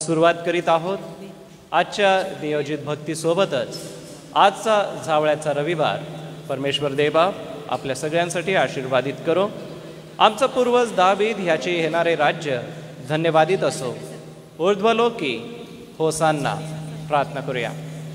सुरुवात करीत आहोत. आजच्या नियोजित भक्तीसोबतच आजचा जावळ्याचा रविवार परमेश्वर देवा आपल्या सगळ्यांसाठी आशीर्वादित करो. आमचा पूर्वज दावीद ह्याचे येणारे राज्य धन्यवादित असो. ऊर्ध्वलोकी होसांना प्रार्थना करूया.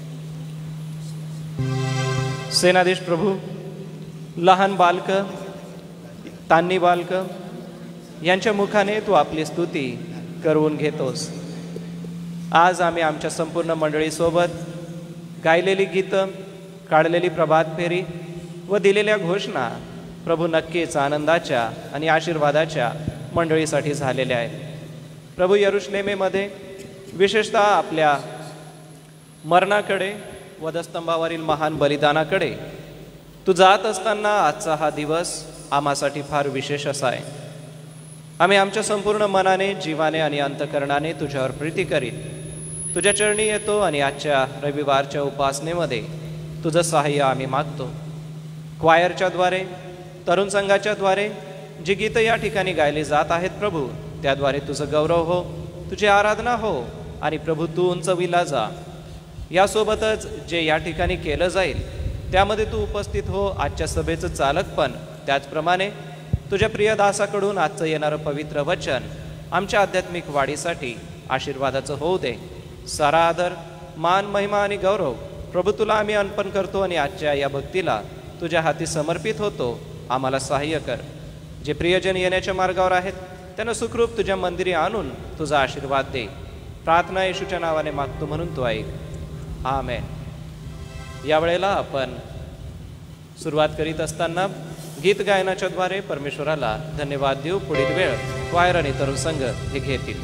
सेनाधीश प्रभू, लहान बालक, तान्ही बालक यांच्या मुखाने तू आपली स्तुती करून घेतोस. आज आम्ही आमच्या संपूर्ण मंडळीसोबत गायलेली गीतं, काढलेली प्रभात फेरी व दिलेल्या घोषणा प्रभू नक्कीच आनंदाच्या आणि आशीर्वादाच्या मंडळीसाठी झालेल्या आहेत. प्रभू, यरुशलेमेमध्ये विशेषतः आपल्या मरणाकडे, वधस्तंभावरील महान बलिदानाकडे तू जात असताना आजचा हा दिवस आम्हासाठी फार विशेष असा आहे. आम्ही आमच्या संपूर्ण मनाने, जीवाने आणि अंतकरणाने तुझ्यावर प्रीती करीत तुझ्या चरणी येतो आणि आजच्या रविवारच्या उपासनेमध्ये तुझं सहाय्य आम्ही मागतो. क्वायरच्या द्वारे, तरुण संघाच्या द्वारे जी गीतं या ठिकाणी गायली जात आहेत प्रभू, त्याद्वारे तुझं गौरव हो, तुझी आराधना हो आणि प्रभू तू उंचविला जा. यासोबतच जे या ठिकाणी केलं जाईल त्यामध्ये तू उपस्थित हो. आजच्या सभेचं चालकपण, त्याचप्रमाणे तुझ्या प्रिय दासाकडून आजचं येणारं पवित्र वचन आमच्या आध्यात्मिक वाढीसाठी आशीर्वादाचं होऊ दे. सारा आदर, मान, महिमा आणि गौरव प्रभू तुला आम्ही अर्पण करतो आणि आजच्या या भक्तीला तुझ्या हाती समर्पित होतो. आम्हाला सहाय्य कर. जे प्रियजन येण्याच्या मार्गावर आहेत त्यांना सुखरूप तुझ्या मंदिरी आणून तुझा आशीर्वाद दे. प्रार्थना येशूच्या नावाने मागतो म्हणून तू ऐक. आमेन. यावेळेला आपण सुरुवात करीत असताना गीत गायनाच्या द्वारे परमेश्वराला धन्यवाद देऊ. पुढील वेळ क्वायर आणि तरुण संघ हे घेतील.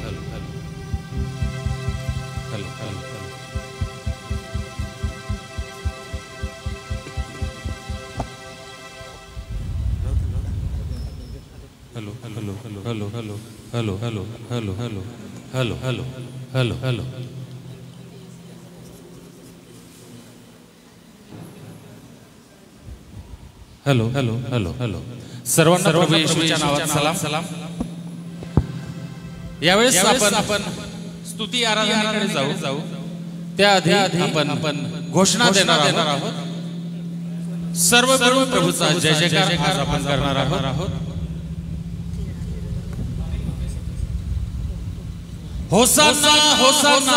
Hello, hello, hello, hello, hello, hello, hello, hello, hello, hello, hello, hello, hello. Hello hello hello hello सर्वांना प्रभू येशूच्या नावात सलाम सलाम. यावेळेस आपण स्तुती आराधनेकडे जाऊ. त्याआधी आपण घोषणा देणार आहोत. सर्व प्रभूचा जय जयकार आपण करणार आहोत. होसाना होसाना.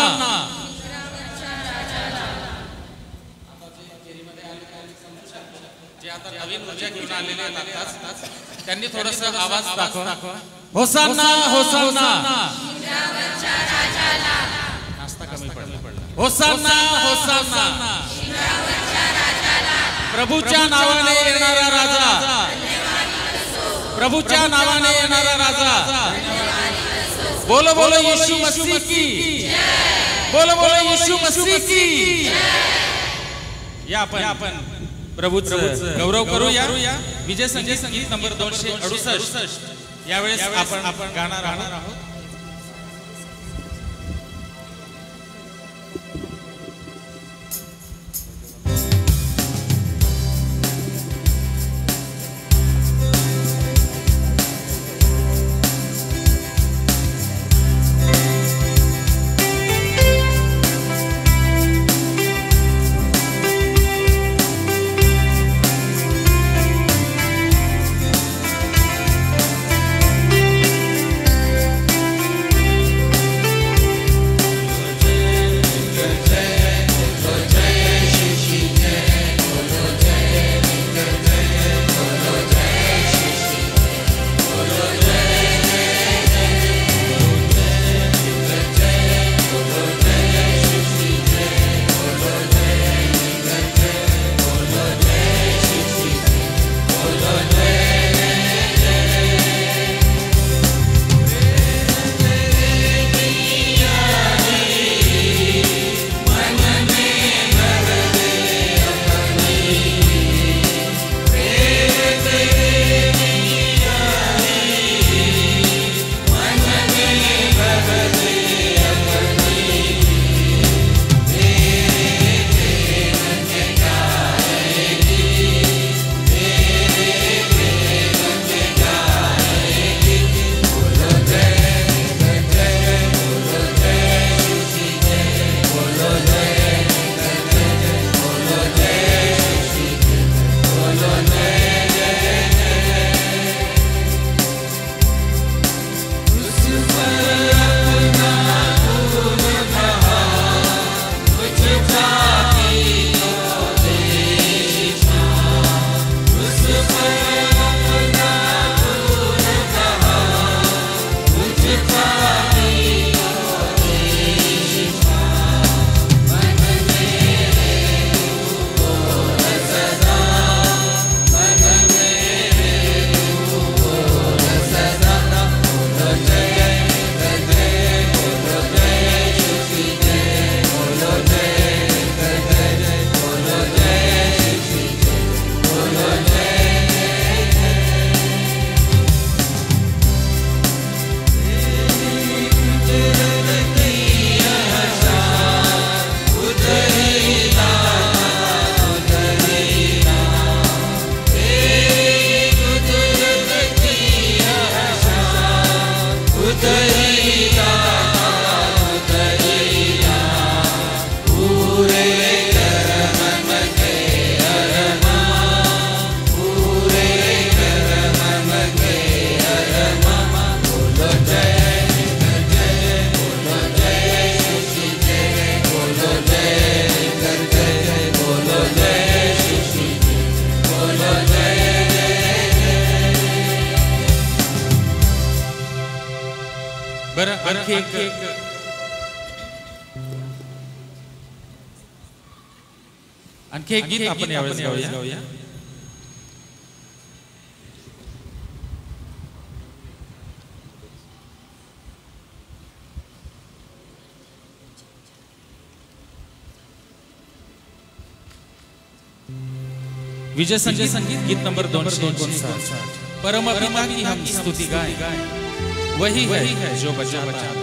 जे आता नवीन ऊर्जा घेऊन आलेले आहेत त्यांनी थोडासा आवाज दाखवा. होसाना होसाना. नाश्ता कमी पडला. होसाना होसाना. प्रभूच्या नावाने येणारा राजा, प्रभूच्या नावाने येणारा राजा. बोलो बोलो यीशु मसीह की. बोलो बोलो यीशु मसीह की. या आपण प्रभूचं गौरव करूया. विजय संगीत नंबर 268 यावेळेस आपण गाणार आहोत. एक गीत आपण यावेळेस गाऊया. विजय संगीत गीत नंबर 259. परम पिता की हम स्तुति गाएं, वही है जो बचाता है.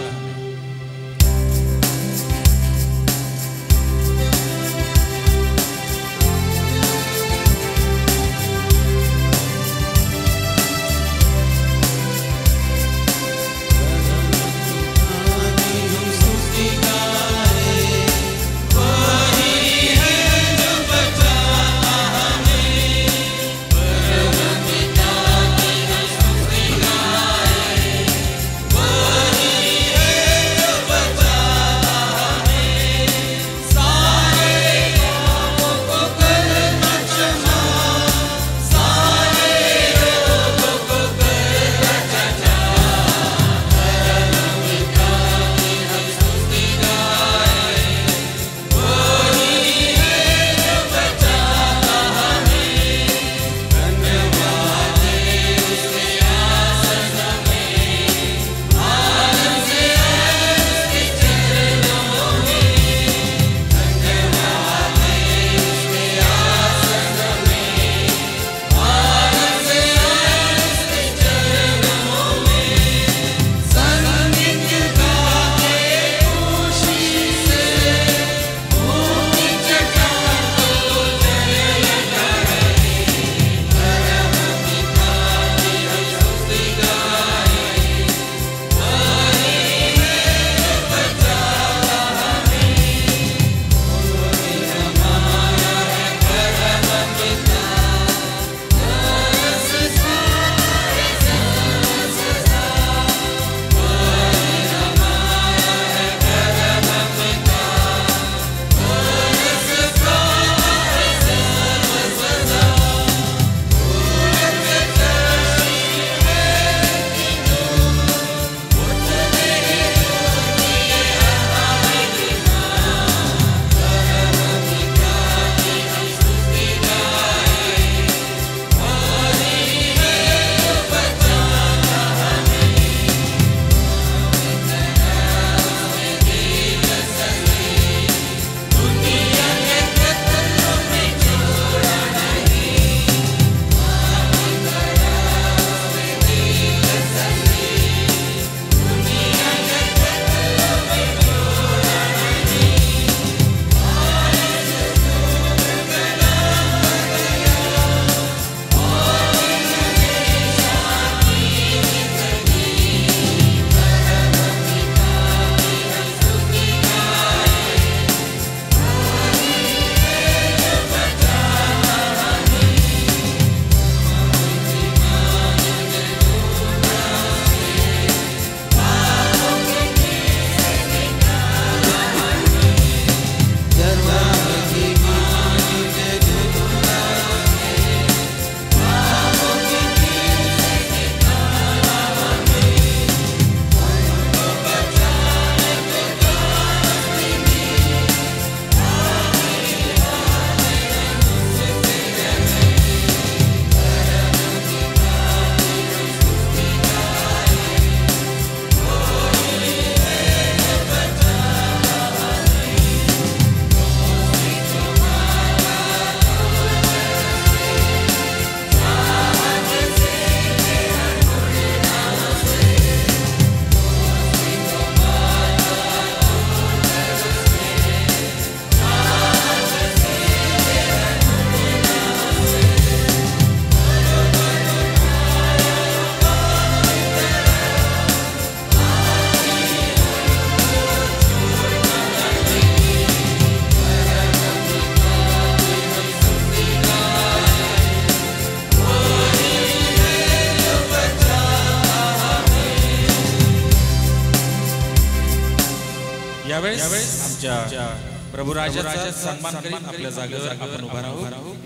यावेळेस आमच्या प्रभू राजाचा सन्मान करीत आपल्या जागेवर आपण उभा राहू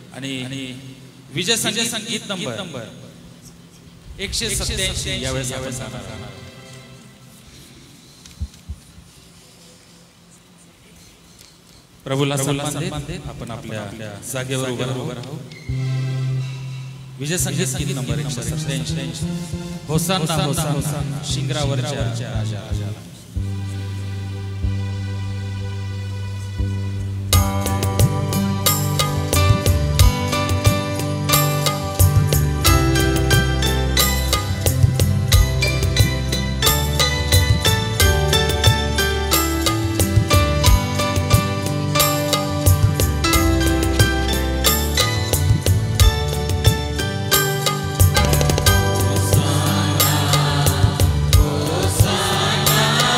आणि विजय संगीत नंबर 187 यावेळेस आपण गाणार. प्रभूला सन्मान देत आपण आपल्या जागेवर उभं राहू. विजय संगीत गीत नंबर 187 होसान्ना होसान्ना शिंगरावरच्या राजाला. Hosanna,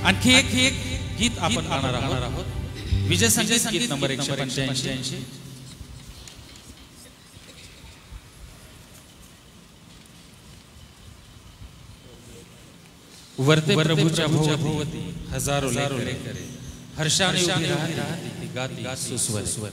आणखी एक गीत आपण गाणार आहोत. विजय संगीत गीत नंबर 185. वर्ते प्रभूच्या भोवती हजारो लेकरे हर्षाने उभी राहती गाती सुस्वर.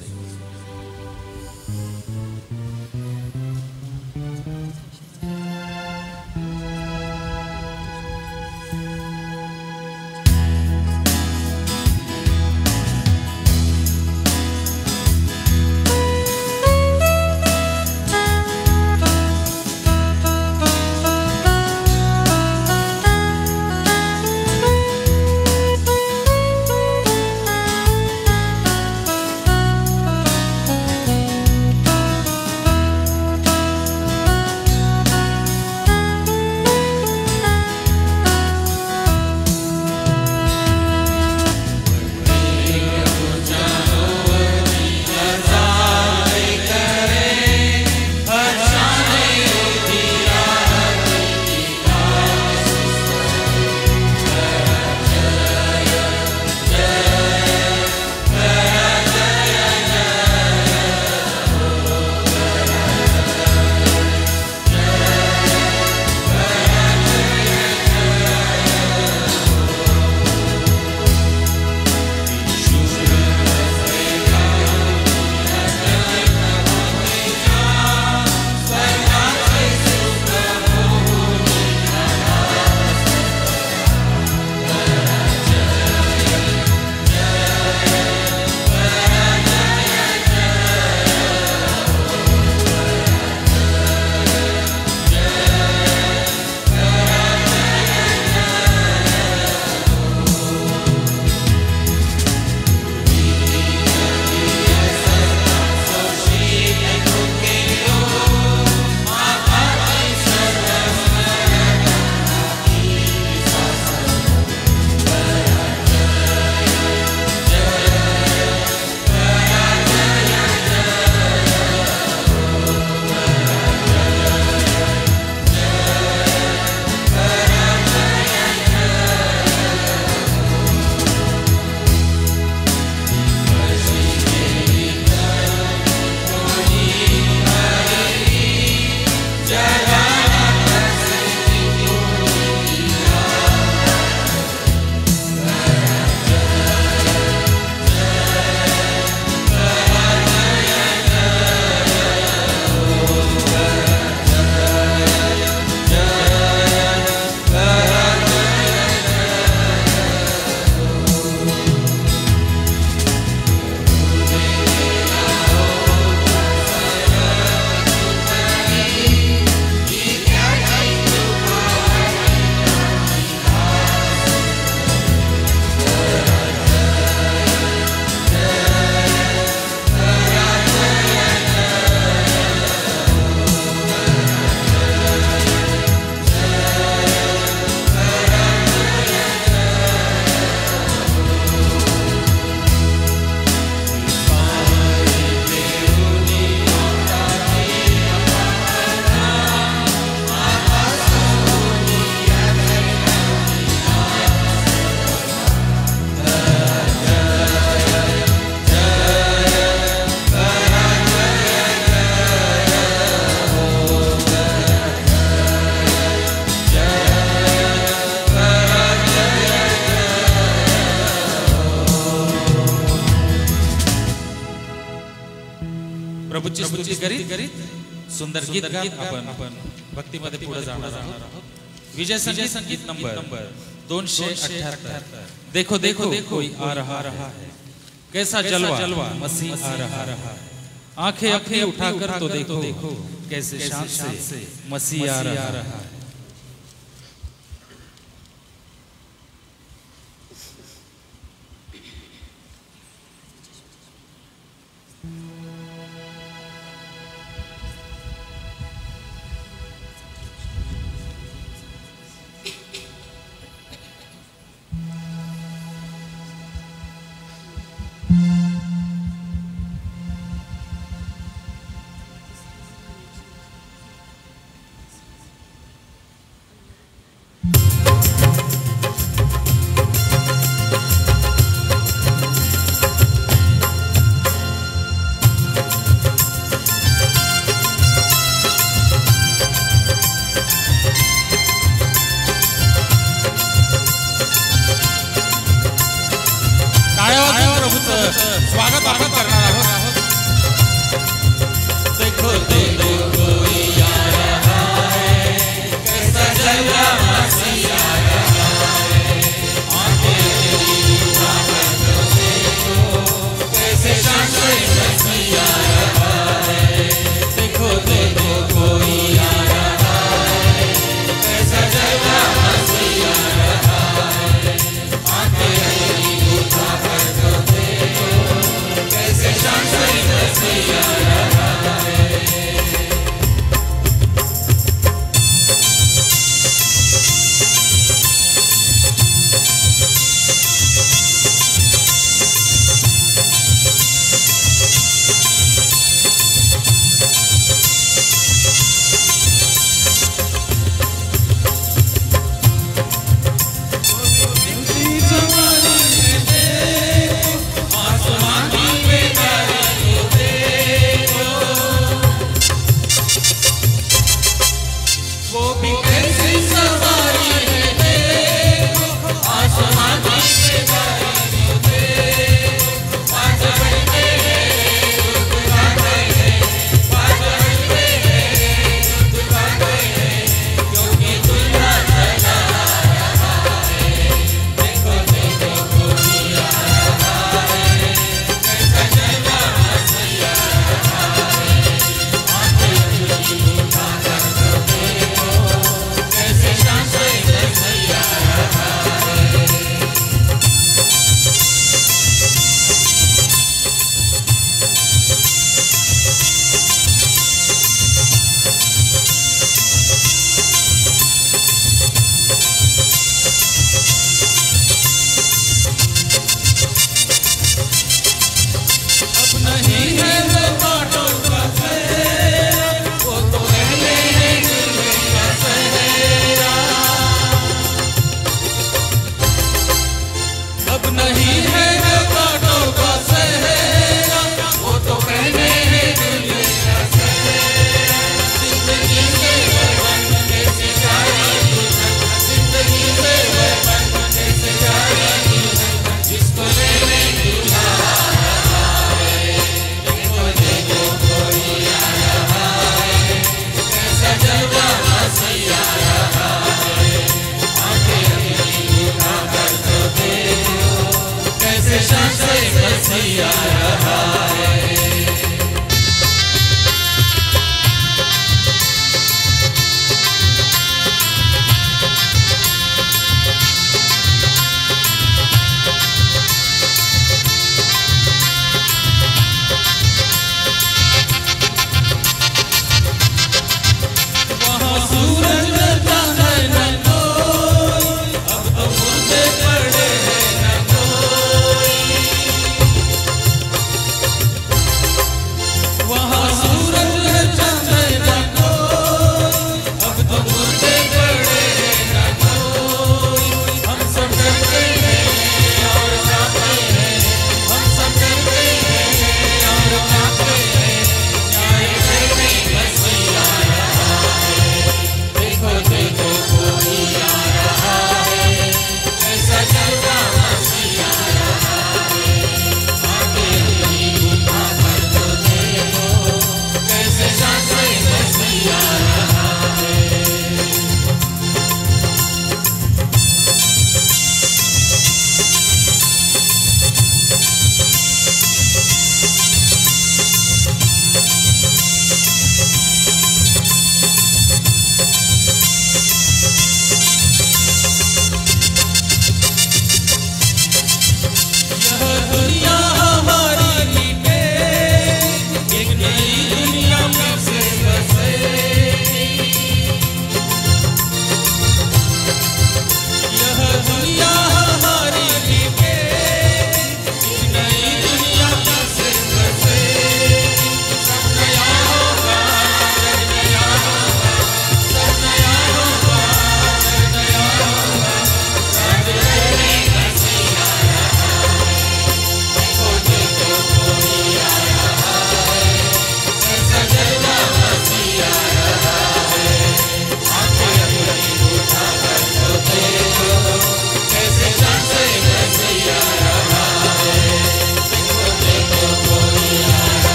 प्रभूची स्तुती करीत सुंदर गीत गात आपण भक्तीमध्ये पुढे जाणार आहोत. विजय संगीत नंबर 278. देखो देखो कोई आ रहा है, कैसा जलवा मसीह आ रहा है. आंखें आंखें उठाकर तो देखो कैसे शान से मसीह आ रहा है. स्वागत करणार आहोत. देखो देखो कोई आ रहा है, कैसा जलवा मसीहा आ रहा है. आंखें तेरी उठा कर तो देखो, कैसे शान से मसीहा आ रहा है. देखो देखो कोई आ रहा है, कैसा जलवा मसीहा आ रहा है. आंखें तेरी उठा कर तो देखो,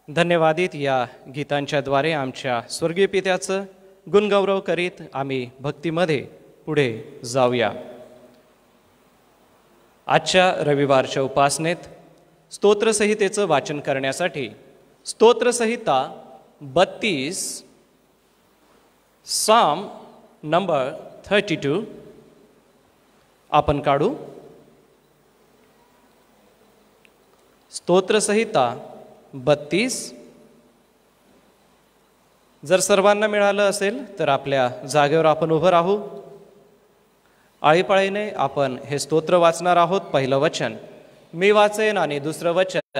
धन्यवादित या गीतांच्याद्वारे आमच्या स्वर्गीय पित्याचं गुणगौरव करीत आम्ही भक्तीमध्ये पुढे जाऊया. आजच्या रविवारच्या उपासनेत स्तोत्रसंहितेचं वाचन करण्यासाठी स्तोत्रसंहिता 32 साम नंबर 32 आपण काढू. स्तोत्रसंहिता 32. जर सर्वांना मिळालं असेल तर आपल्या जागेवर आपण उभं राहू. आळीपाळीने आपण हे स्तोत्र वाचणार आहोत. पहिलं वचन मी वाचेन आणि दुसरं वचन.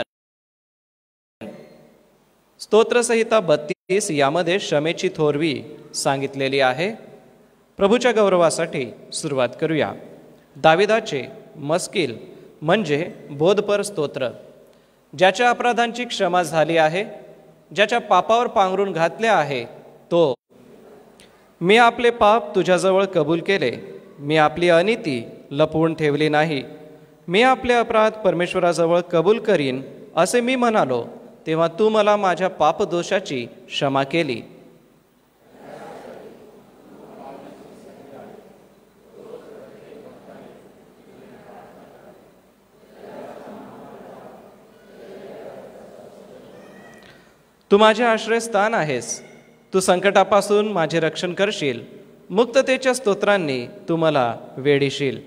स्तोत्रसंहिता 32 यामध्ये क्षमेची थोरवी सांगितलेली आहे. प्रभूच्या गौरवासाठी सुरुवात करूया. दाविदाचे मस्किल म्हणजे बोधपर स्तोत्र. ज्याच्या अपराधांची क्षमा झाली आहे, ज्याच्या पापावर पांघरून घातले आहे, तो मी आपले पाप तुझ्याजवळ कबूल केले, मी आपली अनिती लपवून ठेवली नाही, मी आपले अपराध परमेश्वराजवळ कबूल करीन असे मी म्हणालो, तेव्हा तू मला माझ्या पापदोषाची क्षमा केली. तू माझे आश्रयस्थान आहेस, तू संकटापासून माझे रक्षण करशील, मुक्ततेच्या स्तोत्रांनी तू मला वेढीशील.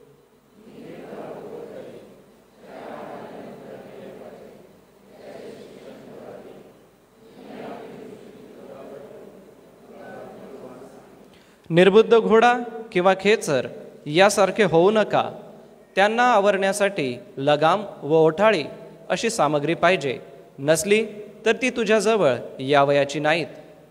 निर्बुद्ध घोडा किंवा खेचर यासारखे होऊ नका. त्यांना आवरण्यासाठी लगाम व ओठाळी अशी सामग्री पाहिजे. नसली तर ती तुझ्याजवळ यावयाची नाहीत.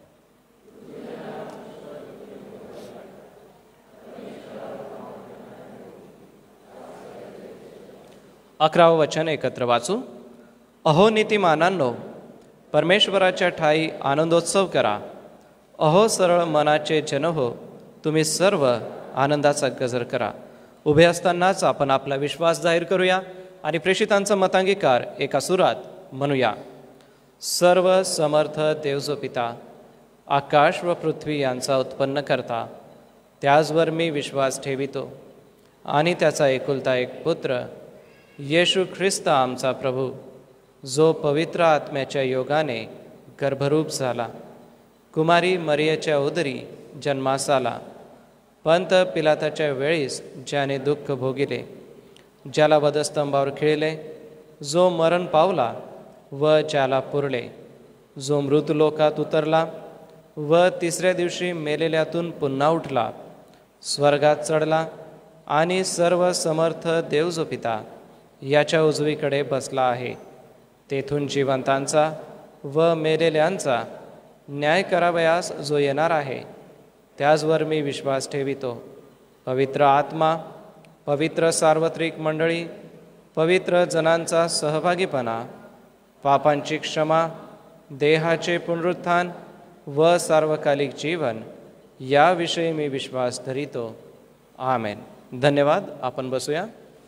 अकरावं वचन एकत्र वाचू. अहो नीतिमानांनो, परमेश्वराच्या ठाई आनंदोत्सव करा. अहो सरळ मनाचे जन हो, तुम्ही सर्व आनंदाचा गजर करा. उभे असतानाच आपण आपला विश्वास जाहीर करूया आणि प्रेषितांचा मतांगीकार एका सुरात म्हणूया. सर्व समर्थ देव जो पिता, आकाश व पृथ्वी यांचा उत्पन्न करता, त्याचवर मी विश्वास ठेवितो आणि त्याचा एकुलता एक पुत्र येशू ख्रिस्त आमचा प्रभू, जो पवित्र आत्म्याच्या योगाने गर्भरूप झाला, कुमारी मरियाच्या उदरी जन्मास आला, पंत पिलाताच्या वेळीस ज्याने दुःख भोगिले, ज्याला वधस्तंभावर खिळले, जो मरण पावला व ज्याला पुरले, जो मृतलोकात उतरला व तिसऱ्या दिवशी मेलेल्यातून पुन्हा उठला, स्वर्गात चढला आणि सर्व समर्थ देव जो पिता याच्या उजवीकडे बसला आहे. तेथून जिवंतांचा व मेलेल्यांचा न्याय करावयास जो येणार आहे, त्याचवर मी विश्वास ठेवितो. पवित्र आत्मा, पवित्र सार्वत्रिक मंडळी, पवित्र जनांचा सहभागीपणा, पापांची क्षमा, देहाचे पुनरुत्थान व सार्वकालिक जीवन याविषयी मी विश्वास धरितो. आमेन. धन्यवाद. आपण बसूया.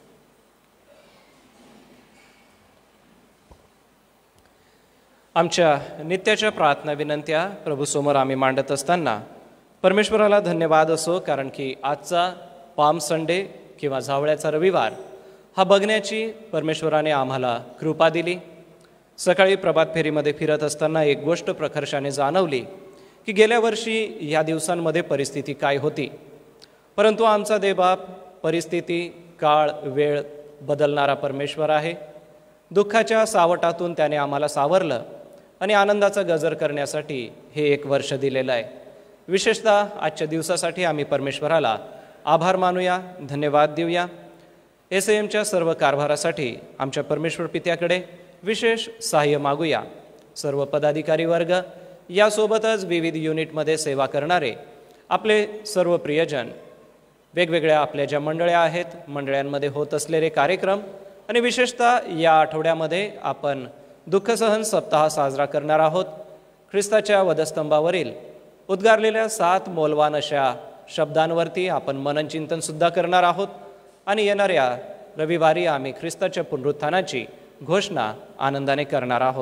आमच्या नित्याच्या प्रार्थना विनंत्या प्रभूसमोर आम्ही मांडत असताना परमेश्वराला धन्यवाद असो, कारण की आजचा पाम संडे किंवा जावळ्याचा रविवार हा बघण्याची परमेश्वराने आम्हाला कृपा दिली. सकाळी प्रभात फेरीमध्ये फिरत असताना एक गोष्ट प्रकर्षाने जाणवली की गेल्या वर्षी ह्या दिवसांमध्ये परिस्थिती काय होती, परंतु आमचा देवबाप परिस्थिती, काळ, वेळ बदलणारा परमेश्वर आहे. दुःखाच्या सावटातून त्याने आम्हाला सावरलं आणि आनंदाचा गजर करण्यासाठी हे एक वर्ष दिलेलं आहे. विशेषतः आजच्या दिवसासाठी आम्ही परमेश्वराला आभार मानूया, धन्यवाद देऊया. SAMच्या सर्व कारभारासाठी आमच्या परमेश्वर पित्याकडे विशेष सहाय्य मागूया. सर्व पदाधिकारी वर्ग, यासोबतच विविध युनिटमध्ये सेवा करणारे आपले सर्व प्रियजन, वेगवेगळ्या आपल्या ज्या मंडळ्या आहेत, मंडळ्यांमध्ये होत असलेले कार्यक्रम आणि विशेषतः या आठवड्यामध्ये आपण दुःखसहन सप्ताह साजरा करणार आहोत. ख्रिस्ताच्या वधस्तंभावरील उद्गारलेल्या 7 मौल्यवान अशा शब्दांवरती आपण मननचिंतनसुद्धा करणार आहोत आणि येणाऱ्या रविवारी आम्ही ख्रिस्ताच्या पुनरुत्थानाची घोषणा आनंदाने करणार आहोत.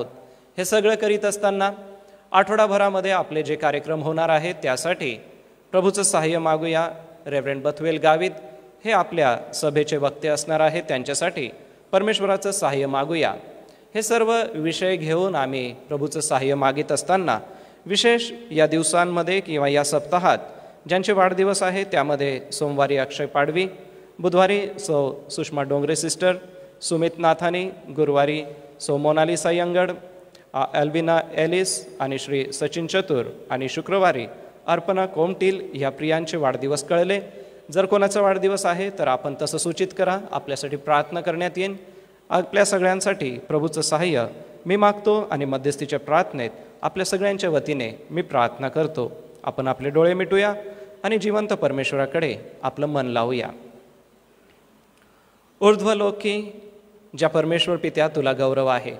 हे सगळं करीत असताना आठवडाभरामध्ये आपले जे कार्यक्रम होणार आहेत त्यासाठी प्रभूचं सहाय्य मागूया. रेव्हरंड बथवेल गावित हे आपल्या सभेचे वक्ते असणार आहेत, त्यांच्यासाठी परमेश्वराचं सहाय्य मागूया. हे सर्व विषय घेऊन आम्ही प्रभूचं सहाय्य मागित असताना विशेष या दिवसांमध्ये किंवा या सप्ताहात ज्यांचे वाढदिवस आहे त्यामध्ये सोमवारी अक्षय पाडवी, बुधवारी सुषमा डोंगरे सिस्टर, सुमित नाथानी, गुरुवारी मोनालिसा यंगड, अल्विना एलिस आणि श्री सचिन चतुर, आणि शुक्रवारी अर्पणा कोमटील ह्या प्रियांचे वाढदिवस कळले. जर कोणाचा वाढदिवस आहे तर आपण तसं सूचित करा, आपल्यासाठी प्रार्थना करण्यात येईल. आपल्या सगळ्यांसाठी प्रभूचं सहाय्य मी मागतो आणि मध्यस्थीच्या प्रार्थनेत आपल्या सगळ्यांच्या वतीने मी प्रार्थना करतो. आपण आपले डोळे मिटूया आणि जिवंत परमेश्वराकडे आपलं मन लावूया. ऊर्ध्वलोकी ज्या परमेश्वर पित्या तुला गौरव आहे,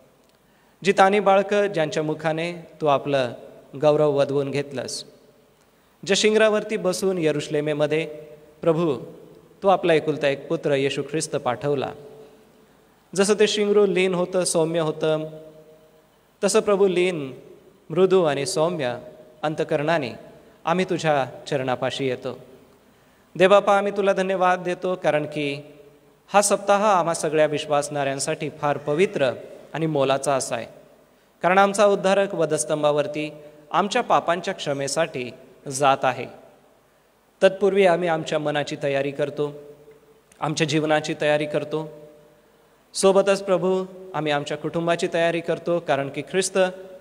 जी तानी बाळकं ज्यांच्या मुखाने तू आपलं गौरव वधवून घेतलंस, ज्या शिंगरावरती बसून यरुशलेमेमध्ये प्रभू तू आपला एकुलता एक पुत्र येशू ख्रिस्त पाठवला. जसं ते शिंगरू लीन होतं, सौम्य होतं, तसं प्रभू लीन, मृदू आणि सौम्य अंतकरणाने आम्ही तुझ्या चरणापाशी येतो. देवबापा, आम्ही तुला धन्यवाद देतो कारण की हा सप्ताह आम्हा सगळ्या विश्वासणाऱ्यांसाठी फार पवित्र आणि मोलाचा असा आहे. कारण आमचा उद्धारक वधस्तंभावरती आमच्या पापांच्या क्षमेसाठी जात आहे. तत्पूर्वी आम्ही आमच्या मनाची तयारी करतो, आमच्या जीवनाची तयारी करतो. सोबतच प्रभू आम्ही आमच्या कुटुंबाची तयारी करतो, कारण की ख्रिस्त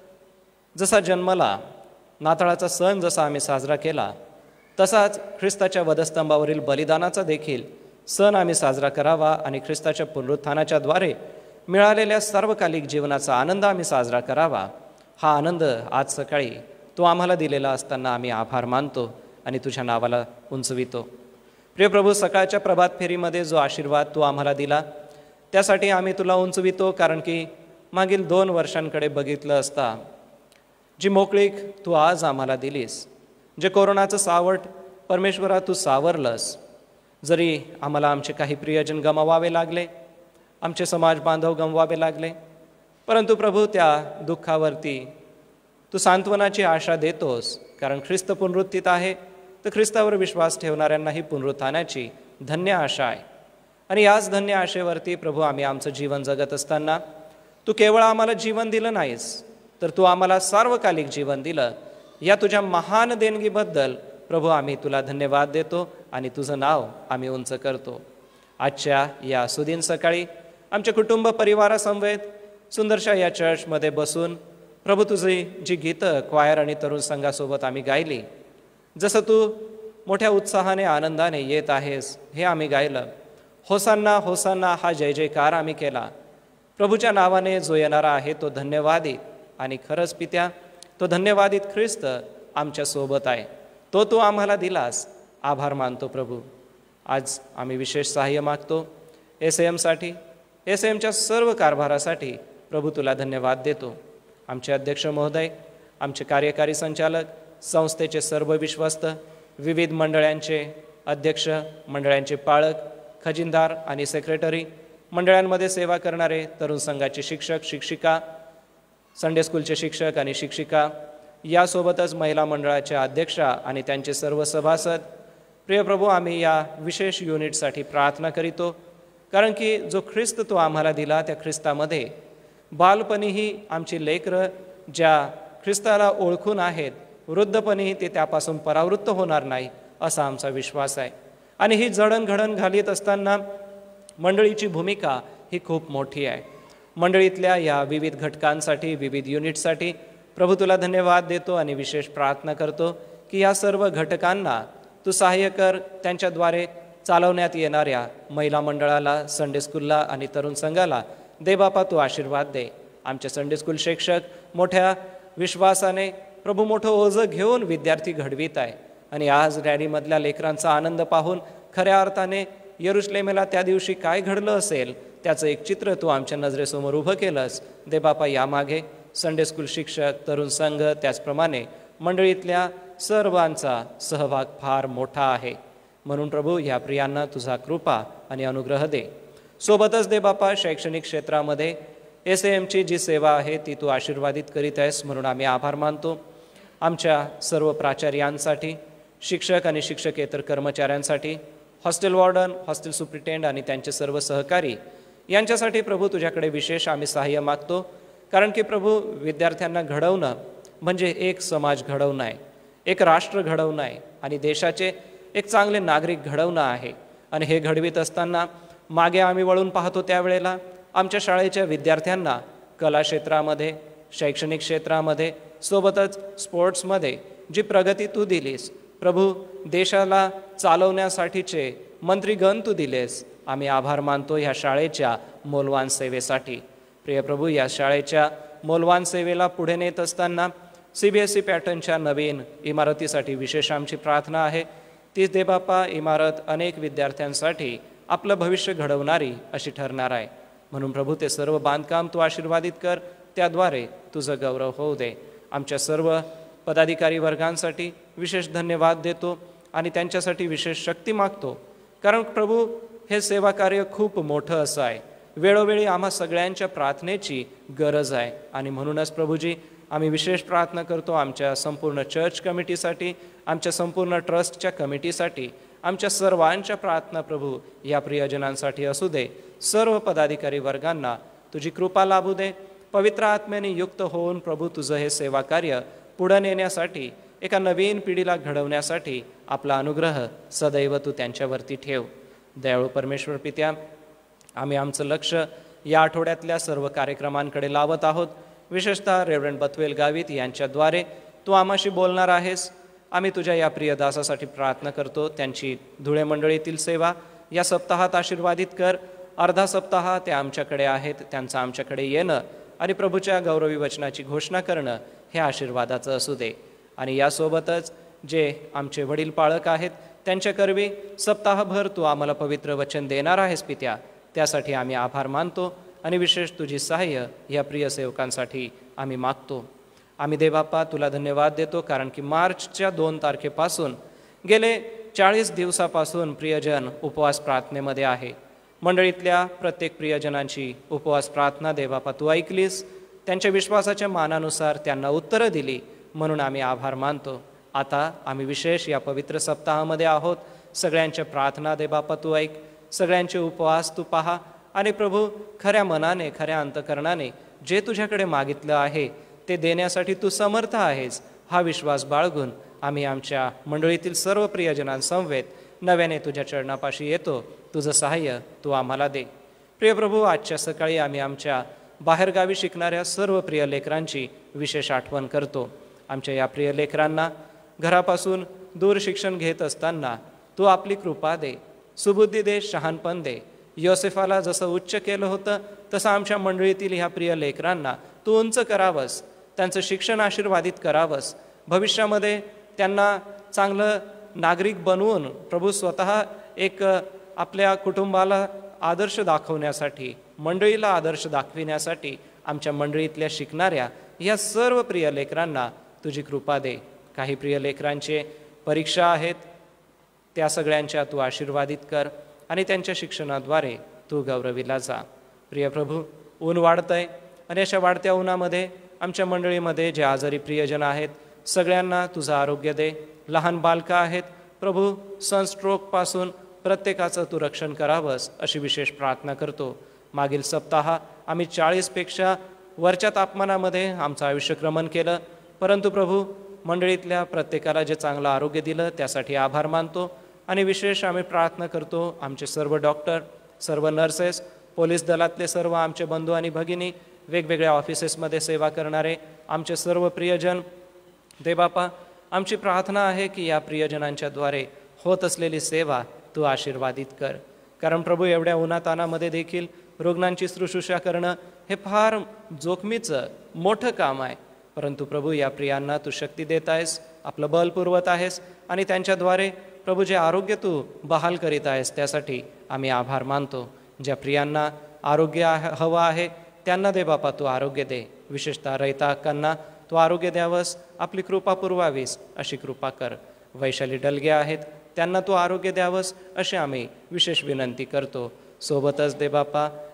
जसा जन्मला, नाताळाचा सण जसा आम्ही साजरा केला, तसाच ख्रिस्ताच्या वधस्तंभावरील बलिदानाचा देखील सण आम्ही साजरा करावा आणि ख्रिस्ताच्या पुनरुत्थानाच्या द्वारे मिळालेल्या सार्वकालिक जीवनाचा आनंद आम्ही साजरा करावा. हा आनंद आज सकाळी तू आम्हाला दिलेला असताना आम्ही आभार मानतो आणि तुझ्या नावाला उंचवितो. प्रिय प्रभू, सकाळच्या प्रभात फेरीमध्ये जो आशीर्वाद तू आम्हाला दिला त्यासाठी आम्ही तुला उंचवितो, कारण की मागील 2 वर्षांकडे बघितलं असता जी मोकळीक तू आज आम्हाला दिलीस, जे कोरोनाचं सावट परमेश्वरा तू सावरलंस, जरी आम्हाला आमचे काही प्रियजन गमावावे लागले, आमचे समाज बांधव गमवावे लागले, परंतु प्रभू त्या दुःखावरती तू सांत्वनाची आशा देतोस, कारण ख्रिस्त पुनरुत्थित आहे. तर ख्रिस्तावर विश्वास ठेवणाऱ्यांनाही पुनरुत्थानाची धन्य आशा आहे. आणि याच धन्य आशेवरती प्रभू आम्ही आमचं जीवन जगत असताना तू केवळ आम्हाला जीवन दिलं नाहीस, तर तू आम्हाला सार्वकालिक जीवन दिलं. या तुझ्या महान देणगीबद्दल प्रभू आम्ही तुला धन्यवाद देतो आणि तुझं नाव आम्ही उंच करतो. आजच्या या सुदिन सकाळी आमच्या कुटुंब परिवारासमवेत सुंदरशा या चर्चमध्ये बसून प्रभू तुझी जी गीतं क्वायर आणि तरुण संघासोबत आम्ही गायली, जसं तू मोठ्या उत्साहाने आनंदाने येत आहेस हे आम्ही गायलं. होसान्ना होसान्ना हा जय जयकार आम्ही केला. प्रभूच्या नावाने जो येणारा आहे तो धन्यवादित, आणि खरंच पित्या तो धन्यवादित ख्रिस्त आमच्यासोबत आहे, तो तू आम्हाला दिलास. आभार मानतो प्रभू. आज आम्ही विशेष सहाय्य मागतो SAMसाठी, SAMच्या सर्व कारभारासाठी प्रभू तुला धन्यवाद देतो. आमचे अध्यक्ष महोदय, आमचे कार्यकारी संचालक, संस्थेचे सर्व विश्वस्त, विविध मंडळांचे अध्यक्ष, मंडळांचे पाळक, खजिनदार आणि सेक्रेटरी, मंडळांमध्ये सेवा करणारे, तरुण संघाचे शिक्षक, शिक्षिका, संडे स्कूलचे शिक्षक आणि शिक्षिका, यासोबतच महिला मंडळाच्या अध्यक्षा आणि त्यांचे सर्व सभासद. प्रिय प्रभू, आम्ही या विशेष युनिटसाठी प्रार्थना करीतो, कारण की जो ख्रिस्त तो आम्हाला दिला त्या ख्रिस्तामध्ये बालपणीही आमची लेकरं ज्या ख्रिस्ताला ओळखून आहेत, वृद्धपणीही ते त्यापासून परावृत्त होणार नाही असा आमचा विश्वास आहे. आणि ही जडणघडण घालीत असताना मंडळीची भूमिका ही खूप मोठी आहे. मंडळीतल्या या विविध घटकांसाठी, विविध युनिटसाठी प्रभू तुला धन्यवाद देतो आणि विशेष प्रार्थना करतो की या सर्व घटकांना तू सहाय्य कर. त्यांच्याद्वारे चालवण्यात येणाऱ्या महिला मंडळाला, संडे स्कूलला आणि तरुण संघाला दे बापा तू आशीर्वाद दे. आमचे संडे स्कूल शिक्षक मोठ्या विश्वासाने प्रभू मोठं ओझं घेऊन विद्यार्थी घडवीत आहे, आणि आज रॅलीमधल्या लेकरांचा आनंद पाहून खऱ्या अर्थाने यरुशलेमेला त्या दिवशी काय घडलं असेल त्याचं एक चित्र तू आमच्या नजरेसमोर उभं केलंस. दे बापा यामागे संडे स्कूल शिक्षक, तरुण संघ, त्याचप्रमाणे मंडळीतल्या सर्वांचा सहभाग फार मोठा आहे. म्हणून प्रभू या प्रियांना तुझा कृपा आणि अनुग्रह दे. सोबतच दे बापा शैक्षणिक क्षेत्रामध्ये SAMची जी सेवा आहे ती तू आशीर्वादित करीत आहेस, म्हणून आम्ही आभार मानतो. आमच्या सर्व प्राचार्यांसाठी, शिक्षक आणि शिक्षकेतर कर्मचाऱ्यांसाठी, हॉस्टेल वॉर्डन, हॉस्टेल सुप्रिटेंड आणि त्यांचे सर्व सहकारी यांच्यासाठी प्रभू तुझ्याकडे विशेष आम्ही सहाय्य मागतो. कारण की प्रभू, विद्यार्थ्यांना घडवणं म्हणजे एक समाज घडवणं आहे, एक राष्ट्र घडवणं आहे आणि देशाचे एक चांगले नागरिक घडवणं आहे. आणि हे घडवीत असताना मागे आम्ही वळून पाहतो त्यावेळेला आमच्या शाळेच्या विद्यार्थ्यांना कला क्षेत्रामध्ये, शैक्षणिक क्षेत्रामध्ये, सोबतच स्पोर्ट्समध्ये जी प्रगती तू दिलीस प्रभू, देशाला चालवण्यासाठीचे मंत्रीगण तू दिलेस. आम्ही आभार मानतो ह्या शाळेच्या मौल्यवान सेवेसाठी. प्रिय प्रभू, या शाळेच्या मौल्यवान सेवेला पुढे नेत असताना CBSE पॅटर्नच्या नवीन इमारतीसाठी विशेष आमची प्रार्थना आहे. तीच देबापा इमारत अनेक विद्यार्थ्यांसाठी आपलं भविष्य घडवणारी अशी ठरणार आहे. म्हणून प्रभू, ते सर्व बांधकाम तू आशीर्वादित कर, त्याद्वारे तुझं गौरव होऊ दे. आमच्या सर्व पदाधिकारी वर्गांसाठी विशेष धन्यवाद देतो आणि त्यांच्यासाठी विशेष शक्ती मागतो. कारण प्रभू, हे सेवा कार्य खूप मोठं असं आहे, वेळोवेळी आम्हा सगळ्यांच्या प्रार्थनेची गरज आहे. आणि म्हणूनच प्रभूजी, आम्ही विशेष प्रार्थना करतो आमच्या संपूर्ण चर्च कमिटीसाठी, आमच्या संपूर्ण ट्रस्टच्या कमिटीसाठी. आमच्या सर्वांच्या प्रार्थना प्रभू या प्रियजनांसाठी असू दे. सर्व पदाधिकारी वर्गांना तुझी कृपा लाभू दे. पवित्र आत्म्याने युक्त होऊन प्रभू तुझं हे सेवा कार्य पुढे नेण्यासाठी, एका नवीन पिढीला घडवण्यासाठी आपला अनुग्रह सदैव तू त्यांच्यावरती ठेव. दयाळू परमेश्वर पित्या, आम्ही आमचं लक्ष या आठवड्यातल्या सर्व कार्यक्रमांकडे लावत आहोत. विशेषतः रेव्हरंड बथवेल गावित यांच्याद्वारे तू आम्हाशी बोलणार आहेस. आम्ही तुझ्या या प्रिय दासासाठी प्रार्थना करतो. त्यांची धुळे मंडळीतील सेवा या सप्ताहात आशीर्वादित कर. अर्धा सप्ताह ते आमच्याकडे आहेत, त्यांचं आमच्याकडे येणं आणि प्रभूच्या गौरवी वचनाची घोषणा करणं हे आशीर्वादाचं असू दे. आणि यासोबतच जे आमचे वडील पाळक आहेत त्यांच्याकरवी सप्ताहभर तू आम्हाला पवित्र वचन देणार आहेस पित्या, त्यासाठी आम्ही आभार मानतो आणि विशेष तुझी सहाय्य या प्रिय सेवकांसाठी आम्ही मागतो. आम्ही देवबापा तुला धन्यवाद देतो, कारण की मार्चच्या 2 तारखेपासून गेले 40 दिवसापासून प्रियजन उपवास प्रार्थनेमध्ये आहे. मंडळीतल्या प्रत्येक प्रियजनांची उपवास प्रार्थना देवबापा तू ऐकलीस, त्यांच्या विश्वासाच्या मानानुसार त्यांना उत्तरं दिली, म्हणून आम्ही आभार मानतो. आता आम्ही विशेष या पवित्र सप्ताहामध्ये आहोत. सगळ्यांच्या प्रार्थना देवबापा तू ऐक, सगळ्यांचे उपवास तू पहा आणि प्रभू, खऱ्या मनाने, खऱ्या अंतकरणाने जे तुझ्याकडे मागितलं आहे ते देण्यासाठी तू समर्थ आहेस, हा विश्वास बाळगून आम्ही आमच्या मंडळीतील सर्व प्रियजनांसमवेत नव्याने तुझ्या चरणापाशी येतो. तुझं सहाय्य तू आम्हाला दे. प्रिय प्रभू, आजच्या सकाळी आम्ही आमच्या बाहेरगावी शिकणाऱ्या सर्व प्रिय लेकरांची विशेष आठवण करतो. आमच्या या प्रिय लेकरांना घरापासून दूर शिक्षण घेत असताना तू आपली कृपा दे, सुबुद्धी दे, शहाणपण दे. योसेफाला जसं उच्च केलं होतं तसं आमच्या मंडळीतील ह्या प्रिय लेकरांना तू उंच करावंस, त्यांचं शिक्षण आशीर्वादित करावंस. भविष्यामध्ये त्यांना चांगलं नागरिक बनवून प्रभू स्वतः एक आपल्या कुटुंबाला आदर्श दाखवण्यासाठी, मंडळीला आदर्श दाखविण्यासाठी आमच्या मंडळीतल्या शिकणाऱ्या या सर्व प्रिय लेकरांना तुझी कृपा दे. काही प्रिय लेकरांचे परीक्षा आहेत, त्या सगळ्यांच्या तू आशीर्वादित कर आणि त्यांच्या शिक्षणाद्वारे तू गौरविला जा. प्रिय प्रभू, ऊन वाढतंय आणि अशा वाढत्या उन्हामध्ये आमच्या मंडळीमध्ये जे आजारी प्रियजन आहेत सगळ्यांना तुझं आरोग्य दे. लहान बालकं आहेत प्रभू, सनस्ट्रोकपासून प्रत्येकाचं तू रक्षण करावंस अशी विशेष प्रार्थना करतो. मागील सप्ताह आम्ही 40पेक्षा वरच्या तापमानामध्ये आमचं आयुष्यक्रमण केलं, परंतु प्रभू मंडळीतल्या प्रत्येकाला जे चांगलं आरोग्य दिलं त्यासाठी आभार मानतो. आणि विशेष आम्ही प्रार्थना करतो आमचे सर्व डॉक्टर, सर्व नर्सेस, पोलीस दलातले सर्व आमचे बंधू आणि भगिनी, वेगवेगळ्या ऑफिसेसमध्ये सेवा करणारे आमचे सर्व प्रियजन. देवबापा, आमची प्रार्थना आहे की या प्रियजनांच्याद्वारे होत असलेली सेवा तू आशीर्वादित कर. कारण प्रभू, एवढ्या उन्हातानामध्ये देखील रुग्णांची शुश्रूषा करणं हे फार जोखमीचं मोठं काम आहे. परंतु प्रभू, या प्रियांना तू शक्ती देत आहेस, आपलं बल पुरवत आहेस आणि त्यांच्याद्वारे प्रभू जे आरोग्य तू बहाल करीत आहेस त्यासाठी आम्ही आभार मानतो. ज्या प्रियांना आरोग्य हवं आहे त्यांना दे बापा तू आरोग्य दे. विशेषतः रैताकांना तू आरोग्य द्यावंस, आपली कृपा पुरवावीस अशी कृपा कर. वैशाली डलगे आहेत त्यांना तू आरोग्य द्यावंस अशी आम्ही विशेष विनंती करतो. सोबतच दे बापा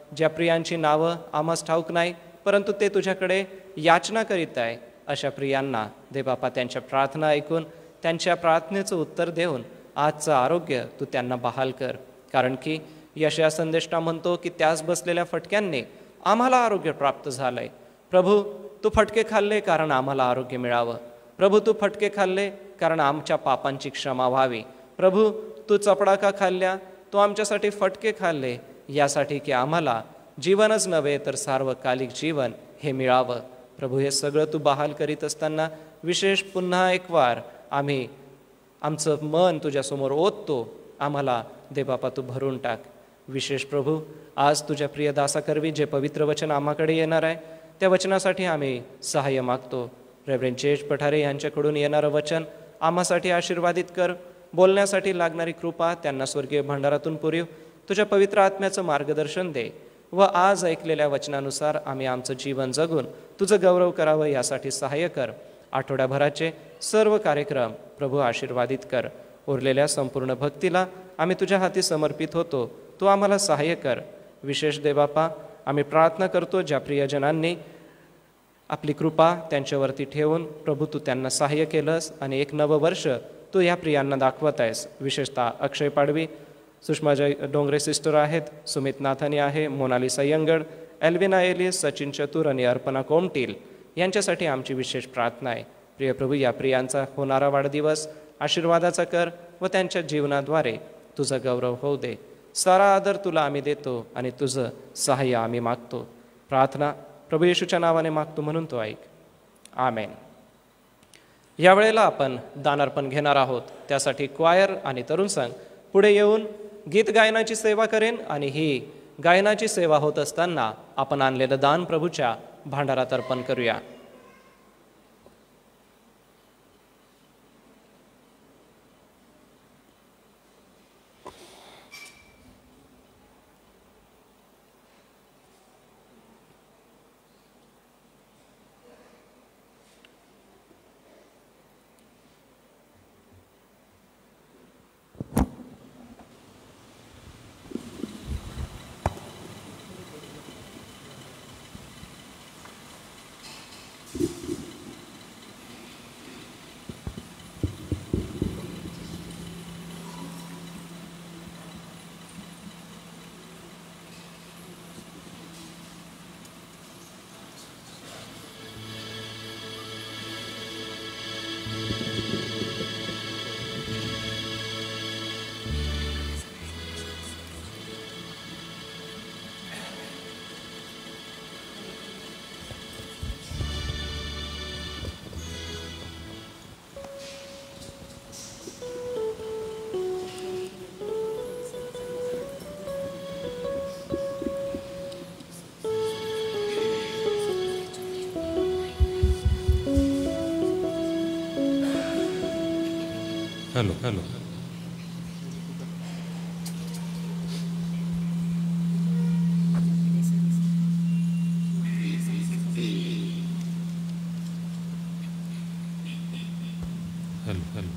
ज्या प्रियांची नावं आम्हास ठाऊक नाही, परंतु ते तुझ्याकडे याचना करीत आहे, अशा प्रियांना दे बापा त्यांच्या प्रार्थना ऐकून त्यांच्या प्रार्थनेचं उत्तर देऊन आजचं आरोग्य तू त्यांना बहाल कर. कारण की यशया संदेष्टा म्हणतो की त्यास बसलेल्या फटक्यांनी आम्हाला आरोग्य प्राप्त झालंय. प्रभू, तू फटके खाल्ले कारण आम्हाला आरोग्य मिळावं. प्रभू, तू फटके खाल्ले कारण आमच्या पापांची क्षमा व्हावी. प्रभू, तू चपडाका खाल्ल्या, तू आमच्यासाठी फटके खाल्ले, यासाठी की आम्हाला जीवनच नव्हे तर सार्वकालिक जीवन हे मिळावं. प्रभू, हे सगळं तू बहाल करीत असताना विशेष पुन्हा एक वार आम्ही आमचं मन तुझ्यासमोर ओततो. आम्हाला दे बापा तू भरून टाक. विशेष प्रभू, आज तुझ्या प्रिय दासाकरवी जे पवित्र वचन आम्हाकडे येणार आहे, त्या वचनासाठी आम्ही सहाय्य मागतो. रेव्हरेंड जेश पठारे यांच्याकडून येणारं वचन आम्हासाठी आशीर्वादित कर. बोलण्यासाठी लागणारी कृपा त्यांना स्वर्गीय भांडारातून पुरीव. तुझ्या पवित्र आत्म्याचं मार्गदर्शन दे व आज ऐकलेल्या वचनानुसार आम्ही आमचं जीवन जगून तुझं गौरव करावं यासाठी सहाय्य कर. आठवड्याभराचे सर्व कार्यक्रम प्रभू आशीर्वादित कर. उरलेल्या संपूर्ण भक्तीला आम्ही तुझ्या हाती समर्पित होतो. तू आम्हाला सहाय्य कर. विशेष देबापा, आम्ही प्रार्थना करतो ज्या प्रियजनांनी आपली कृपा त्यांच्यावरती ठेवून प्रभू तू त्यांना सहाय्य केलंस आणि एक नवं वर्ष तू या प्रियांना दाखवत आहेस. विशेषतः अक्षय पाडवी, सुषमा जय डोंगरे सिस्टर आहेत, सुमित नाथानी आहे, मोनालिसा यंगड, एल्विना एलिस, सचिन चतुर आणि अर्पणा कोमटील यांच्यासाठी आमची विशेष प्रार्थना आहे. प्रिय प्रभू, या प्रियांचा होणारा वाढदिवस आशीर्वादाचा कर व त्यांच्या जीवनाद्वारे तुझा गौरव होऊ दे. सारा आदर तुला आम्ही देतो आणि तुझं सहाय्य आम्ही मागतो. प्रार्थना प्रभू येशूच्या नावाने मागतो म्हणून तो ऐक. आमेन. यावेळेला आपण दानार्पण घेणार आहोत. त्यासाठी क्वायर आणि तरुण संघ पुढे येऊन गीत गायनाची सेवा करेन आणि ही गायनाची सेवा होत असताना आपण आणलेलं दान प्रभूच्या भांडारात अर्पण करूया. हॅलो हॅलो हॅलो हॅलो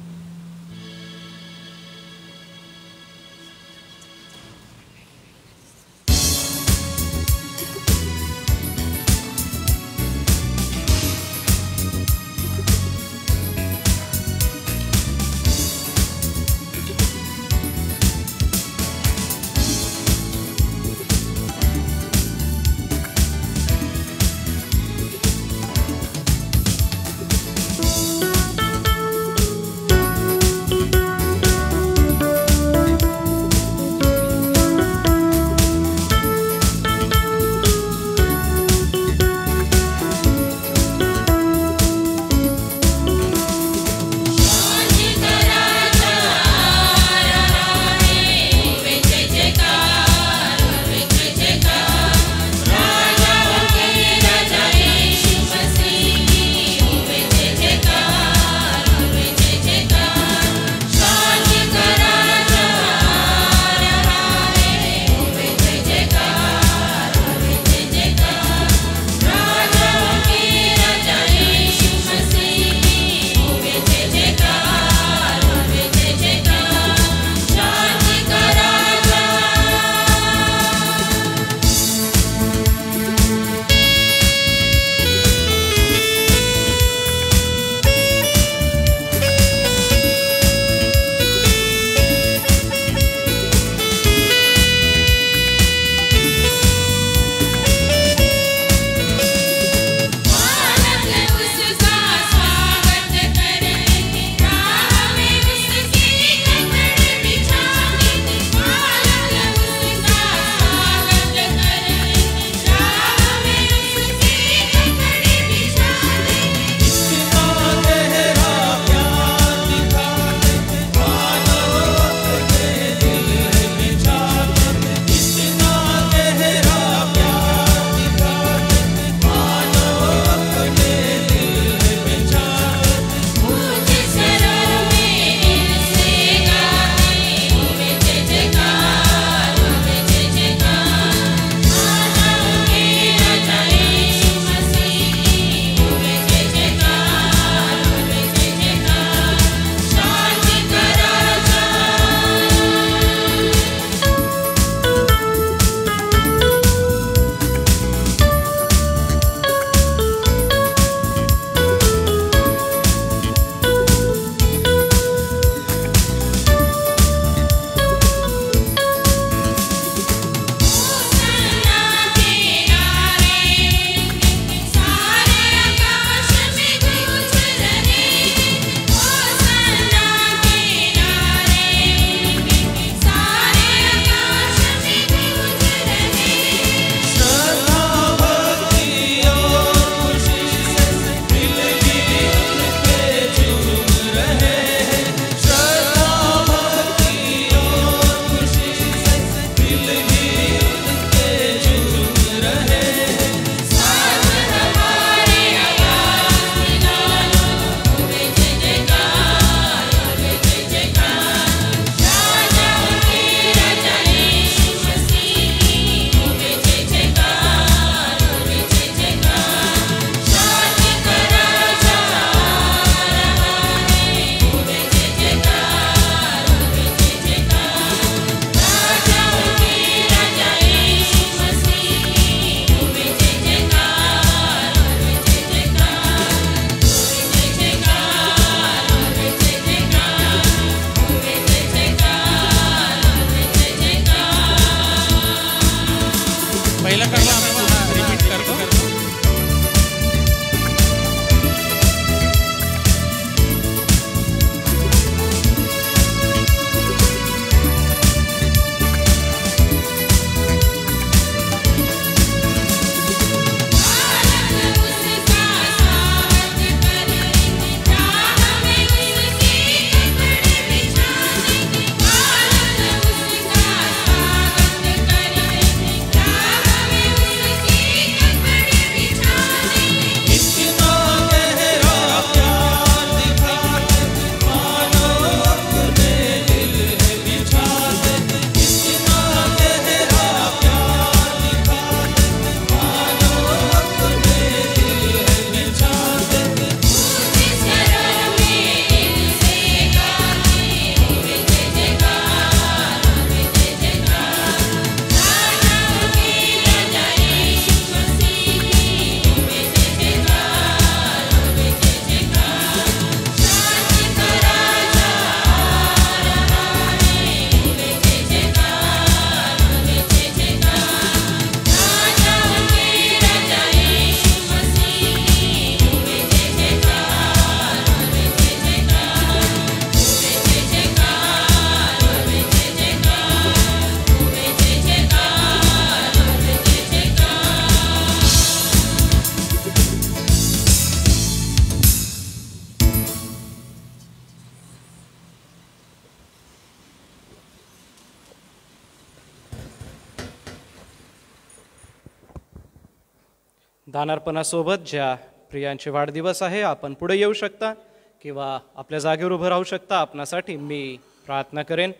दानार्पणासोबत ज्या प्रियांचे वाढदिवस आहे आपण पुढे येऊ शकता किंवा आपल्या जागेवर उभं राहू शकता. आपणासाठी मी प्रार्थना करेन.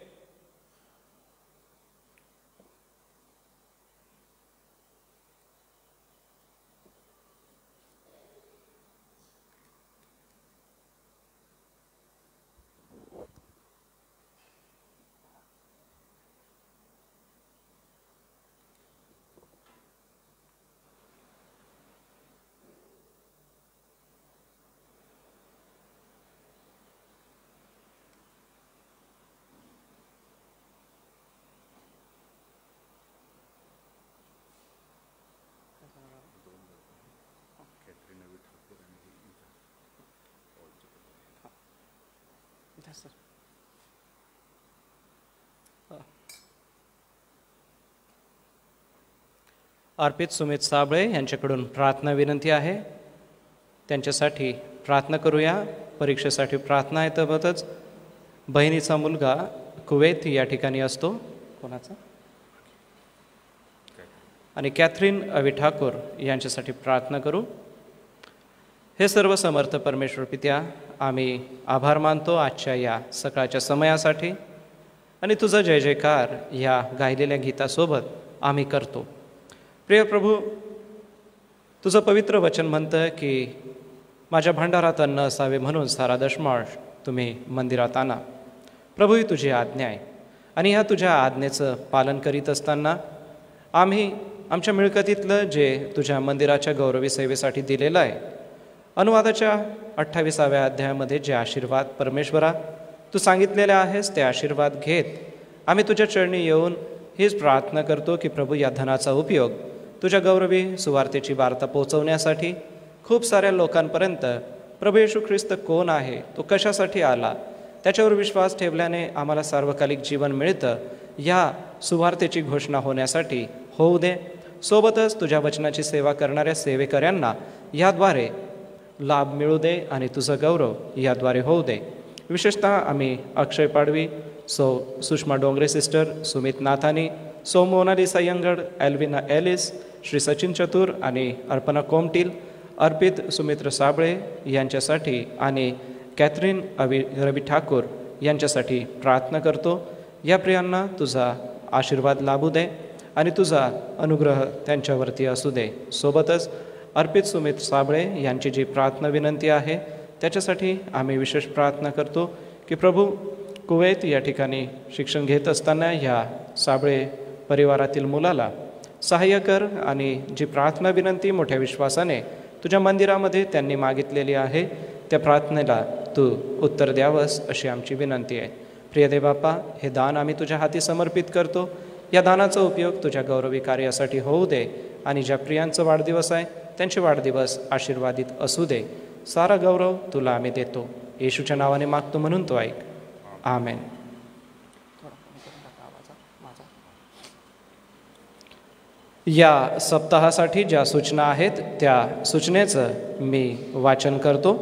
अर्पित सुमित साबळे यांच्याकडून प्रार्थना विनंती आहे. त्यांच्यासाठी प्रार्थना करूया. परीक्षेसाठी प्रार्थना आहे. सोबतच बहिणीचा मुलगा कुवेत या ठिकाणी असतो. कोणाचा? आणि कॅथरीन अवी ठाकूर यांच्यासाठी प्रार्थना करू. हे सर्व समर्थ परमेश्वर पित्या, आम्ही आभार मानतो आजच्या या सकाळच्या समयासाठी आणि तुझा जय जयकार या गायलेल्या गीतासोबत आम्ही करतो. प्रिय प्रभू, तुझं पवित्र वचन म्हणतं की माझ्या भांडारात अन्न असावे म्हणून सारा दशमांश तुम्ही मंदिरात आणा. प्रभू, ही तुझी आज्ञा आहे आणि ह्या तुझ्या आज्ञेचं पालन करीत असताना आम्ही आमच्या मिळकतीतलं जे तुझ्या मंदिराच्या गौरवी सेवेसाठी दिलेलं आहे, अनुवादाच्या 28व्या अध्यायामध्ये जे आशीर्वाद परमेश्वरा तू सांगितलेले आहेस ते आशीर्वाद घेत आम्ही तुझ्या चरणी येऊन हीच प्रार्थना करतो की प्रभू, या धनाचा उपयोग तुझ्या गौरवी सुवार्तेची वार्ता पोहोचवण्यासाठी खूप साऱ्या लोकांपर्यंत प्रभू येशू ख्रिस्त कोण आहे, तो कशासाठी आला, त्याच्यावर विश्वास ठेवल्याने आम्हाला सार्वकालिक जीवन मिळतं, या सुवार्तेची घोषणा होण्यासाठी होऊ दे. सोबतच तुझ्या वचनाची सेवा करणाऱ्या सेवेकऱ्यांना याद्वारे लाभ मिळू दे आणि तुझं गौरव याद्वारे होऊ दे. विशेषतः आम्ही Akshay Padvi, Sushma Dongre sister, Sumit Nathani, Monalisa Yangad, Elvina Ellis, Shri Sachin Chatur आणि अर्पणा कोमटील, अर्पित सुमित्र साबळे यांच्यासाठी आणि कॅथरीन रवी ठाकूर यांच्यासाठी प्रार्थना करतो. या प्रियांना तुझा आशीर्वाद लाभू दे आणि तुझा अनुग्रह त्यांच्यावरती असू दे. सोबतच अर्पित सुमित साबळे यांची जी प्रार्थना विनंती आहे त्याच्यासाठी आम्ही विशेष प्रार्थना करतो की प्रभू, कुवेत या ठिकाणी शिक्षण घेत असताना ह्या साबळे परिवारातील मुलाला सहाय्य कर आणि जी प्रार्थना विनंती मोठ्या विश्वासाने तुझ्या मंदिरामध्ये त्यांनी मागितलेली आहे त्या प्रार्थनेला तू उत्तर द्यावंस अशी आमची विनंती आहे. प्रिय देवबापा, हे दान आम्ही तुझ्या हाती समर्पित करतो. या दानाचा उपयोग तुझ्या गौरवी कार्यासाठी होऊ दे आणि ज्या प्रियांचा वाढदिवस आहे त्यांचे वाढदिवस आशीर्वादित असू दे. सारा गौरव तुला आम्ही देतो. येशूच्या नावाने मागतो म्हणून तो ऐक. आमेन. या सप्ताहासाठी ज्या सूचना आहेत त्या सूचनेचं मी वाचन करतो.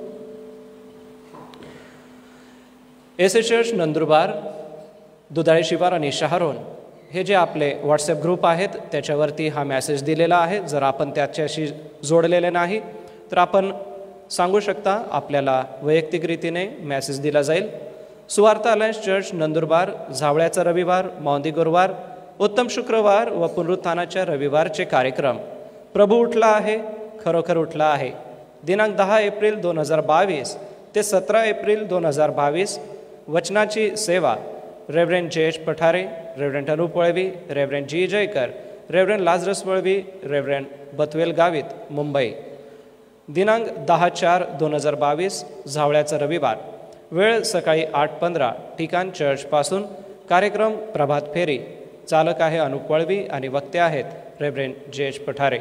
एस चर्च नंदुरबार, दुधाळी शिवार आणि शहारोन हे जे आपले व्हॉट्सॲप ग्रुप आहेत त्याच्यावरती हा मेसेज दिलेला आहे. जर आपण त्याच्याशी जोडलेले नाही तर आपण सांगू शकता, आपल्याला वैयक्तिक रीतीने मेसेज दिला जाईल. सुवार्ता अलायन्स चर्च नंदुरबार, झावळ्याचा रविवार, मौंदी गुरुवार, उत्तम शुक्रवार व पुनरुत्थानाच्या रविवारचे कार्यक्रम. प्रभू उठला आहे, खरोखर उठला आहे. दिनांक 10 एप्रिल 2022 ते 17 एप्रिल 2022. वचनाची सेवा reverend J H. Pathare, reverend Anup Valvi, reverend G. Jaykar, reverend Lazarus Valvi, reverend Batvel Gavit, Mumbai. दिनांक 10/4/2022 झावळ्याचा रविवार. वेळ सकाळी 8:15. ठिकाण चर्चपासून. कार्यक्रम प्रभात फेरी. चालक आहे अनुप वळवी आणि वक्ते आहेत रेव्हरेंड जे.एच. पठारे.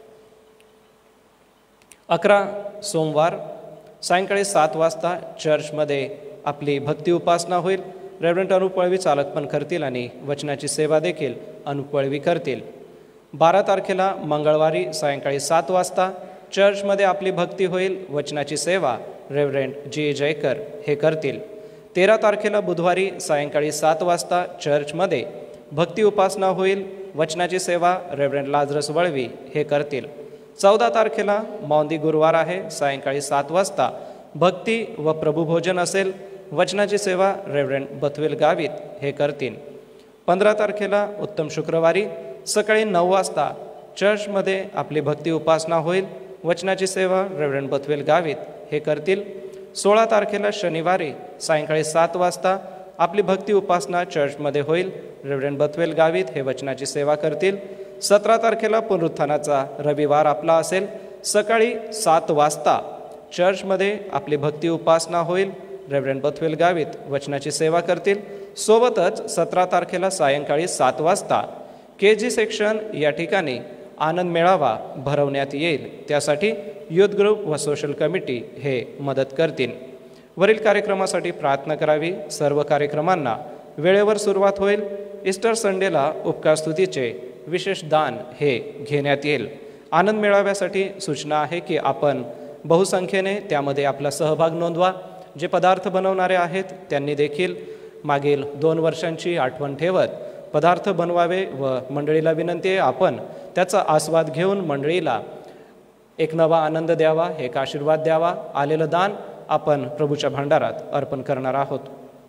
11 सोमवार सायंकाळी 7 वाजता चर्चमध्ये आपली भक्ती उपासना होईल. रेव्हरेंड अनुप वळवी चालकपण करतील आणि वचनाची सेवा देखील अनुप वळवी करतील. 12 तारखेला मंगळवारी सायंकाळी 7 वाजता चर्चमध्ये आपली भक्ती होईल. वचनाची सेवा रेव्हरेंड जी. जयकर हे करतील. 13 तारखेला बुधवारी सायंकाळी 7 वाजता चर्चमध्ये भक्ती उपासना होईल. वचनाची सेवा रेव्हरेंड लाजरस वळवी हे करतील. 14 तारखेला मौंदी गुरुवार आहे. सायंकाळी 7 वाजता भक्ती व प्रभुभोजन असेल. वचनाची सेवा रेव्हरंड बथवेल गावित हे करतील. 15 तारखेला उत्तम शुक्रवारी सकाळी 9 वाजता चर्चमध्ये आपली भक्ती उपासना होईल. वचनाची सेवा रेव्हरंड बथवेल गावित हे करतील. 16 तारखेला शनिवारी सायंकाळी 7 वाजता आपली भक्ती उपासना चर्चमध्ये होईल. रेव्हरंड बथवेल गावित हे वचनाची सेवा करतील. 17 तारखेला पुनरुत्थानाचा रविवार आपला असेल. सकाळी 7 वाजता चर्चमध्ये आपली भक्ती उपासना होईल. रेव्हरंड बथवेल गावित वचनाची सेवा करतील. सोबतच 17 तारखेला सायंकाळी 7 वाजता KG सेक्शन या ठिकाणी आनंद मेळावा भरवण्यात येईल. त्यासाठी युथ ग्रुप व सोशल कमिटी हे मदत करतील. वरील कार्यक्रमासाठी प्रार्थना करावी. सर्व कार्यक्रमांना वेळेवर सुरुवात होईल. ईस्टर संडेला उपकार स्तुतीचे विशेष दान हे घेण्यात येईल. आनंद मेळाव्यासाठी सूचना आहे की आपण बहुसंख्येने त्यामध्ये आपला सहभाग नोंदवा. जे पदार्थ बनवणारे आहेत त्यांनी देखील मागील 2 वर्षांची आठवण ठेवत पदार्थ बनवावे व मंडळीला विनंती आहे आपण त्याचा आस्वाद घेऊन मंडळीला एक नवा आनंद द्यावा, एक आशीर्वाद द्यावा. आलेलं दान आपण प्रभूच्या भांडारात अर्पण करणार आहोत.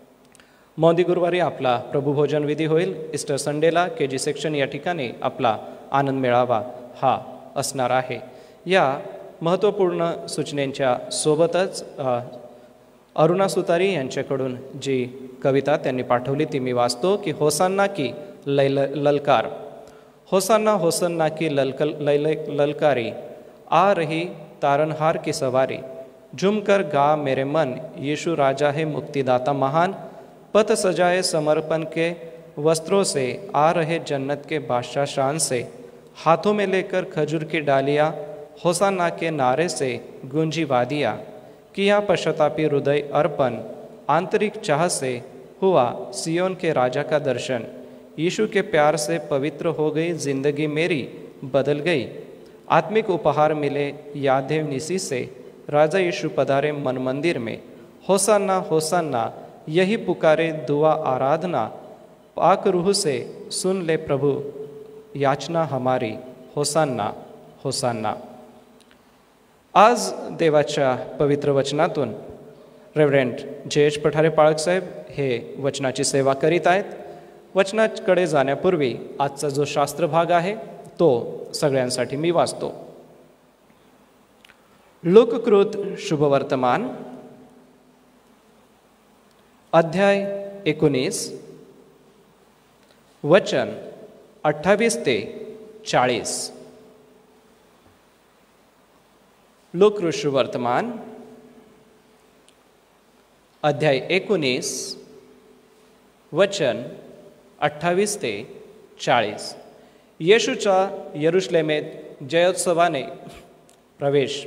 मौंदी गुरुवारी आपला प्रभुभोजन विधी होईल. ईस्टर संडेला KG सेक्शन या ठिकाणी आपला आनंद मेळावा हा असणार आहे. या महत्त्वपूर्ण सूचनेच्या सोबतच अरुणा सुतारी यांच्याकडून जी कविता त्यांनी पाठवली ती मी वाचतो की होसान्ना की ललकार. होसान्ना होसन्ना की ललकारी, आ रही तारनहार की सवारी. झुमकर गा मेरे मन, यीशु राजा है मुक्तिदाता महान. पथ सजाए समर्पण के वस्त्रों से, आ रहे जन्नत के बादशाह शान से. हाथों में लेकर खजूर की डालियाँ, होसान्ना के नारे से गूंजी वादियाँ. किया पश्चातापी हृदय अर्पण, आंतरिक चाह से हुआ सियोन के राजा का दर्शन. यीशु के प्यार से पवित्र हो गई जिंदगी मेरी बदल गई. आत्मिक उपहार मिले यादें निसी से, राजा यीशु पधारे मन मंदिर में. होसान्ना होसान्ना यही पुकारे दुआ आराधना. पाक रूह से सुन ले प्रभु याचना हमारी. होसान्ना होसान्ना. आज देवाच्या पवित्र वचनातून रेव्हरंड JH पठारे पाळकसाहेब हे वचनाची सेवा करीत आहेत. वचनाकडे जाण्यापूर्वी आजचा जो शास्त्र भाग आहे तो सगळ्यांसाठी मी वाचतो. लोककृत शुभवर्तमान अध्याय 19 वचन 28 ते 40. लोककृत शुभवर्तमान अध्याय 19 वचन 28 ते 40. येशूचा यरुशलेमेत जयोत्सवाने प्रवेश.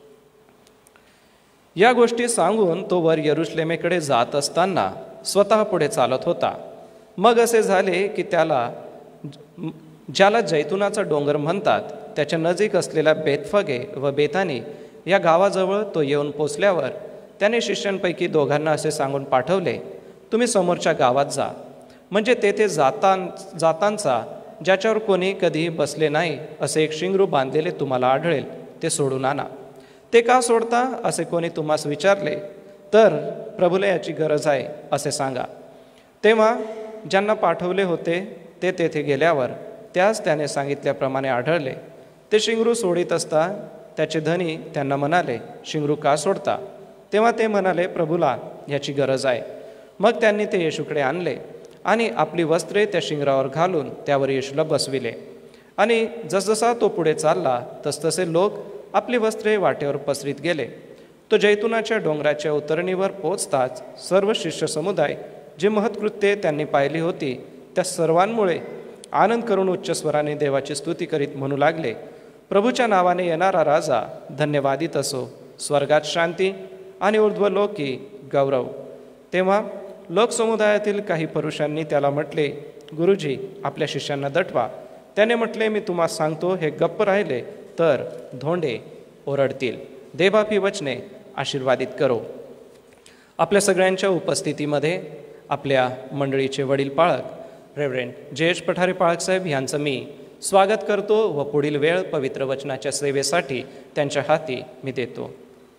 या गोष्टी सांगून तो वर यरुशलेमेकडे जात असताना स्वतः पुढे चालत होता. मग असे झाले की ज्याला जैतुनाचा डोंगर म्हणतात त्याच्या नजीक असलेल्या बेतफगे व बेतानी या गावाजवळ तो येऊन पोचल्यावर त्याने शिष्यांपैकी दोघांना असे सांगून पाठवले, तुम्ही समोरच्या गावात जा, म्हणजे तेथे जातांचा ज्याच्यावर कोणी कधीही बसले नाही असे एक शिंगरू बांधलेले तुम्हाला आढळेल, ते सोडून आणा. ते का सोडता असे कोणी तुम्हास विचारले तर प्रभूला याची गरज आहे असे सांगा. तेव्हा ज्यांना पाठवले होते ते तेथे गेल्यावर त्यास त्याने सांगितल्याप्रमाणे आढळले. ते शिंगरू सोडित असता त्याचे धनी त्यांना म्हणाले, शिंगरू का सोडता? तेव्हा ते म्हणाले, प्रभूला याची गरज आहे. मग त्यांनी ते येशूकडे आणले आणि आपली वस्त्रे त्या शिंगरावर घालून त्यावर येशूला बसविले. आणि जसजसा तो पुढे चालला तसतसे लोक आपली वस्त्रे वाटेवर पसरीत गेले. तो जैतुनाच्या डोंगराच्या उतरणीवर पोचताच सर्व शिष्य समुदाय जी महत्कृत्ये त्यांनी पाहिली होती त्या सर्वांमुळे आनंद करून उच्च स्वराने देवाची स्तुती करीत म्हणू लागले, प्रभूच्या नावाने येणारा राजा धन्यवादित असो. स्वर्गात शांती आणि ऊर्ध्वलोकी गौरव. तेव्हा लोकसमुदायातील काही पुरुषांनी त्याला म्हटले, गुरुजी आपल्या शिष्यांना दटवा. त्याने म्हटले, मी तुम्हाला सांगतो, हे गप्प राहिले तर धोंडे ओरडतील. देवबापी वचने आशीर्वादित करो. आपल्या सगळ्यांच्या उपस्थितीमध्ये आपल्या मंडळीचे वडील पाळक रेव्हरंड JH पठारे पाळकसाहेब यांचं मी स्वागत करतो व पुढील वेळ पवित्र वचनाच्या सेवेसाठी त्यांच्या हाती मी देतो.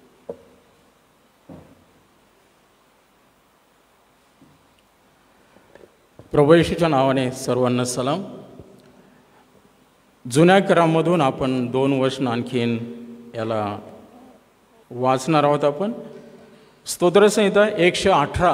प्रभू येशूच्या नावाने सर्वांना सलाम. जुन्या करामधून आपण 2 वचन आणखीन याला वाचणार आहोत. आपण स्तोत्रसंहिता 118,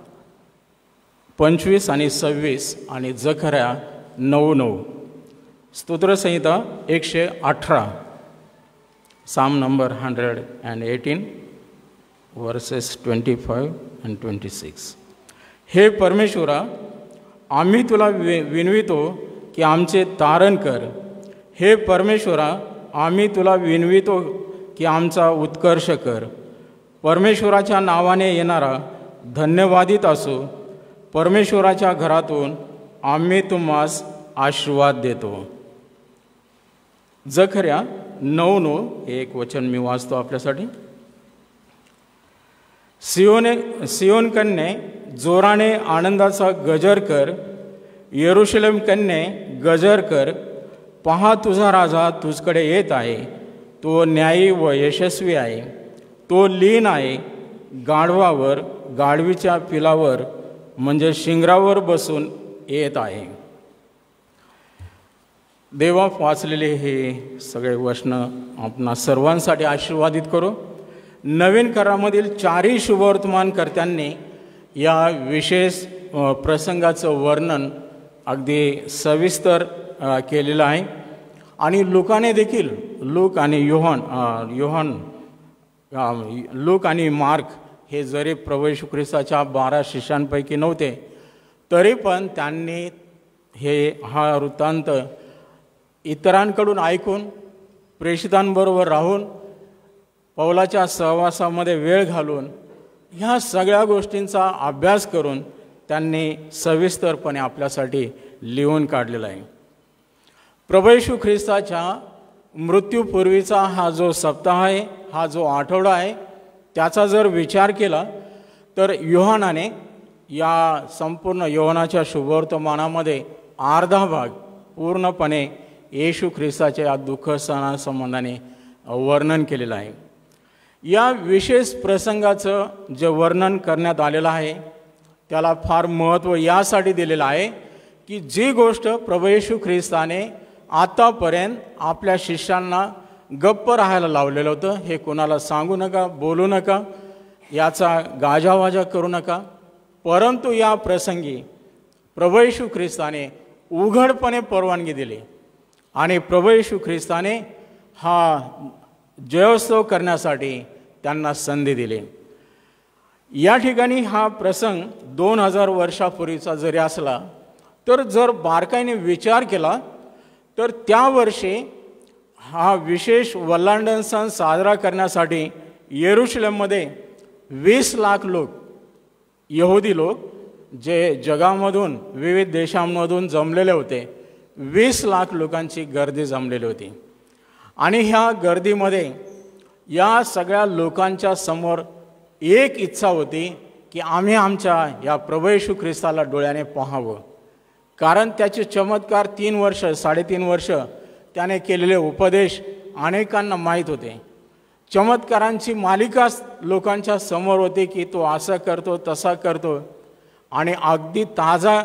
25 आणि 26 आणि जकर्या 9:9. स्तोत्रसंहिता 118, साम नंबर 118 वर्सेस 25 and 26. हे परमेश्वरा, आम्ही तुला विनवितो की आमचे तारण कर. हे परमेश्वरा, आम्ही तुला विनवितो की आमचा उत्कर्ष कर. परमेश्वराच्या नावाने येणारा धन्यवादित असो. परमेश्वराच्या घरातून आम्ही तुम्हास आशीर्वाद देतो. जकर्या 9:9 हे एक वचन मी वाचतो आपल्यासाठी. सियोन कन्ये जोराने आनंदाचा गजर कर. यरूशलेम कन्ये गजर कर. पहा, तुझा राजा तुझकडे येत आहे. तो न्यायी व यशस्वी आहे. तो लीन आहे. गाढवावर, गाढवीच्या पिलावर म्हणजे शिंगरावर बसून येत आहे. देवा वाचलेले हे सगळे वचन आपणा सर्वांसाठी आशीर्वादित करो. नवीन करारामधील 4ही शुभवर्तमानकर्त्यांनी या विशेष प्रसंगाचं वर्णन अगदी सविस्तर केलेलं आहे. आणि लुकाने देखील लूक आणि मार्क हे जरी प्रभू येशू ख्रिस्ताच्या 12 शिष्यांपैकी नव्हते, तरी पण त्यांनी हा वृत्तांत इतरांकडून ऐकून, प्रेषितांबरोबर राहून, पौलाच्या सहवासामध्ये वेळ घालून ह्या सगळ्या गोष्टींचा अभ्यास करून त्यांनी सविस्तरपणे आपल्यासाठी लिहून काढलेला आहे. प्रभू येशू ख्रिस्ताच्या मृत्यूपूर्वीचा हा जो सप्ताह आहे, हा जो आठवडा आहे, त्याचा जर विचार केला तर योहानाने या संपूर्ण योहानाच्या शुभवर्तमानामध्ये अर्धा भाग पूर्णपणे येशू ख्रिस्ताच्या या दुःख सणासंबंधाने वर्णन केलेलं आहे. या विशेष प्रसंगाचं जे वर्णन करण्यात आलेलं आहे त्याला फार महत्त्व यासाठी दिलेलं आहे की जी गोष्ट प्रभू येशू ख्रिस्ताने आतापर्यंत आपल्या शिष्यांना गप्प राहायला लावलेलं होतं, हे कोणाला सांगू नका, बोलू नका, याचा गाजावाजा करू नका, परंतु या प्रसंगी प्रभू येशू ख्रिस्ताने उघडपणे परवानगी दिली आणि प्रभू येशू ख्रिस्ताने हा जयोत्सव करण्यासाठी त्यांना संधी दिली. या ठिकाणी हा प्रसंग 2000 वर्षापूर्वीचा जरी असला तर जर बारकाईने विचार केला तर त्या वर्षी हा विशेष वल्हांडण सण साजरा करण्यासाठी येरुशलेममध्ये 20 लाख लोक, यहुदी लोक जे जगामधून विविध देशांमधून जमलेले होते, 20 लाख लोकांची गर्दी जमलेली होती. आणि ह्या गर्दीमध्ये या सगळ्या लोकांच्या समोर एक इच्छा होती की आम्ही आमच्या या प्रभू येशू ख्रिस्ताला डोळ्याने पाहावं. कारण त्याचे चमत्कार 3 वर्ष 3.5 वर्ष त्याने केलेले उपदेश अनेकांना माहीत होते. चमत्कारांची मालिकाच लोकांच्या समोर होती की तो असं करतो, तसा करतो. आणि अगदी ताजा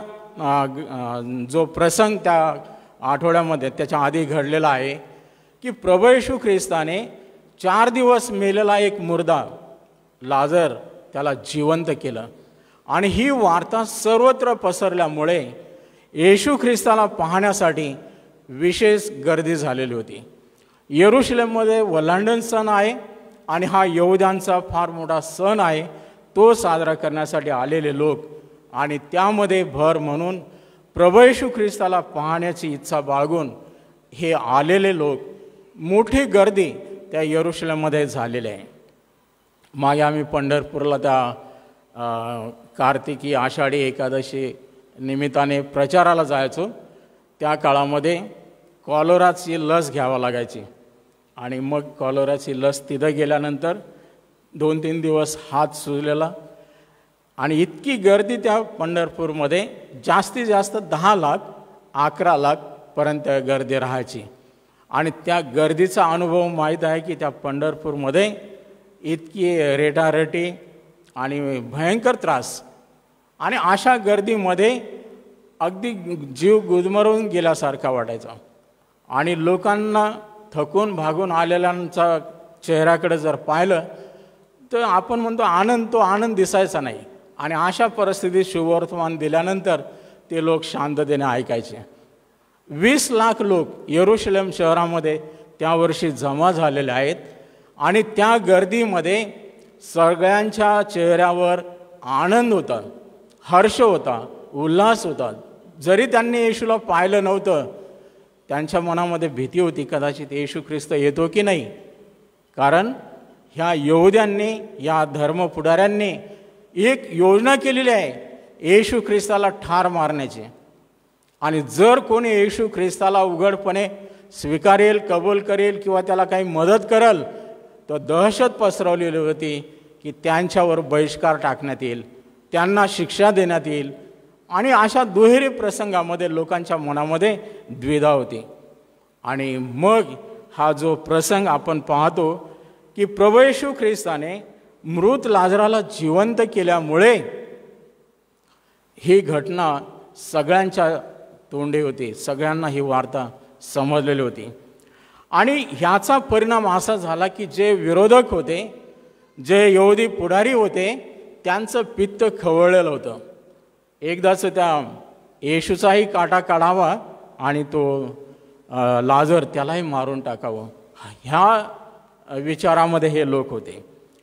जो प्रसंग त्या आठवड्यामध्ये त्याच्या आधी घडलेला आहे की प्रभू येशू ख्रिस्ताने 4 दिवस मेलेला एक मुर्दा लाजर त्याला जिवंत केलं. आणि ही वार्ता सर्वत्र पसरल्यामुळे येशू ख्रिस्ताला पाहण्यासाठी विशेष गर्दी झालेली होती. येरुशलेममध्ये वल्हांडण सण आहे आणि हा यहुद्यांचा फार मोठा सण आहे, तो साजरा करण्यासाठी आलेले लोक आणि त्यामध्ये भर म्हणून प्रभू येशू ख्रिस्ताला पाहण्याची इच्छा बाळगून हे आलेले लोक, मोठी गर्दी त्या येरुशलेममध्ये झालेली आहे. मागे आम्ही पंढरपूरला त्या कार्तिकी आषाढी एकादशी निमित्ताने प्रचाराला जायचो. त्या काळामध्ये कॉलोराची लस घ्यावा लागायची आणि मग कॉलोराची लस तिथं गेल्यानंतर 2-3 दिवस हात सुजलेला आणि इतकी गर्दी त्या पंढरपूरमध्ये, जास्तीत जास्त 10 लाख, 11 लाख, पर्यंत गर्दी राहायची. आणि त्या गर्दीचा अनुभव माहीत आहे की त्या पंढरपूरमध्ये इतकी रेटारेटी आणि भयंकर त्रास, आणि अशा गर्दीमध्ये अगदी जीव गुदमरून गेल्यासारखा वाटायचा. आणि लोकांना थकून भागून आलेल्यांचा चेहऱ्याकडे जर पाहिलं तर आपण म्हणतो आनंद, तो आनंद दिसायचा नाही. आणि अशा परिस्थितीत शुभवर्तमान दिल्यानंतर ते लोक शांततेने ऐकायचे. 20 लाख लोक यरूशलेम शहरामध्ये त्या वर्षी जमा झालेले आहेत. आणि त्या गर्दीमध्ये सगळ्यांच्या चेहऱ्यावर आनंद होता, हर्ष होता, उल्हास होता. जरी त्यांनी येशूला पाहिलं नव्हतं, त्यांच्या मनामध्ये भीती होती, कदाचित येशू ख्रिस्त येतो की नाही. कारण ह्या यहुद्यांनी, या धर्मपुढाऱ्यांनी एक योजना केलेली आहे येशू ख्रिस्ताला ठार मारण्याची. आणि जर कोणी येशू ख्रिस्ताला उघडपणे स्वीकारेल, कबूल करेल किंवा त्याला काही मदत करेल, तर दहशत पसरवलेली होती की त्यांच्यावर बहिष्कार टाकण्यात येईल, त्यांना शिक्षा देण्यात येईल. आणि अशा दुहेरी प्रसंगामध्ये लोकांच्या मनामध्ये द्विधा होती. आणि मग हा जो प्रसंग आपण पाहतो की प्रभू येशू ख्रिस्ताने मृत लाजराला जिवंत केल्यामुळे ही घटना सगळ्यांच्या तोंडी होती, सगळ्यांना ही वार्ता समजलेली होती. आणि ह्याचा परिणाम असा झाला की जे विरोधक होते, जे यहुदी पुढारी होते, त्यांचं पित्त खवळलेलं होतं. एकदाच त्या येशूचाही काटा काढावा आणि तो लाजर त्यालाही मारून टाकावं, ह्या विचारामध्ये हे लोक होते.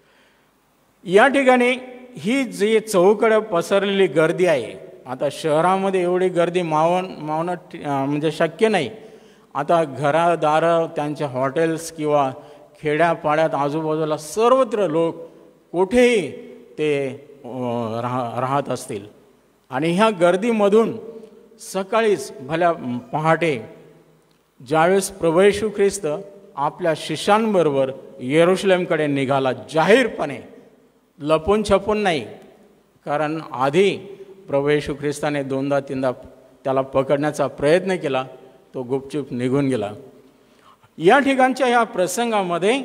या ठिकाणी ही जी चहूकडे पसरलेली गर्दी आहे, आता शहरामध्ये एवढी गर्दी मावणं म्हणजे शक्य नाही. आता घरादारं, त्यांच्या हॉटेल्स किंवा खेड्यापाड्यात आजूबाजूला सर्वत्र लोक कुठेही ते राहत असतील. आणि ह्या गर्दीमधून सकाळीच भल्या पहाटे ज्यावेळेस प्रभू येशू ख्रिस्त आपल्या शिष्यांबरोबर यरूशलेमकडे निघाला, जाहीरपणे, लपून छपून नाही. कारण आधी प्रभू येशू ख्रिस्ताने 2दा-3दा त्याला पकडण्याचा प्रयत्न केला, तो गुपचूप निघून गेला. या ठिकाणच्या ह्या प्रसंगामध्ये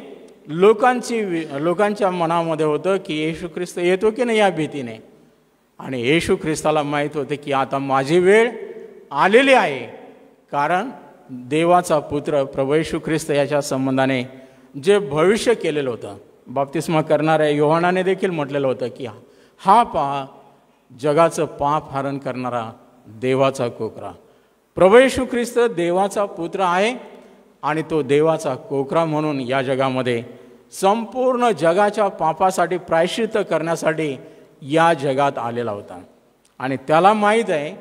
लोकांच्या मनामध्ये होतं की येशू ख्रिस्त येतो की नाही या भीतीने. आणि येशू ख्रिस्ताला माहीत होते की आता माझी वेळ आलेली आहे. कारण देवाचा पुत्र प्रभू येशू ख्रिस्त याच्या संबंधाने जे भविष्य केलेलं होतं, बाप्तिस्मा करणाऱ्या योहानाने देखील म्हटलेलं होतं की हा पहा जगाचं पाप हरण करणारा देवाचा कोकरा. प्रभू येशू ख्रिस्त देवाचा पुत्र आहे आणि तो देवाचा कोकरा म्हणून या जगामध्ये संपूर्ण जगाच्या पापासाठी प्रायश्चित्त करण्यासाठी या जगात आलेला होता. आणि त्याला माहीत आहे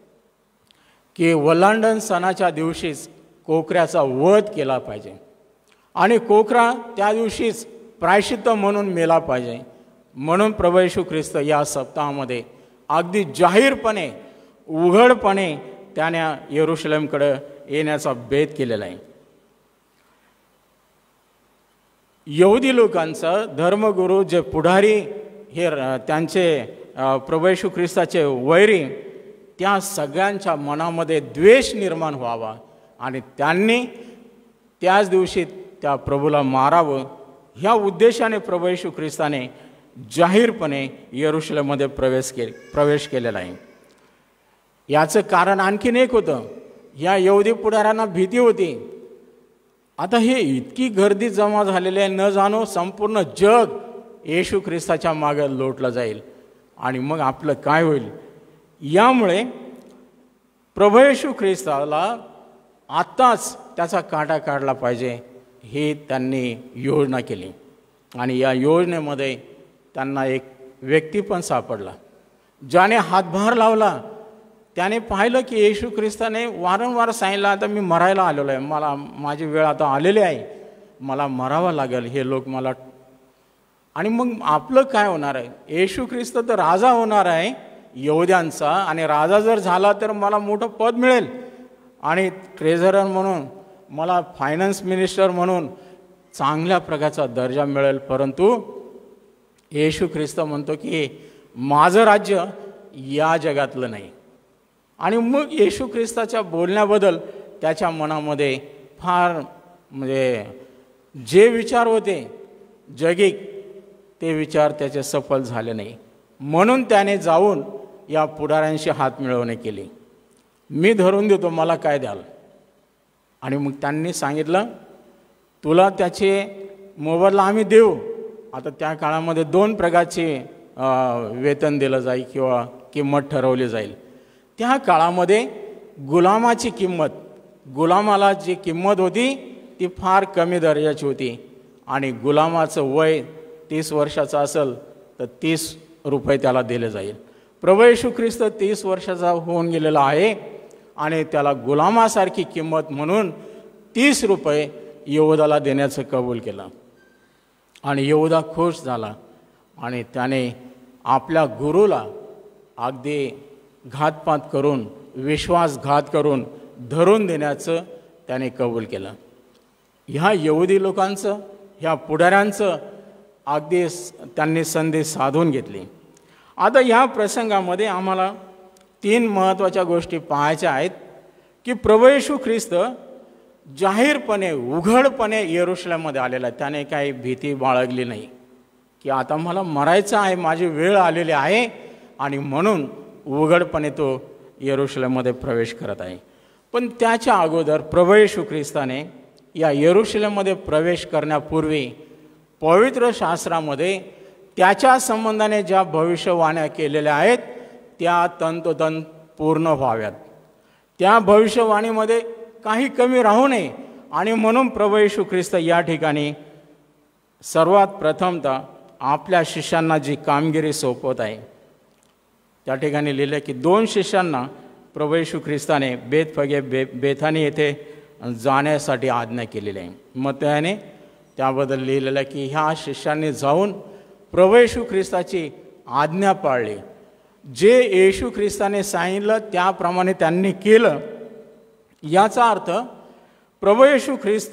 की वल्हांडण सणाच्या दिवशीच कोकऱ्याचा वध केला पाहिजे आणि कोकरा त्या दिवशीच प्रायश्चित्त म्हणून मेला पाहिजे. म्हणून प्रभू येशू ख्रिस्त या सप्ताहामध्ये अगदी जाहीरपणे, उघडपणे त्याने यरूशलेमकडे येण्याचा बेत केलेला आहे. यहुदी लोकांचा धर्मगुरू, जे पुढारी, हे त्यांचे प्रभू येशू ख्रिस्ताचे वैरी, त्या सगळ्यांच्या मनामध्ये द्वेष निर्माण व्हावा आणि त्यांनी त्याच दिवशी त्या प्रभूला मारावं, ह्या उद्देशाने प्रभू येशू ख्रिस्ताने जाहीरपणे यरूशलेममध्ये प्रवेश केलेला आहे. याचं कारण आणखीन एक होतं. या यहुदी पुढाऱ्यांना भीती होती, आता हे इतकी गर्दी जमा झालेली आहे, न जाणो संपूर्ण जग येशू ख्रिस्ताच्या मागे लोटलं जाईल आणि मग आपलं काय होईल. यामुळे प्रभू येशू ख्रिस्ताला आत्ताच त्याचा काटा काढला पाहिजे, ही त्यांनी योजना केली. आणि या योजनेमध्ये त्यांना एक व्यक्ती पण सापडला, ज्याने हातभार लावला. त्याने पाहिलं की येशू ख्रिस्ताने वारंवार सांगितलं, आता मी मरायला आलेलो आहे, माझी वेळ आता आलेली आहे, मला मरावं लागेल, हे लोक मला. आणि मग आपलं काय होणार आहे. येशू ख्रिस्त तर राजा होणार आहे यहुद्यांचा, आणि राजा जर झाला तर मला मोठं पद मिळेल आणि ट्रेझरर म्हणून, मला फायनान्स मिनिस्टर म्हणून चांगल्या प्रकारचा दर्जा मिळेल. परंतु येशू ख्रिस्त म्हणतो की माझं राज्य या जगातलं नाही. आणि मग येशू ख्रिस्ताच्या बोलण्याबद्दल त्याच्या मनामध्ये फार म्हणजे जे विचार होते जगिक ते विचार त्याचे सफल झाले नाही. म्हणून त्याने जाऊन या पुढाऱ्यांशी हात मिळवणे केली. मी धरून देतो, मला काय द्याल? आणि मग त्यांनी सांगितलं तुला त्याचे मोबदला आम्ही देऊ. आता त्या काळामध्ये 2 प्रकारचे वेतन दिलं जाईल किंवा किंमत ठरवली जाईल. त्या काळामध्ये गुलामाची किंमत, गुलामाला जी किंमत होती ती फार कमी दर्जाची होती आणि गुलामाचं वय 30 वर्षाचं असेल तर 30 रुपये त्याला दिले जाईल. प्रभू येशू ख्रिस्त 30 वर्षाचा होऊन गेलेला आहे आणि त्याला गुलामासारखी किंमत म्हणून 30 रुपये यहूदाला देण्याचं कबूल केलं. आणि यहूदा खुश झाला आणि त्याने आपल्या गुरुला अगदी घातपात करून, विश्वासघात करून धरून देण्याचं त्याने कबूल केलं. ह्या यहुदी लोकांचं, ह्या पुढाऱ्यांचं अगदी त्यांनी संधी साधून घेतली. आता ह्या प्रसंगामध्ये आम्हाला 3 महत्त्वाच्या गोष्टी पाहायच्या आहेत की प्रभू येशू ख्रिस्त जाहीरपणे, उघडपणे यरूशलेममध्ये आलेला. त्याने काही भीती बाळगली नाही की आता मला मरायचं आहे, माझी वेळ आलेली आहे आणि म्हणून उघडपणे तो यरूशलेममध्ये प्रवेश करत आहे. पण त्याच्या अगोदर प्रभू येशू ख्रिस्ताने या यरूशलेममध्ये प्रवेश करण्यापूर्वी पवित्र शास्त्रामध्ये त्याच्या संबंधाने ज्या भविष्यवाण्या केलेल्या आहेत त्या तंतोतंत पूर्ण व्हाव्यात. त्या भविष्यवाणीमध्ये काही कमी राहू नये. आणि म्हणून प्रभू येशू ख्रिस्त या ठिकाणी सर्वात प्रथमतः आपल्या शिष्यांना जी कामगिरी सोपवत आहे, त्या ठिकाणी लिहिले की 2 शिष्यांना प्रभू येशू ख्रिस्ताने बेतफगे बेथानी येथे जाण्यासाठी आज्ञा केलेली आहे. मग त्याने त्याबद्दल लिहिलेलं आहे की ह्या शिष्यांनी जाऊन प्रभू येशू ख्रिस्ताची आज्ञा पाळली. जे येशू ख्रिस्ताने सांगितलं त्याप्रमाणे त्यांनी केलं. याचा अर्थ प्रभू येशू ख्रिस्त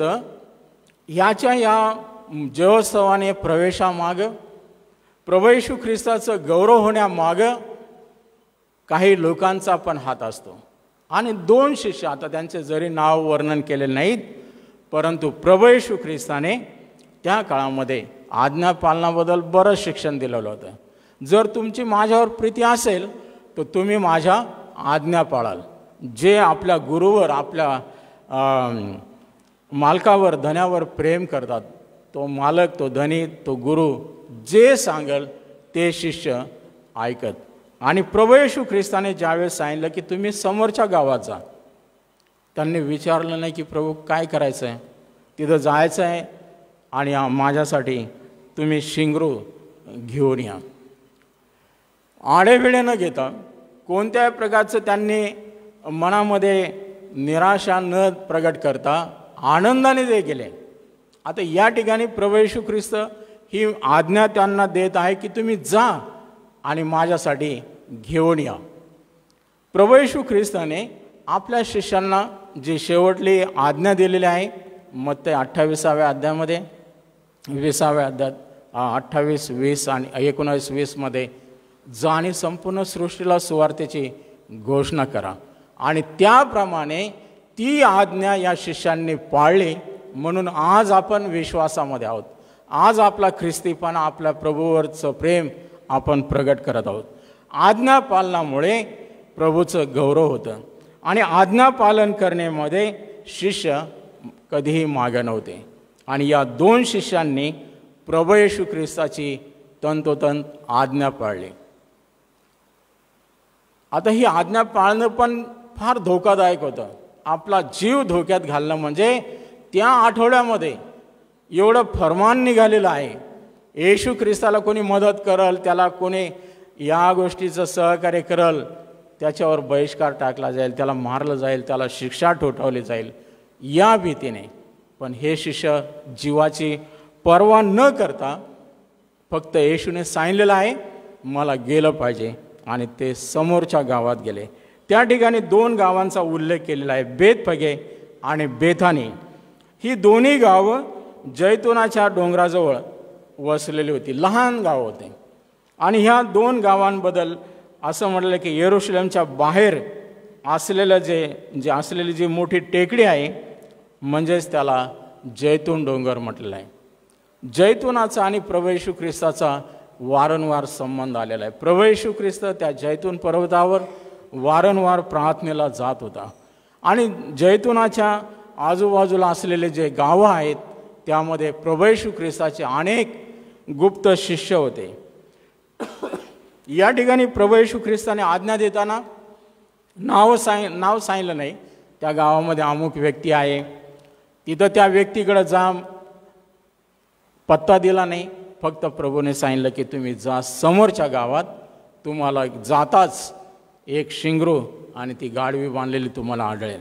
याच्या या जयोत्सवाने प्रवेशामागं, प्रभू येशू ख्रिस्ताचं गौरव होण्यामागं काही लोकांचा पण हात असतो. आणि 2 शिष्य, आता त्यांचे जरी नाव वर्णन केले नाहीत, परंतु प्रभू येशू ख्रिस्ताने त्या काळामध्ये आज्ञा पालनाबद्दल बरंच शिक्षण दिलेलं होतं. जर तुमची माझ्यावर प्रीती असेल तर तुम्ही माझ्या आज्ञा पाळाल. जे आपल्या गुरुवर, आपल्या मालकावर, धन्यावर प्रेम करतात, तो मालक, तो धनी, तो गुरु जे सांगेल ते शिष्य ऐकत. आणि प्रभू येशू ख्रिस्ताने ज्यावेळेस सांगितलं की तुम्ही समोरच्या गावात जा, त्यांनी विचारलं नाही की प्रभू काय करायचं आहे, तिथं जायचं आहे आणि माझ्यासाठी तुम्ही शिंगरू घेऊन या. आडेवेळे न घेता कोणत्याही प्रकारचं त्यांनी मनामध्ये निराशा न प्रगट करता आनंदाने ते गेले. आता या ठिकाणी प्रभू येशू ख्रिस्त ही आज्ञा त्यांना देत आहे की तुम्ही जा आणि माझ्यासाठी घेऊन या. प्रभू येशू ख्रिस्ताने आपल्या शिष्यांना जी शेवटली आज्ञा दिलेली आहे, मत्ते 28व्या अध्यायामध्ये, 20व्या अध्यायात 28, 20 आणि 19, 20 मध्ये जा आणि संपूर्ण सृष्टीला सुवार्तेची घोषणा करा. आणि त्याप्रमाणे ती आज्ञा या शिष्यांनी पाळली. म्हणून आज आपण विश्वासामध्ये आहोत. आज आपला ख्रिस्तीपणा, आपल्या प्रभूवरचं प्रेम आपण प्रगट करत आहोत. आज्ञा पालनामुळे प्रभूचं गौरव होतं. आणि आज्ञा पालन करण्यामध्ये शिष्य कधीही मागे नव्हते. आणि या 2 शिष्यांनी प्रभू येशू ख्रिस्ताची तंतोतंत आज्ञा पाळली. आता ही आज्ञा पाळणं पण फार धोकादायक होतं. आपला जीव धोक्यात घालणं म्हणजे त्या आठवड्यामध्ये एवढं फरमान निघालेलं आहे. येशू ख्रिस्ताला कोणी मदत करल, त्याला कोणी या गोष्टीचं सहकार्य करल, त्याच्यावर बहिष्कार टाकला जाईल, त्याला मारलं जाईल, त्याला शिक्षा ठोठावली जाईल या भीतीने. पण हे शिष्य जीवाची पर्वा न करता फक्त येशूने सांगितलेलं आहे मला गेलं पाहिजे आणि ते समोरच्या गावात गेले. त्या ठिकाणी 2 गावांचा उल्लेख केलेला आहे, बेतफगे आणि बेथानी. ही दोन्ही गावं जैतुनाच्या डोंगराजवळ वसलेली होती, लहान गाव होते. आणि ह्या 2 गावांबद्दल असं म्हटलं की यरूशलेमच्या बाहेर असलेलं जे असलेली जी मोठी टेकडी आहे म्हणजेच त्याला जैतून डोंगर म्हटलेलं आहे. जैतुनाचा आणि प्रभू येशू ख्रिस्ताचा वारंवार संबंध आलेला आहे. प्रभू येशू ख्रिस्त त्या जैतून पर्वतावर वारंवार प्रार्थनेला जात होता आणि जैतुनाच्या आजूबाजूला असलेले जे गावं आहेत त्यामध्ये प्रभू येशू ख्रिस्ताचे अनेक गुप्त शिष्य होते. या ठिकाणी प्रभू येशू ख्रिस्ताने आज्ञा देताना नाव सांगितलं नाही. त्या गावामध्ये अमुक व्यक्ती आहे, तिथं त्या व्यक्तीकडे जा, पत्ता दिला नाही. फक्त प्रभूने सांगितलं की तुम्ही जा समोरच्या गावात, तुम्हाला जाताच एक शिंगरू आणि ती गाढवी बांधलेली तुम्हाला आढळेल.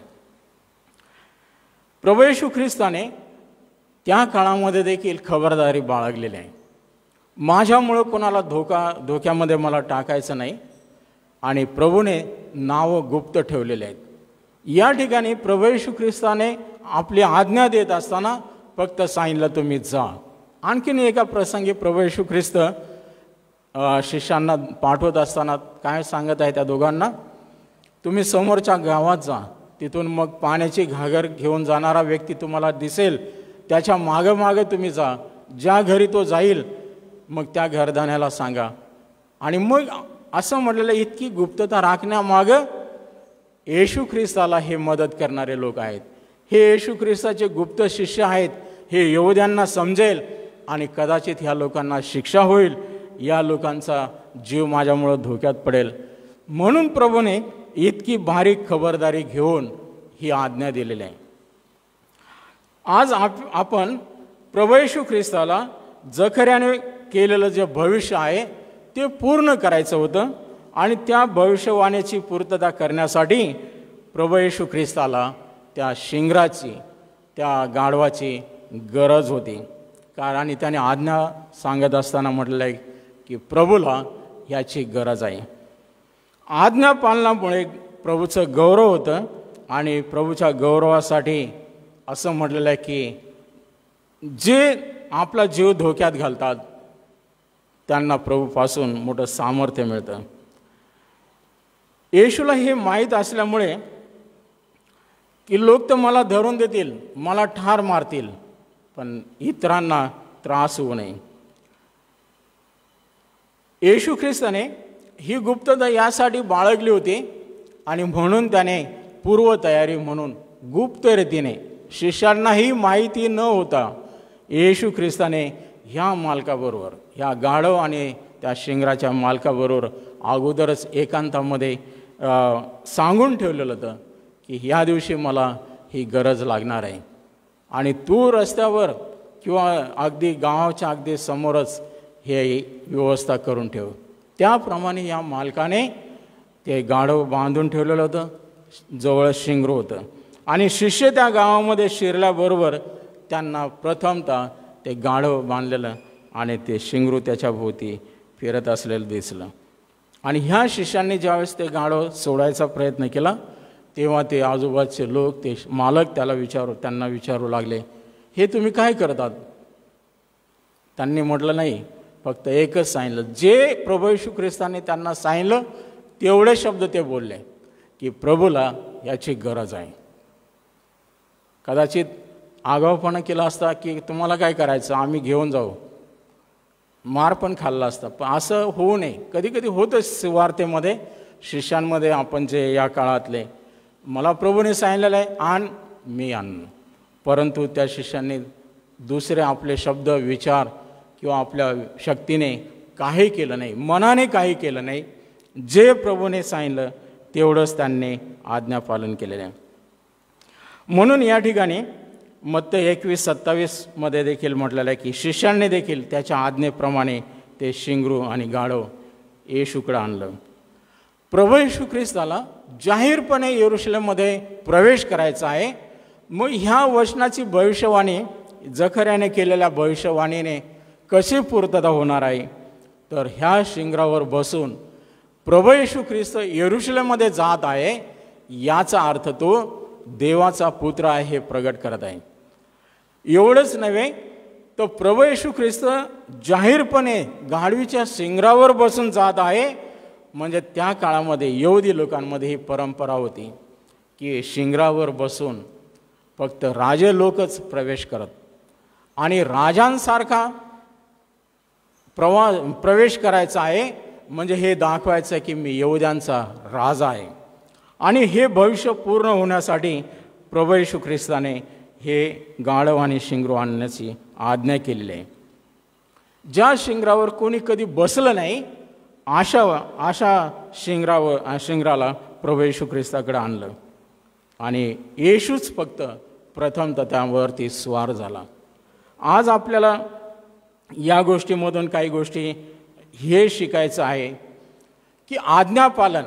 प्रभू येशू ख्रिस्ताने त्या काळामध्ये देखील खबरदारी बाळगलेली आहे. माझ्यामुळं कोणाला धोक्यामध्ये मला टाकायचं नाही आणि प्रभूने नावं गुप्त ठेवलेले आहेत. या ठिकाणी प्रभू येशू ख्रिस्ताने आपली आज्ञा देत असताना फक्त सांगितलं तुम्ही जा. आणखीन एका प्रसंगी प्रभू येशू ख्रिस्त शिष्यांना पाठवत असताना काय सांगत आहे त्या दोघांना, तुम्ही समोरच्या गावात जा, तिथून मग पाण्याची घागर घेऊन जाणारा व्यक्ती तुम्हाला दिसेल, त्याच्या मागं मागं तुम्ही जा, ज्या घरी तो जाईल मग त्या घरधण्याला सांगा. आणि मग असं म्हटलेलं इतकी गुप्तता राखण्यामागं येशू ख्रिस्ताला हे मदत करणारे लोक आहेत. हे येशू ख्रिस्ताचे गुप्त शिष्य आहेत. हे यहूद्यांना समजेल आणि कदाचित ह्या लोकांना शिक्षा होईल, या लोकांचा जीव माझ्यामुळं धोक्यात पडेल, म्हणून प्रभूने इतकी बारीक खबरदारी घेऊन ही आज्ञा दिलेली आहे. आज आपण प्रभू येशू ख्रिस्ताला जकर्याने केलेलं जे भविष्य आहे ते पूर्ण करायचं होतं आणि त्या भविष्यवाणीची पूर्तता करण्यासाठी प्रभू येशू ख्रिस्ताला त्या शिंगराची, त्या गाढवाची गरज होती. कारण त्याने आज्ञा सांगत असताना म्हटलं आहे की प्रभूला याची गरज आहे. आज्ञा पालनामुळे प्रभूचं गौरव होतं आणि प्रभूच्या गौरवासाठी असं म्हटलेलं आहे की जे आपला जीव धोक्यात घालतात त्यांना प्रभूपासून मोठं सामर्थ्य मिळतं. येशूला हे माहीत असल्यामुळे की लोक तर मला धरून देतील, मला ठार मारतील, पण इतरांना त्रास होऊ नये. येशू ख्रिस्ताने ही गुप्तता यासाठी बाळगली होती आणि म्हणून त्याने पूर्वतयारी म्हणून गुप्त रीतीने शिष्यांनाही माहिती न होता येशू ख्रिस्ताने ह्या मालकाबरोबर, ह्या गाढव आणि त्या शिंगराच्या मालकाबरोबर अगोदरच एकांतामध्ये सांगून ठेवलेलं होतं की ह्या दिवशी मला ही गरज लागणार आहे आणि तू रस्त्यावर किंवा अगदी गावाच्या अगदी समोरच हे व्यवस्था करून ठेव. त्याप्रमाणे या मालकाने ते गाढव बांधून ठेवलेलं होतं, जवळ शिंगरू होतं आणि शिष्य त्या गावामध्ये शिरल्याबरोबर त्यांना प्रथमतः ते गाढव बांधलेलं आणि ते शिंगरू त्याच्या भोवती फिरत असलेलं दिसलं. आणि ह्या शिष्यांनी ज्यावेळेस ते गाढव सोडायचा प्रयत्न केला तेव्हा ते आजूबाजूचे लोक, ते मालक त्यांना विचारू लागले, हे तुम्ही काय करतात? त्यांनी म्हटलं नाही, फक्त एकच सांगितलं, जे प्रभू येशू ख्रिस्ताने त्यांना सांगितलं तेवढे शब्द ते बोलले की प्रभूला याची गरज आहे. कदाचित आगाऊपणा केला असता की तुम्हाला काय करायचं, आम्ही घेऊन जाऊ, मार पण खाल्ला असता, पण असं होऊ नये. कधी कधी होतं सुवार्तेमध्ये, शिष्यांमध्ये आपण जे या काळातले, मला प्रभूने सांगितलेलं आहे आण, मी आणलं, परंतु त्या शिष्यांनी दुसरे आपले शब्द, विचार किंवा आपल्या शक्तीने काही केलं नाही, मनाने काही केलं नाही. जे प्रभूने सांगितलं तेवढंच त्यांनी आज्ञापालन केलेलं आहे. म्हणून या ठिकाणी मत्ती 21:27 मध्ये देखील म्हटलेलं आहे की शिष्यांनी देखील त्याच्या आज्ञेप्रमाणे ते शिंगरू आणि गाढव येशूकडे आणलं. प्रभू येशू ख्रिस्ताला जाहीरपणे यरूशलेममध्ये प्रवेश करायचा आहे. मग ह्या वचनाची भविष्यवाणी, जकर्याने केलेल्या भविष्यवाणीने कशी पूर्तता होणार आहे, तर ह्या शिंगरावर बसून प्रभू येशू ख्रिस्त यरूशलेममध्ये जात आहे, याचा अर्थ तो देवाचा पुत्र आहे हे प्रगट करत आहे. एवढंच नव्हे, तर प्रभू येशू ख्रिस्त जाहीरपणे गाढवीच्या शिंगरावर बसून जात आहे, म्हणजे त्या काळामध्ये यहुदी लोकांमध्ये ही परंपरा होती की शिंगरावर बसून फक्त राजे लोकच प्रवेश करत आणि राजांसारखा प्रवेश करायचा आहे, म्हणजे हे दाखवायचं की मी यहुद्यांचा राजा आहे. आणि हे भविष्य पूर्ण होण्यासाठी प्रभू येशू ख्रिस्ताने हे गाढव आणि शिंगरू आणण्याची आज्ञा केलेली आहे. ज्या शिंगरावर कोणी कधी बसलं नाही अशा शिंगराला प्रभू येशू ख्रिस्ताकडे आणलं आणि येशूच फक्त प्रथमतः त्यावरती स्वार झाला. आज आपल्याला या गोष्टीमधून काही गोष्टी हे शिकायचं आहे की आज्ञापालन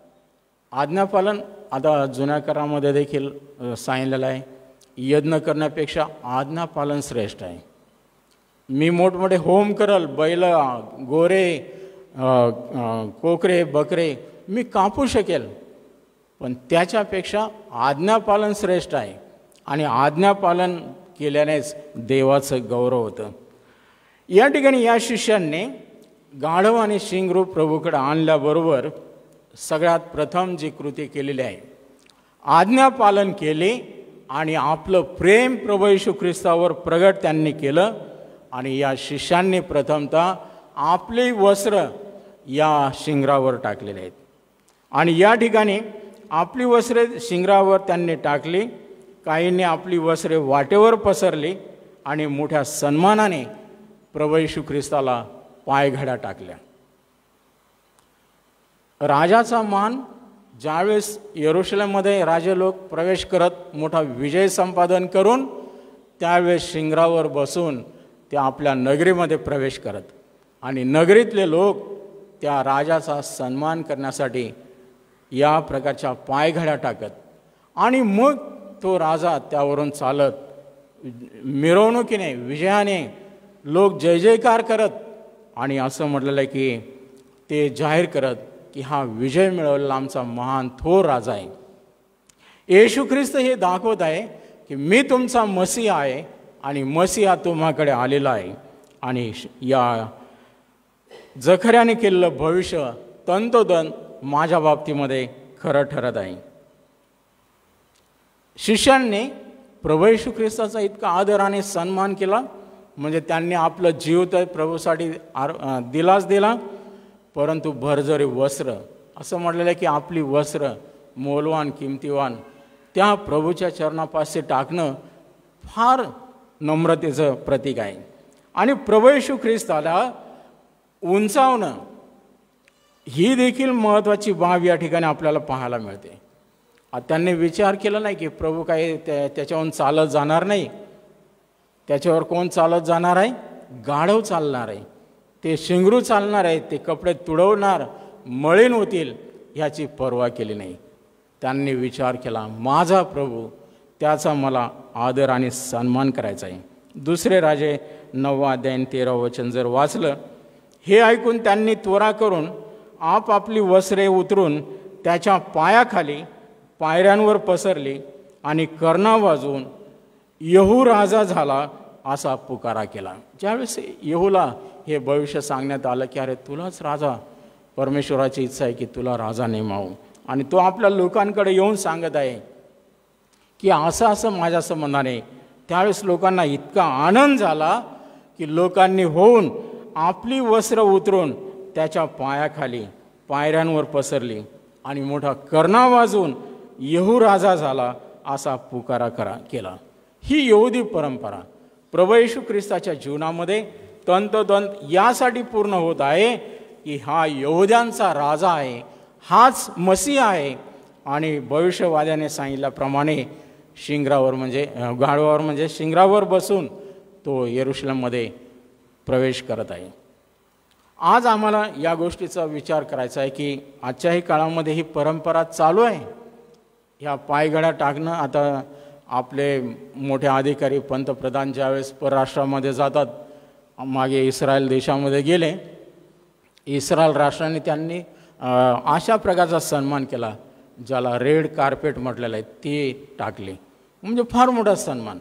आता जुन्या करारामध्ये देखील सांगितलेलं आहे, यज्ञ करण्यापेक्षा आज्ञापालन श्रेष्ठ आहे. मी मोठमोठे होम करल, बैल, गोरे, कोकरे, बकरे मी कापू शकेल, पण त्याच्यापेक्षा आज्ञापालन श्रेष्ठ आहे आणि आज्ञापालन केल्यानेच देवाचं गौरव होतं. या ठिकाणी या शिष्यांनी गाढव आणि शिंगरू प्रभूकडे आणल्याबरोबर सगळ्यात प्रथम जी कृती केलेली आहे, आज्ञापालन केले आणि आपलं प्रेम प्रभू येशू ख्रिस्तावर प्रगट त्यांनी केलं. आणि या शिष्यांनी प्रथमतः आपली वस्त्र या शिंगरावर टाकलेले आहेत आणि या ठिकाणी आपली वस्त्रे शिंगरावर त्यांनी टाकली. काहींनी आपली वस्त्रे वाटेवर पसरली आणि मोठ्या सन्मानाने प्रभू येशू ख्रिस्ताला पायघड्या टाकल्या. राजाचा मान ज्यावेळेस यरूशलेममध्ये राजे लोक प्रवेश करत मोठा विजय संपादन करून त्यावेळेस शिंगरावर बसून ते आपल्या नगरीमध्ये प्रवेश करत आणि नगरीतले लोक त्या राजाचा सन्मान करण्यासाठी या प्रकारच्या पायघड्या टाकत आणि मग तो राजा त्यावरून चालत मिरवणुकीने विजयाने लोक जय जयकार करत आणि असं म्हटलेलं आहे की ते जाहीर करत की हा विजय मिळवलेला आमचा महान थोर राजा आहे. येशू ख्रिस्त हे दाखवत आहे की मी तुमचा मसीहा आहे आणि मसीहा तुम्हाकडे आलेला आहे आणि या जखऱ्याने केलेलं भविष्य तंतोतंत माझ्या बाबतीमध्ये खरं ठरत आहे. शिष्यांनी प्रभू येशू ख्रिस्ताचा इतका आदर आणि सन्मान केला, म्हणजे त्यांनी आपलं जीव तर प्रभूसाठी दिलाच दिला, परंतु भरजरी वस्त्र, असं म्हटलेलं आहे की आपली वस्त्र मोलवान किमतीवान त्या प्रभूच्या चरणापाशी टाकणं फार नम्रतेचं प्रतीक आहे. आणि प्रभू येशू ख्रिस्ताला उंचावणं ही देखील महत्त्वाची बाब या ठिकाणी आपल्याला पाहायला मिळते. त्यांनी विचार केला नाही की प्रभू काय त्याच्यावरून चालत जाणार नाही. त्याच्यावर कोण चालत जाणार आहे? गाढव चालणार आहे, ते शिंगरू चालणार आहे, ते कपडे तुडवणार, मळीन होतील, ह्याची पर्वा केली नाही. त्यांनी विचार केला माझा प्रभू, त्याचा मला आदर आणि सन्मान करायचा आहे. दुसरे राजे 9 अध्याय 13 वचन जर वाचलं, हे ऐकून त्यांनी त्वरा करून आपापली वस्त्रे उतरून त्याच्या पायाखाली पायऱ्यांवर पसरली आणि कर्णा वाजवून येहू राजा झाला असा पुकारा केला. ज्यावेळेस येहूला हे भविष्य सांगण्यात आलं की अरे तुलाच राजा, परमेश्वराची इच्छा आहे की तुला राजा नेमावू, आणि तो आपल्या लोकांकडे येऊन सांगत आहे की असं असं माझ्या संबंधाने, त्यावेळेस लोकांना इतका आनंद झाला की लोकांनी होऊन आपली वस्त्र उतरून त्याच्या पायाखाली पायऱ्यांवर पसरली आणि मोठा कर्णा वाजवून येहू राजा झाला असा पुकारा केला. ही यहुदी परंपरा प्रभू येशू ख्रिस्ताच्या जीवनामध्ये तंतोतंत यासाठी पूर्ण होत आहे की हा यहुद्यांचा राजा आहे, हाच मसीहा आहे. आणि भविष्यवाद्याने सांगितल्याप्रमाणे शिंगरावर म्हणजे गाढवावर म्हणजे शिंगरावर बसून तो यरूशलेममध्ये प्रवेश करत आहे. आज आम्हाला या गोष्टीचा विचार करायचा आहे की आजच्याही काळामध्ये ही परंपरा चालू आहे. ह्या पायघड्या टाकणं, आता आपले मोठे अधिकारी पंतप्रधान ज्यावेळेस परराष्ट्रामध्ये जातात, मागे इस्रायल देशामध्ये गेले, इस्रायल राष्ट्राने त्यांनी अशा प्रकारचा सन्मान केला ज्याला रेड कार्पेट म्हटलेलं आहे, ते टाकले, म्हणजे फार मोठा सन्मान.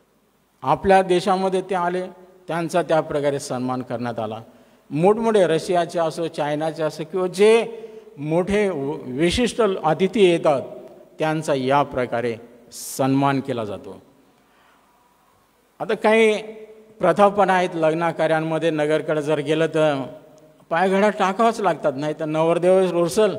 आपल्या देशामध्ये ते आले, त्यांचा त्या प्रकारे सन्मान करण्यात आला. मोठमोठे रशियाचे असो, चायनाचे असो किंवा जे मोठे विशिष्ट अतिथी येतात त्यांचा या प्रकारे सन्मान केला जातो. आता काही प्रथा पण आहेत लग्नाकार्यांमध्ये. नगरकडे जर गेलं तर पायघड्या टाकावंच लागतात, नाही तर नवरदेव रुसल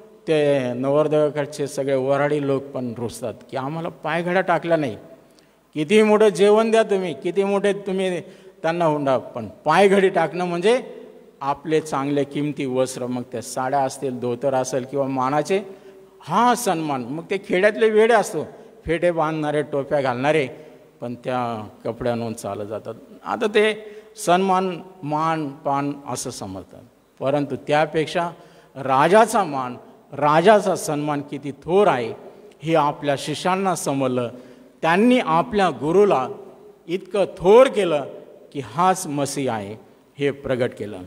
ते नवरदेवाकडचे सगळे वऱ्हाडी लोक पण रुसतात की आम्हाला पायघड्या टाकल्या नाही. किती मोठं जेवण द्या तुम्ही, किती मोठे तुम्ही त्यांना हुंडा, पण पायघडी टाकणं म्हणजे आपले चांगले किमती वस्त्र, मग ते साड्या असतील, धोतर असेल किंवा मानाचे, हा सन्मान. मग ते खेड्यातले वेडे असतो, फेटे बांधणारे, टोप्या घालणारे, पण त्या कपड्यांवरून चालत जातात. आता ते सन्मान, मान पान असं समजतात. परंतु त्यापेक्षा राजाचा मान, राजाचा सन्मान किती थोर आहे हे आपल्या शिष्यांना समजलं. त्यांनी आपल्या गुरुला इतकं थोर केलं की हाच मसीह आहे हे प्रगट केलं.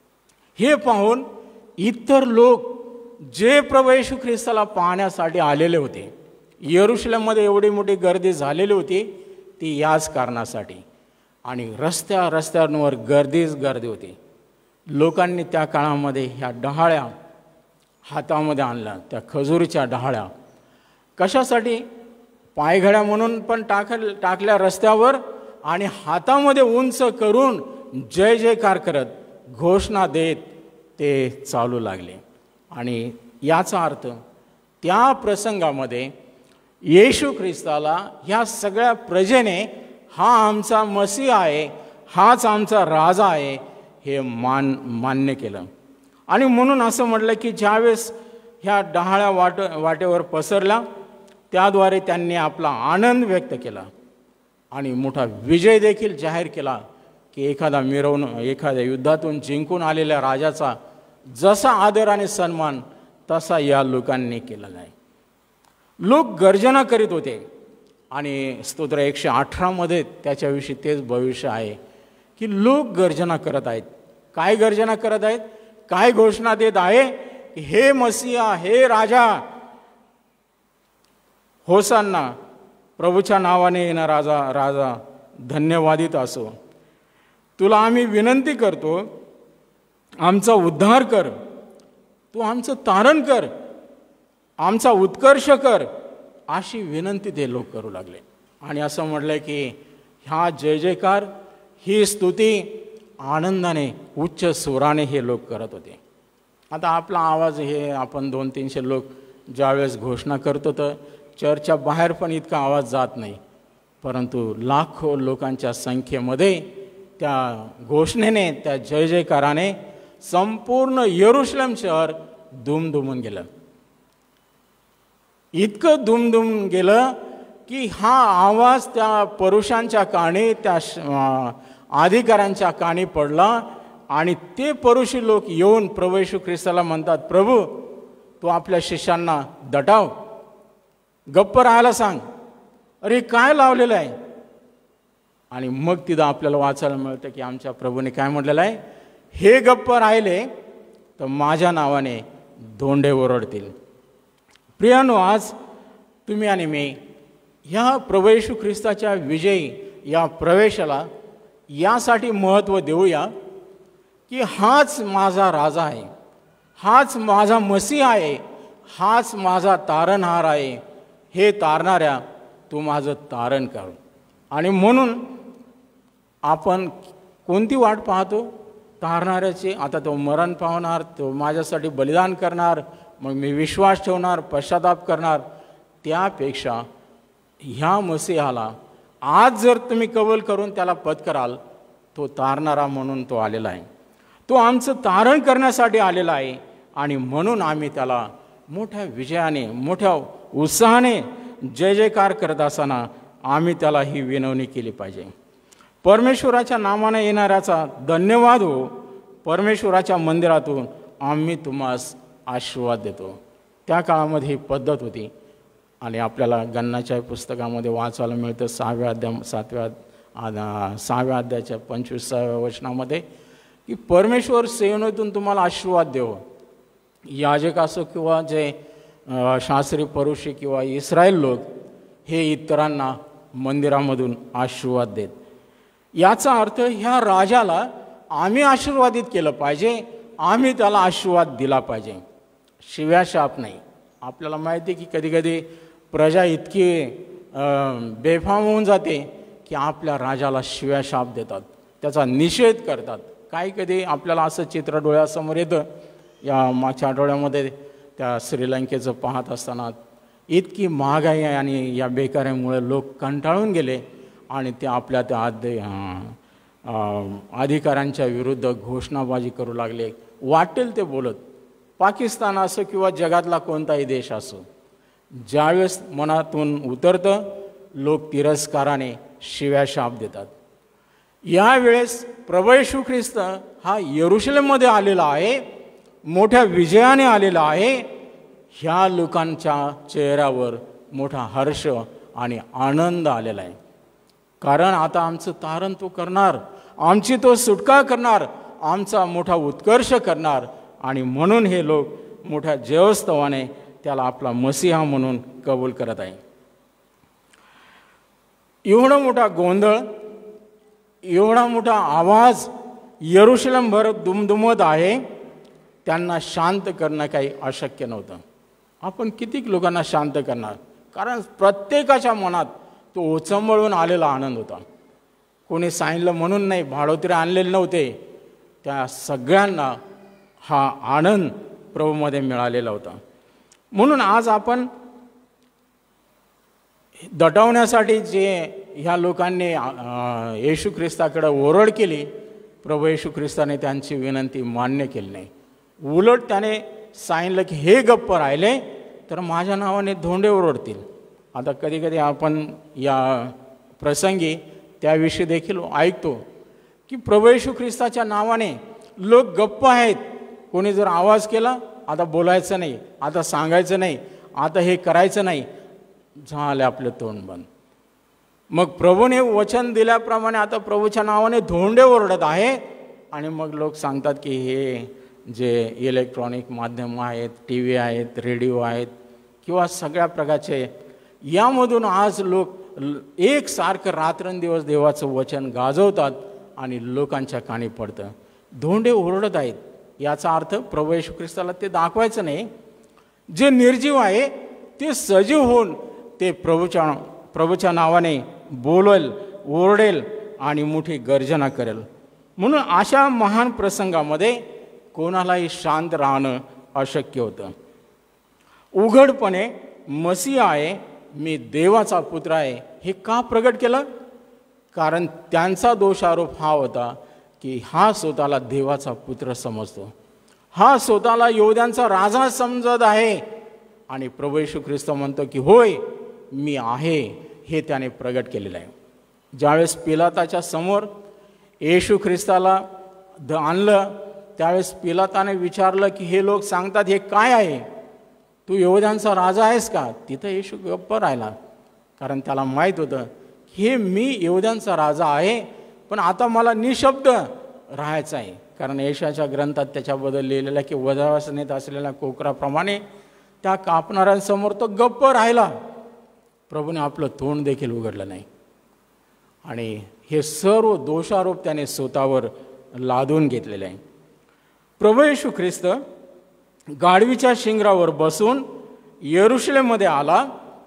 हे पाहून इतर लोक जे प्रभू येशू ख्रिस्ताला पाहण्यासाठी आलेले होते, यरुशलेममध्ये एवढी मोठी गर्दी झालेली होती ती याच कारणासाठी. आणि रस्त्यावर गर्दीच गर्दी होती. लोकांनी त्या काळामध्ये ह्या डहाळ्या हातामध्ये आणल्या, त्या खजुरीच्या डहाळ्या. कशासाठी? पायघड्या म्हणून पण टाकल्या रस्त्यावर, आणि हातामध्ये उंच करून जय जयकार करत घोषणा देत ते चालू लागले. आणि याचा अर्थ त्या प्रसंगामध्ये येशू ख्रिस्ताला ह्या सगळ्या प्रजेने हा आमचा मसीह आहे, हाच आमचा राजा आहे हे मान्य केलं. आणि म्हणून असं म्हटलं की ज्यावेळेस ह्या डहाळ्या वाटेवर पसरल्या त्याद्वारे त्यांनी आपला आनंद व्यक्त केला आणि मोठा विजय देखील जाहीर केला की एखाद्या युद्धातून जिंकून आलेल्या राजाचा जसा आदर आणि सन्मान तसा या लोकांनी केलेला आहे. लोक गर्जना करीत होते आणि स्तोत्र 118 त्याच्याविषयी तेच भविष्य आहे की लोक गर्जना करत आहेत. काय गर्जना करत आहेत? काय घोषणा देत आहे? हे मसीहा, हे राजा, होसान्ना, प्रभूच्या नावाने येणार राजा धन्यवादित असो. तुला आम्ही विनंती करतो, आमचा उद्धार कर, तू आमचं तारण कर, आमचा उत्कर्ष कर, अशी विनंती ते लोक करू लागले. आणि असं म्हटलं की ह्या जय जयकार, ही स्तुती आनंदाने उच्च स्वराने हे लोक करत होते. आता आपला आवाज हे आपण 200-300 लोक ज्यावेळेस घोषणा करतो तर चर्चच्या बाहेर पण इतका आवाज जात नाही, परंतु लाखो लोकांच्या संख्येमध्ये त्या घोषणेने, त्या जय जयकाराने संपूर्ण यरुशलेम शहर दुमदुमून गेलं. इतकं दुमदुमून गेलं की हा आवाज त्या पुरुषांच्या कानी, त्या अधिकाऱ्यांच्या कानी पडला. आणि ते पुरुषी लोक येऊन प्रभू येशू ख्रिस्ताला म्हणतात, प्रभू तू आपल्या शिष्यांना दटाव, गप्प राहायला सांग, अरे काय लावलेलं आहे. आणि मग तिथं आपल्याला वाचायला मिळतं की आमच्या प्रभूने काय म्हटलेलं आहे, हे गप्प राहिले तर माझ्या नावाने धोंडे ओरडतील. प्रियानो, आज तुम्ही आणि मी ह्या प्रभू येशू ख्रिस्ताच्या विजयी या प्रवेशाला यासाठी महत्त्व देऊया की हाच माझा राजा आहे, हाच माझा मसीह आहे, हाच माझा तारणहार आहे. हे तारणाऱ्या तू माझं तारण कर. आणि म्हणून आपण कोणती वाट पाहतो? तारणाऱ्याची. आता तो मरण पावणार, तो माझ्यासाठी बलिदान करणार, मग मी विश्वास ठेवणार, पश्चाताप करणार. त्यापेक्षा ह्या मसीहाला आज जर तुम्ही कबूल करून त्याला पत्कराल, तो तारणारा म्हणून तो आलेला आहे, तो आमचं तारण करण्यासाठी आलेला आहे. आणि म्हणून आम्ही त्याला मोठ्या विजयाने, मोठ्या उत्साहाने जय जयकार करत असताना आम्ही त्याला ही विनवणी केली पाहिजे. परमेश्वराच्या नावाने येणाऱ्याचा धन्यवाद हो. परमेश्वराच्या मंदिरातून आम्ही तुम्हास आशीर्वाद देतो. त्या काळामध्ये ही पद्धत होती. आणि आपल्याला गणनाच्या पुस्तकामध्ये वाचायला मिळतं 6व्या अध्यायाच्या 25व्या वचनामध्ये की परमेश्वर सेवनेतून तुम्हाला आशीर्वाद देव. याजक असो किंवा जे शास्त्री पुरुषी किंवा इस्रायल लोक, हे इतरांना मंदिरामधून आशीर्वाद देत. याचा अर्थ ह्या राजाला आम्ही आशीर्वादित केलं पाहिजे, आम्ही त्याला आशीर्वाद दिला पाहिजे. शिव्याशाप नाही. आपल्याला माहिती आहे की कधीकधी प्रजा इतकी बेफाम होऊन जाते की आपल्या राजाला शिव्याशाप देतात, त्याचा निषेध करतात. काही कधी आपल्याला असं चित्र डोळ्यासमोर येतं. या मागच्या आठवड्यामध्ये त्या श्रीलंकेचं पाहत असताना इतकी महागाई आहे आणि या बेकारीमुळे लोक कंटाळून गेले आणि ते आपल्या त्या अधिकाऱ्यांच्या विरुद्ध घोषणाबाजी करू लागले, वाटेल ते बोलत. पाकिस्तान असो किंवा जगातला कोणताही देश असो, ज्यावेळेस मनातून उतरतं लोक तिरस्काराने शिव्याशाप देतात. यावेळेस प्रभू येशू ख्रिस्त हा यरुशलेममध्ये आलेला आहे, मोठ्या विजयाने आलेला आहे. ह्या लोकांच्या चेहऱ्यावर मोठा हर्ष आणि आनंद आलेला आहे. कारण आता आमचं तारण तो करणार, आमची तो सुटका करणार, आमचा मोठा उत्कर्ष करणार. आणि म्हणून हे लोक मोठ्या जयोत्सवाने त्याला आपला मसीहा म्हणून कबूल करत आहे. एवढा मोठा गोंधळ, एवढा मोठा आवाज यरुशलेमभर दुमदुमत आहे, त्यांना शांत करणं काही अशक्य नव्हतं. आपण कितीक लोकांना शांत करणार? कारण प्रत्येकाच्या मनात तो ओचंबळून आलेला आनंद होता. कोणी सांगितलं म्हणून नाही, भाडोत्री आणलेले नव्हते, त्या सगळ्यांना हा आनंद प्रभूमध्ये मिळालेला होता. म्हणून आज आपण दटवण्यासाठी जे ह्या लोकांनी येशू ख्रिस्ताकडे ओरड केली, प्रभू येशू ख्रिस्ताने त्यांची विनंती मान्य केली नाही. उलट त्याने सांगितलं की हे गप्प राहिले तर माझ्या नावाने धोंडे ओरडतील. आता कधी कधी आपण या प्रसंगी त्याविषयी देखील ऐकतो की प्रभू येशू ख्रिस्ताच्या नावाने लोक गप्प आहेत. कोणी जर आवाज केला, आता बोलायचं नाही, आता सांगायचं नाही, आता हे करायचं नाही, झाले आपले तोंड बंद. मग प्रभूने वचन दिल्याप्रमाणे आता प्रभूच्या नावाने धोंडे ओरडत आहे. आणि मग लोक सांगतात की हे जे इलेक्ट्रॉनिक माध्यम आहेत, टी व्ही आहेत, रेडिओ आहेत किंवा सगळ्या प्रकारचे, यामधून आज लोक एकसारखं रात्रंदिवस देवाचं वचन गाजवतात आणि लोकांच्या कानी पडतं. धोंडे ओरडत आहेत. याचा अर्थ प्रभू येशू ख्रिस्ताला ते दाखवायचं नाही. जे निर्जीव आहे ते सजीव होऊन ते प्रभूच्या नावाने बोलेल, ओरडेल आणि मोठी गर्जना करेल. म्हणून अशा महान प्रसंगामध्ये कोणालाही शांत राहणं अशक्य होतं. उघडपणे मसीहा आहे, मी देवाचा पुत्र आहे, हे का प्रगट केलं? कारण त्यांचा दोषारोप हा होता की हा स्वतःला देवाचा पुत्र समजतो, हा स्वतःला यहूद्यांचा राजा समजत आहे. आणि प्रभू येशू ख्रिस्त म्हणतो की होय मी आहे, हे त्याने प्रगट केलेलं आहे. ज्यावेळेस पिलाताच्या समोर येशू ख्रिस्ताला आणलं, त्यावेळेस पिलाताने विचारलं की हे लोक सांगतात हे काय आहे, तू यहूद्यांचा राजा आहेस का? तिथं येशू गप्प राहिला, कारण त्याला माहीत होतं हे मी यहूद्यांचा राजा आहे, पण आता मला निशब्द राहायचं आहे. कारण यशाच्या ग्रंथात त्याच्याबद्दल लिहिलेलं की वधवासनेत असलेल्या कोकराप्रमाणे त्या कापणाऱ्यांसमोर तो गप्प राहिला. प्रभूने आपलं तोंड देखील उघडलं नाही. आणि हे सर्व दोषारोप त्याने स्वतःवर लादून घेतलेले आहे. प्रभू येशू ख्रिस्त गाढवीच्या शिंगरावर बसून यरुशलेममध्ये आला,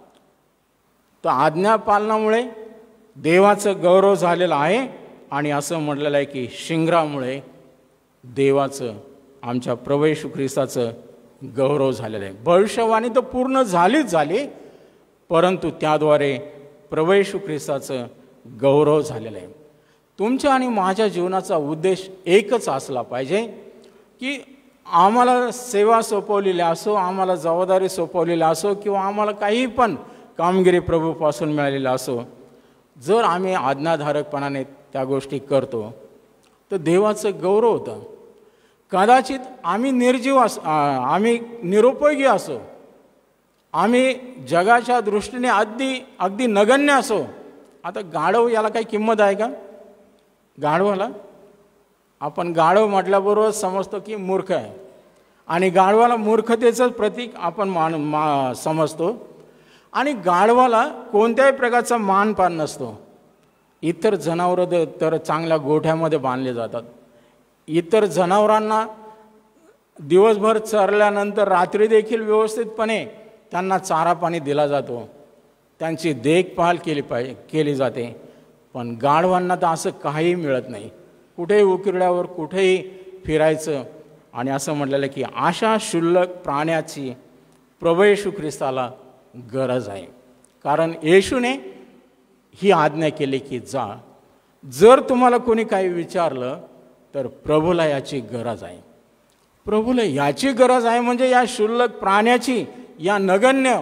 तर आज्ञापालनामुळे देवाचं गौरव झालेलं आहे. आणि असं म्हटलेलं आहे की शिंगरामुळे देवाचं, आमच्या प्रभू येशू ख्रिस्ताचं गौरव झालेलं आहे. भविष्यवाणी तर पूर्ण झालीच झाली, परंतु त्याद्वारे प्रभू येशू ख्रिस्ताचं गौरव झालेलं आहे. तुमच्या आणि माझ्या जीवनाचा उद्देश एकच असला पाहिजे की आम्हाला सेवा सोपवलेली असो, आम्हाला जबाबदारी सोपवलेली असो किंवा आम्हाला काही पण कामगिरी प्रभूपासून मिळालेली असो, जर आम्ही आज्ञाधारकपणाने त्या गोष्टी करतो तर देवाचं गौरव होतं. कदाचित आम्ही निर्जीव आम्ही निरुपयोगी असो, आम्ही जगाच्या दृष्टीने अगदी नगण्य असो. आता गाढव याला काही किंमत आहे का? गाढवाला आपण गाढव म्हटल्याबरोबर समजतो की मूर्ख आहे, आणि गाढवाला मूर्खतेचं प्रतीक आपण समजतो. आणि गाढवाला कोणत्याही प्रकारचा मानपान नसतो. इतर जनावरं तर चांगल्या गोठ्यामध्ये बांधले जातात. इतर जनावरांना दिवसभर चरल्यानंतर रात्री देखील व्यवस्थितपणे त्यांना चारा पाणी दिला जातो, त्यांची देखभाल केली जाते. पण गाढवांना तर असं काही मिळत नाही. कुठेही उकिरड्यावर कुठेही फिरायचं. आणि असं म्हटलेलं की अशा क्षुल्लक प्राण्याची प्रभू येशू ख्रिस्ताला गरज आहे. कारण येशूने ही आज्ञा केली की जा. जर तुम्हाला कोणी काही विचारलं तर प्रभूला याची गरज आहे. प्रभूला याची गरज आहे म्हणजे या क्षुल्लक प्राण्याची, या नगण्य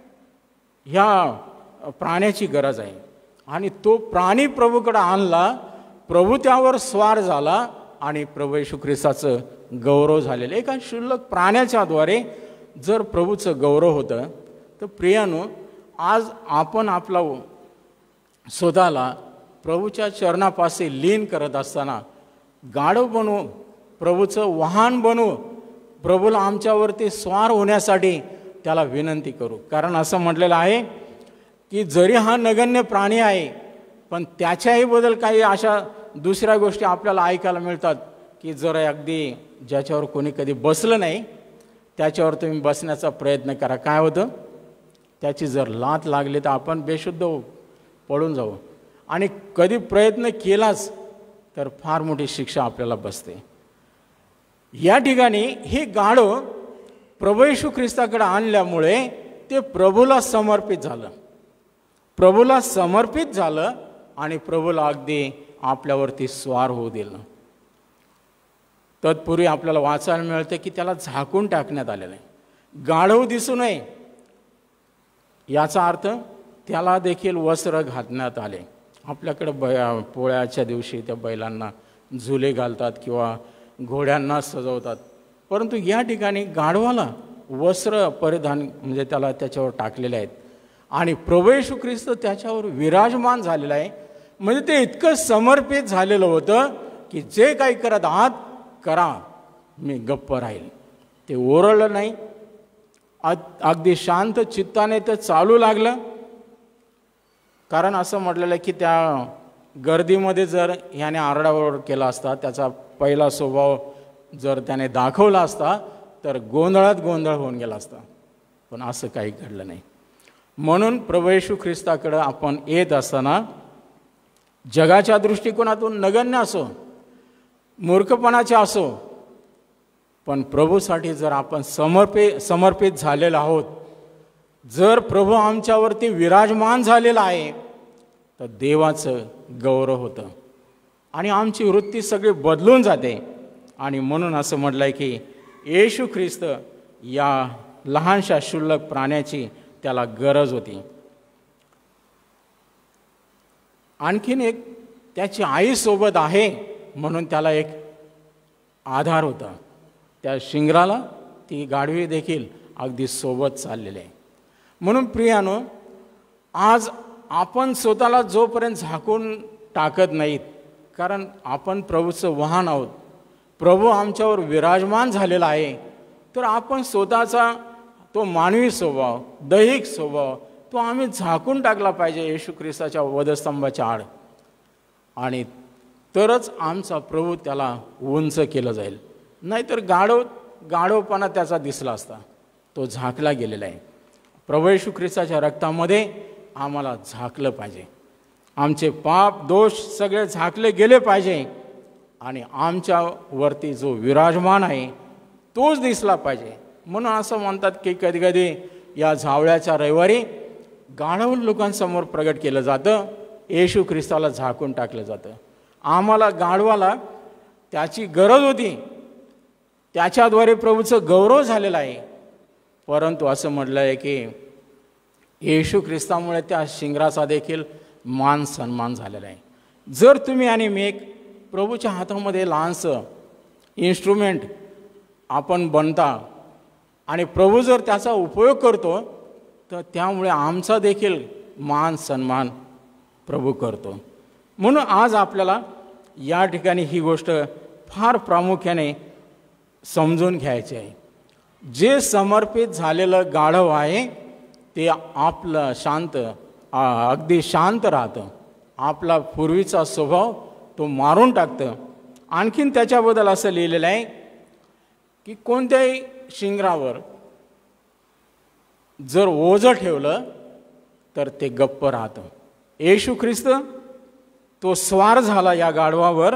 ह्या प्राण्याची गरज आहे. आणि तो प्राणी प्रभूकडे आणला, प्रभू त्यावर स्वार झाला आणि प्रभू येशू ख्रिस्ताचं गौरव झालेलं. एका क्षुल्लक प्राण्याच्याद्वारे जर प्रभूचं गौरव होतं तर प्रियानो, आज आपण आपला स्वतःला प्रभूच्या चरणापाशी लीन करत असताना गाढव बनू, प्रभूचं वाहन बनू, प्रभूला आमच्यावरती स्वार होण्यासाठी त्याला विनंती करू. कारण असं म्हटलेलं आहे की जरी हा नगण्य प्राणी आहे पण त्याच्याही बद्दल काही अशा दुसऱ्या गोष्टी आपल्याला ऐकायला मिळतात की जर अगदी ज्याच्यावर कोणी कधी बसलं नाही त्याच्यावर तुम्ही बसण्याचा प्रयत्न करा. काय होतं, त्याची जर लाथ लागली तर आपण बेशुद्ध पडून जाऊ. आणि कधी प्रयत्न केलाच तर फार मोठी शिक्षा आपल्याला बसते. या ठिकाणी हे गाढव प्रभू येशू ख्रिस्ताकडे आणल्यामुळे ते प्रभूला समर्पित झालं. प्रभूला समर्पित झालं आणि प्रभूला अगदी आपल्यावरती स्वार होऊ दिलं. तत्पूर्वी आपल्याला वाचायला मिळते की त्याला झाकून टाकण्यात आलेलं आहे. गाढव दिसू नये याचा अर्थ त्याला देखील वस्त्र घातण्यात आले. आपल्याकडे पोळ्याच्या दिवशी त्या बैलांना झुले घालतात किंवा घोड्यांना सजवतात, परंतु या ठिकाणी गाढवाला वस्त्र परिधान म्हणजे त्याला त्याच्यावर टाकलेले आहेत. आणि प्रभू येशू ख्रिस्त त्याच्यावर विराजमान झालेला आहे. म्हणजे ते इतकं समर्पित झालेलं होतं की जे काही करत आहात करा, मी गप्प राहील. ते ओरडलं नाही, अगदी शांत चित्ताने ते चालू लागलं. कारण असं म्हटलेलं आहे की त्या गर्दीमध्ये जर ह्याने आरडाओरड केला असता, त्याचा पहिला स्वभाव जर त्याने दाखवला असता तर गोंधळात गोंधळ होऊन गेला असता. पण असं काही घडलं नाही. म्हणून प्रभू येशू ख्रिस्ताकडे आपण येत असताना जगाच्या दृष्टिकोनातून नगण्य असो, मूर्खपणाचे असो, पण प्रभूसाठी जर आपण समर्पित झालेलो आहोत, जर प्रभू आमच्यावरती विराजमान झालेला आहे तर देवाचं गौरव होतं आणि आमची वृत्ती सगळी बदलून जाते. आणि म्हणून असं म्हटलं आहे की येशू ख्रिस्त या लहानशा क्षुल्लक प्राण्याची त्याला गरज होती. आणखीन एक त्याची आई सोबत आहे म्हणून त्याला एक आधार होता. त्या शिंगराला ती गाढवी देखील अगदी सोबत चाललेली आहे. म्हणून प्रियानो, आज आपण स्वतःला जोपर्यंत झाकून टाकत नाहीत, कारण आपण प्रभूचं वाहन आहोत, प्रभू आमच्यावर विराजमान झालेला आहे, तर आपण स्वतःचा तो मानवी स्वभाव, दैहिक स्वभाव तो आम्ही झाकून टाकला पाहिजे येशू ख्रिस्ताच्या वधस्तंभाच्या आड. आणि तरच आमचा प्रभू त्याला उंच केलं जाईल. नाहीतर गाढवपणा त्याचा दिसला असता. तो झाकला गेलेला आहे. प्रभू येशू ख्रिस्ताच्या रक्तामध्ये आम्हाला झाकलं पाहिजे. आमचे पाप दोष सगळे झाकले गेले पाहिजे आणि आमच्यावरती जो विराजमान आहे तोच दिसला पाहिजे. म्हणून असं म्हणतात की कधी कधी या झावळ्याच्या रविवारी गाढव लोकांसमोर प्रगट केलं जातं, येशू ख्रिस्ताला झाकून टाकलं जातं. आम्हाला गाढवाला त्याची गरज होती, त्याच्याद्वारे प्रभूचं गौरव झालेला आहे. परंतु असं म्हटलं आहे की येशू ख्रिस्तामुळे त्या शिंगराचा देखील मान सन्मान झालेला आहे. जर तुम्ही आणि मी एक प्रभूच्या हातामध्ये लहानसं इन्स्ट्रुमेंट आपण बनता आणि प्रभू जर त्याचा उपयोग करतो तर त्यामुळे आमचा देखील मान सन्मान प्रभू करतो. म्हणून आज आपल्याला या ठिकाणी ही गोष्ट फार प्रामुख्याने समजून घ्यायची आहे. जे समर्पित झालेलं गाढव आहे ते आपलं अगदी शांत राहतं. आपला पूर्वीचा स्वभाव तो मारून टाकतं. आणखीन त्याच्याबद्दल असं लिहिलेलं आहे की कोणत्याही शिंगरावर जर ओझं ठेवलं तर ते गप्प राहतं. येशू ख्रिस्त तो स्वार झाला या गाढवावर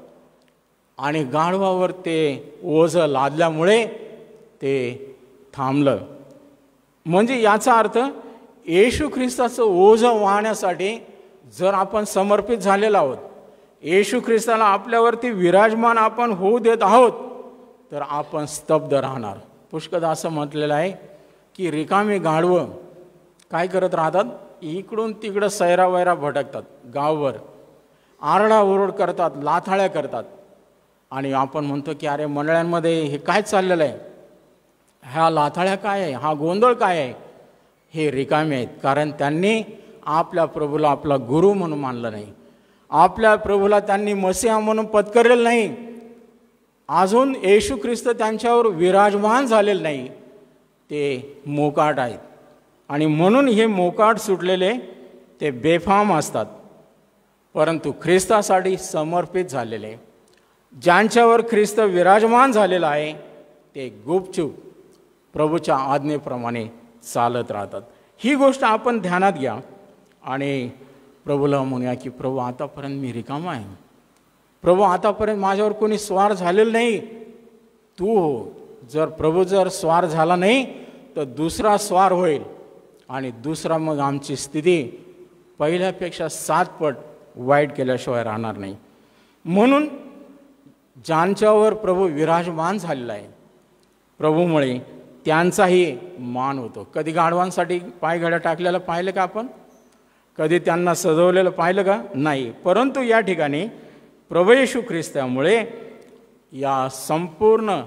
आणि गाढवावर ते ओझं लादल्यामुळे ते थांबलं. म्हणजे याचा अर्थ येशू ख्रिस्ताचं ओझं वाहण्यासाठी जर आपण समर्पित झालेलो आहोत, येशू ख्रिस्ताला आपल्यावरती विराजमान आपण होऊ देत आहोत, तर आपण स्तब्ध राहणार. पुष्कदा असं म्हटलेलं आहे की रिकामी गाढवं काय करत राहतात, इकडून तिकडं सैरावैरा भटकतात, गावभर आरडाओरड करतात, लाथाळ्या करतात. आणि आपण म्हणतो की अरे मंडळांमध्ये हे काय चाललेलं आहे, ह्या लाथाळ्या काय आहे, हा गोंधळ काय आहे. हे रिकामे आहेत, कारण त्यांनी आपल्या प्रभूला आपला गुरु म्हणून मानलं नाही, आपल्या प्रभूला त्यांनी मसीहा म्हणून पत्करलेलं नाही, अजून येशू ख्रिस्त त्यांच्यावर विराजमान झालेलं नाही. ते मोकाट आहेत आणि म्हणून हे मोकाट सुटलेले ते बेफाम असतात. परंतु ख्रिस्तासाठी समर्पित झालेले, ज्यांच्यावर ख्रिस्त विराजमान झालेला आहे, ते गुपचूप प्रभूच्या आज्ञेप्रमाणे चालत राहतात. ही गोष्ट आपण ध्यानात घ्या आणि प्रभूला म्हणूया की प्रभू आतापर्यंत मी रिकामा आहे, प्रभू आतापर्यंत माझ्यावर कोणी स्वार झालेलं नाही, तू हो. जर प्रभू जर स्वार झाला नाही तर दुसरा स्वार होईल आणि दुसरा मग आमची स्थिती पहिल्यापेक्षा 7 पट वाईट केल्याशिवाय राहणार नाही. म्हणून ज्यांच्यावर प्रभू विराजमान झालेला आहे, प्रभूमुळे त्यांचाही मान होतो. कधी गाढवांसाठी पायघड्या टाकलेलं पाहिलं का आपण? कधी त्यांना सजवलेलं पाहिलं का? नाही. परंतु या ठिकाणी प्रभू येशू ख्रिस्तामुळे या संपूर्ण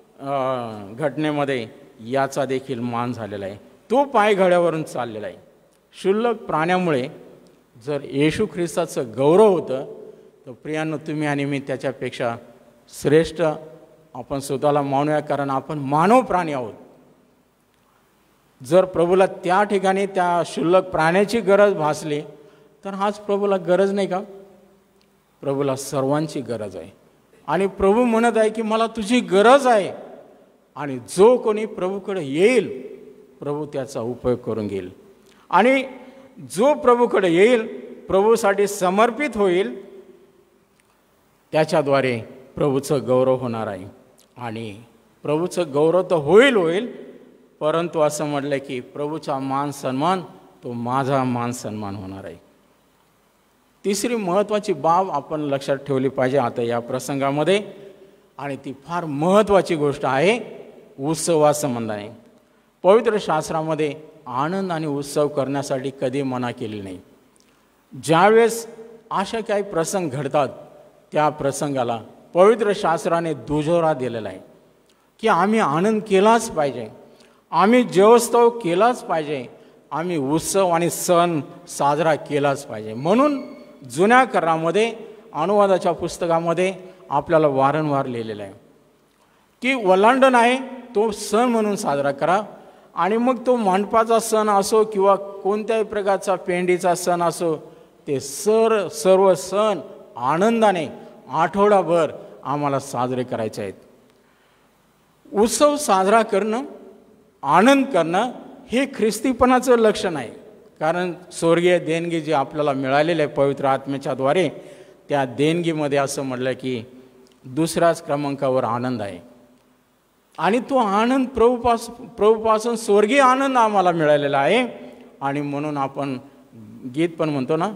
घटनेमध्ये याचा देखील मान झालेला आहे. तो पायघड्यावरून चाललेला आहे. क्षुल्लक प्राण्यामुळे जर येशू ख्रिस्ताचं गौरव होतं, तर प्रियांनो तुम्ही आणि मी त्याच्यापेक्षा श्रेष्ठ आपण स्वतःला मानूया, कारण आपण मानव प्राणी आहोत. जर प्रभूला त्या ठिकाणी त्या क्षुल्लक प्राण्याची गरज भासली, तर आज प्रभूला गरज नाही का? प्रभूला सर्वांची गरज आहे आणि प्रभू म्हणत आहे की मला तुझी गरज आहे. आणि जो कोणी प्रभूकडे येईल, प्रभू त्याचा उपयोग करून घेईल. आणि जो प्रभूकडे येईल, प्रभूसाठी समर्पित होईल, त्याच्याद्वारे प्रभूचं गौरव होणार आहे. आणि प्रभूचं गौरव तर होईल, परंतु असं म्हटलं की प्रभूचा मान सन्मान तो माझा मान सन्मान होणार आहे. तिसरी महत्त्वाची बाब आपण लक्षात ठेवली पाहिजे आता या प्रसंगामध्ये, आणि ती फार महत्त्वाची गोष्ट आहे उत्सवासंबंधाने. पवित्र शास्त्रामध्ये आनंद आणि उत्सव करण्यासाठी कधी मना केली नाही. ज्यावेळेस अशा काही प्रसंग घडतात, त्या प्रसंगाला पवित्र शास्त्राने दुजोरा दिलेला आहे की आम्ही आनंद केलाच पाहिजे, आम्ही जयोत्सव केलाच पाहिजे, आम्ही उत्सव आणि सण साजरा केलाच पाहिजे. म्हणून जुन्या करारामध्ये अनुवादाच्या पुस्तकामध्ये आपल्याला वारंवार लिहिलेलं आहे की ओलांडण आहे तो सण म्हणून साजरा करा. आणि मग तो मंडपाचा सण असो किंवा कोणत्याही प्रकारचा पेंडीचा सण असो, ते सर्व सण आनंदाने आठवडाभर आम्हाला साजरे करायचे आहेत. उत्सव साजरा करणं, आनंद करणं हे ख्रिस्तीपणाचं लक्षण आहे. कारण स्वर्गीय देणगी जी आपल्याला मिळालेली आहे पवित्र आत्म्याच्याद्वारे, त्या देणगीमध्ये असं म्हटलं की दुसऱ्याच क्रमांकावर आनंद आहे. आणि तो आनंद प्रभूपासून स्वर्गीय आनंद आम्हाला मिळालेला आहे. आणि म्हणून आपण गीत पण म्हणतो ना,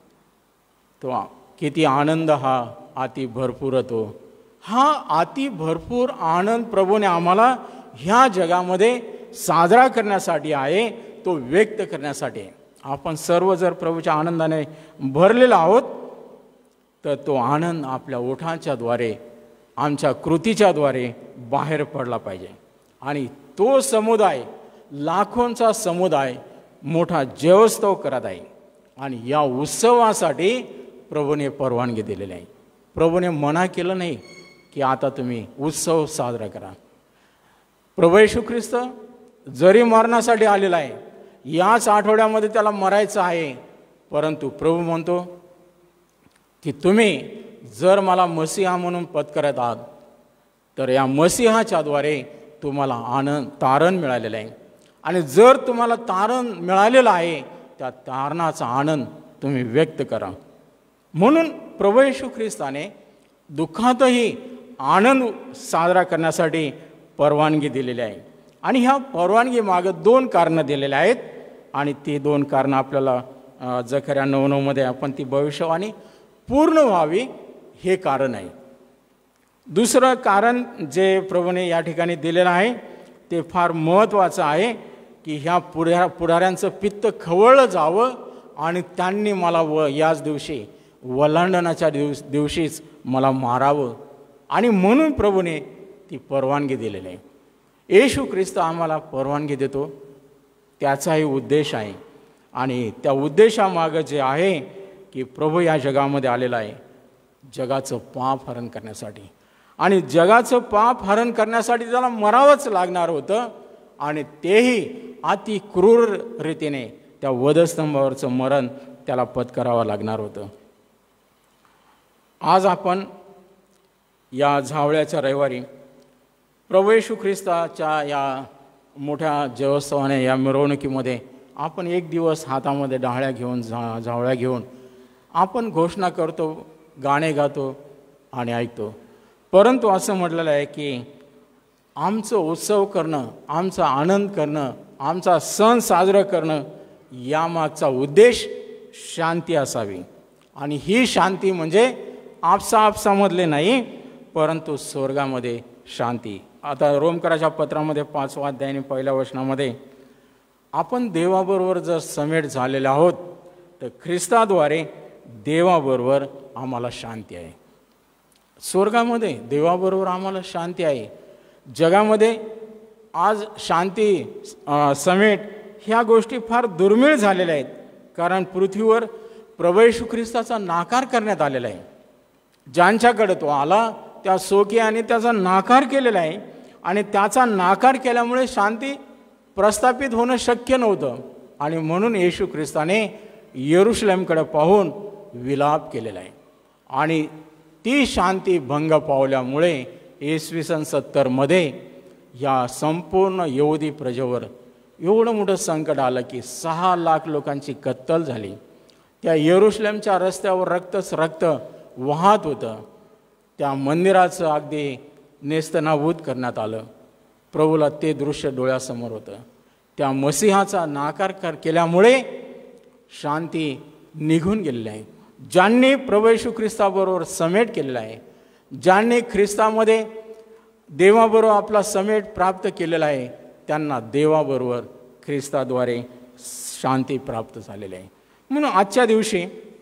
तो किती आनंद हा अति भरपूर तो. हा अति भरपूर आनंद प्रभूने आम्हाला ह्या जगामध्ये साजरा करण्यासाठी आहे, तो व्यक्त करण्यासाठी आहे. आपण सर्व जर प्रभूच्या आनंदाने भरलेला आहोत, तर तो आनंद आपल्या ओठांच्याद्वारे, आमच्या कृतीच्याद्वारे बाहेर पडला पाहिजे. आणि तो समुदाय, लाखोंचा समुदाय मोठा जयोत्सव करत आहे. आणि या उत्सवासाठी प्रभूने परवानगी दिलेली आहे. प्रभूने मना केलं नाही की आता तुम्ही उत्सव साजरा करा. प्रभू येशू ख्रिस्त जरी मरणासाठी आलेला आहे, याच आठवड्यामध्ये त्याला मरायचं आहे, परंतु प्रभू म्हणतो की तुम्ही जर मला मसीहा म्हणून पत्करत आहात, तर या मसीहाच्याद्वारे तुम्हाला तारण मिळालेलं आहे. आणि जर तुम्हाला तारण मिळालेलं आहे, त्या तारणाचा आनंद तुम्ही व्यक्त करा. म्हणून प्रभू येशू ख्रिस्ताने दुःखातही आनंद साजरा करण्यासाठी परवानगी दिलेली आहे. आणि ह्या परवानगी मागं 2 कारणं दिलेली आहेत. आणि ती 2 कारणं आपल्याला जकर्या 9:9 आपण ती भविष्यवाणी पूर्ण व्हावी हे कारण आहे. दुसरं कारण जे प्रभूने या ठिकाणी दिलेलं आहे ते फार महत्त्वाचं आहे की ह्या पुढाऱ्यांचं पित्त खवळलं जावं आणि त्यांनी मला याच दिवशी वलांडनाच्या दिवशीच मला मारावं. आणि म्हणून प्रभूने ती परवानगी दिलेली आहे. येशू ख्रिस्त आम्हाला परवानगी देतो, त्याचाही उद्देश आहे. आणि त्या उद्देशामागं जे आहे की प्रभू या जगामध्ये आलेला आहे जगाचं पाप हरण करण्यासाठी. आणि जगाचं पाप हरण करण्यासाठी त्याला मरावंच लागणार होतं. आणि तेही अति क्रूर रीतीने त्या वधस्तंभावरचं मरण त्याला पत्करावं लागणार होतं. आज आपण या झावळ्याच्या रविवारी प्रभू येशू ख्रिस्ताच्या या मोठ्या जयोत्सवाने या मिरवणुकीमध्ये आपण एक दिवस हातामध्ये डाहळ्या घेऊन झावळ्या घेऊन आपण घोषणा करतो, गाणे गातो आणि ऐकतो. परंतु असं म्हटलेलं आहे की आमचं उत्सव करणं, आमचा आनंद करणं, आमचा सण साजरा करणं यामागचा उद्देश शांती असावी. आणि ही शांती म्हणजे आपसामधले नाही, परंतु स्वर्गामध्ये शांती. आता रोमकराच्या पत्रामध्ये 5व्या अध्यायाने 1ल्या वचनामध्ये आपण देवाबरोबर जर समेट झालेले आहोत तर ख्रिस्ताद्वारे देवाबरोबर आम्हाला शांती आहे. स्वर्गामध्ये देवाबरोबर आम्हाला शांती आहे. जगामध्ये आज शांती समेट ह्या गोष्टी फार दुर्मिळ झालेल्या आहेत. कारण पृथ्वीवर प्रभू येशू ख्रिस्ताचा नाकार करण्यात आलेला आहे. ज्यांच्याकडे तो आला त्या सोकियाने त्याचा नाकार केलेला आहे. आणि त्याचा नाकार केल्यामुळे शांती प्रस्थापित होणं शक्य नव्हतं. आणि म्हणून येशू ख्रिस्ताने यरूशलेमकडे पाहून विलाप केलेला आहे. आणि ती शांती भंग पावल्यामुळे इसवी सन 70 या संपूर्ण यहुदी प्रजेवर एवढं मोठं संकट आलं की 6 लाख लोकांची कत्तल झाली. त्या यरूशलेमच्या रस्त्यावर रक्तच रक्त वाहत होतं. त्या मंदिराचं अगदी नेस्तनाबूत करण्यात आलं. प्रभूला ते दृश्य डोळ्यासमोर होतं. त्या मसीहाचा नाकार केल्यामुळे शांती निघून गेलेली आहे. ज्यांनी प्रभू येशू ख्रिस्ताबरोबर समेट केलेला आहे, ज्यांनी ख्रिस्तामध्ये देवाबरोबर आपला समेट प्राप्त केलेला आहे, त्यांना देवाबरोबर ख्रिस्ताद्वारे शांती प्राप्त झालेली आहे. म्हणून आजच्या दिवशी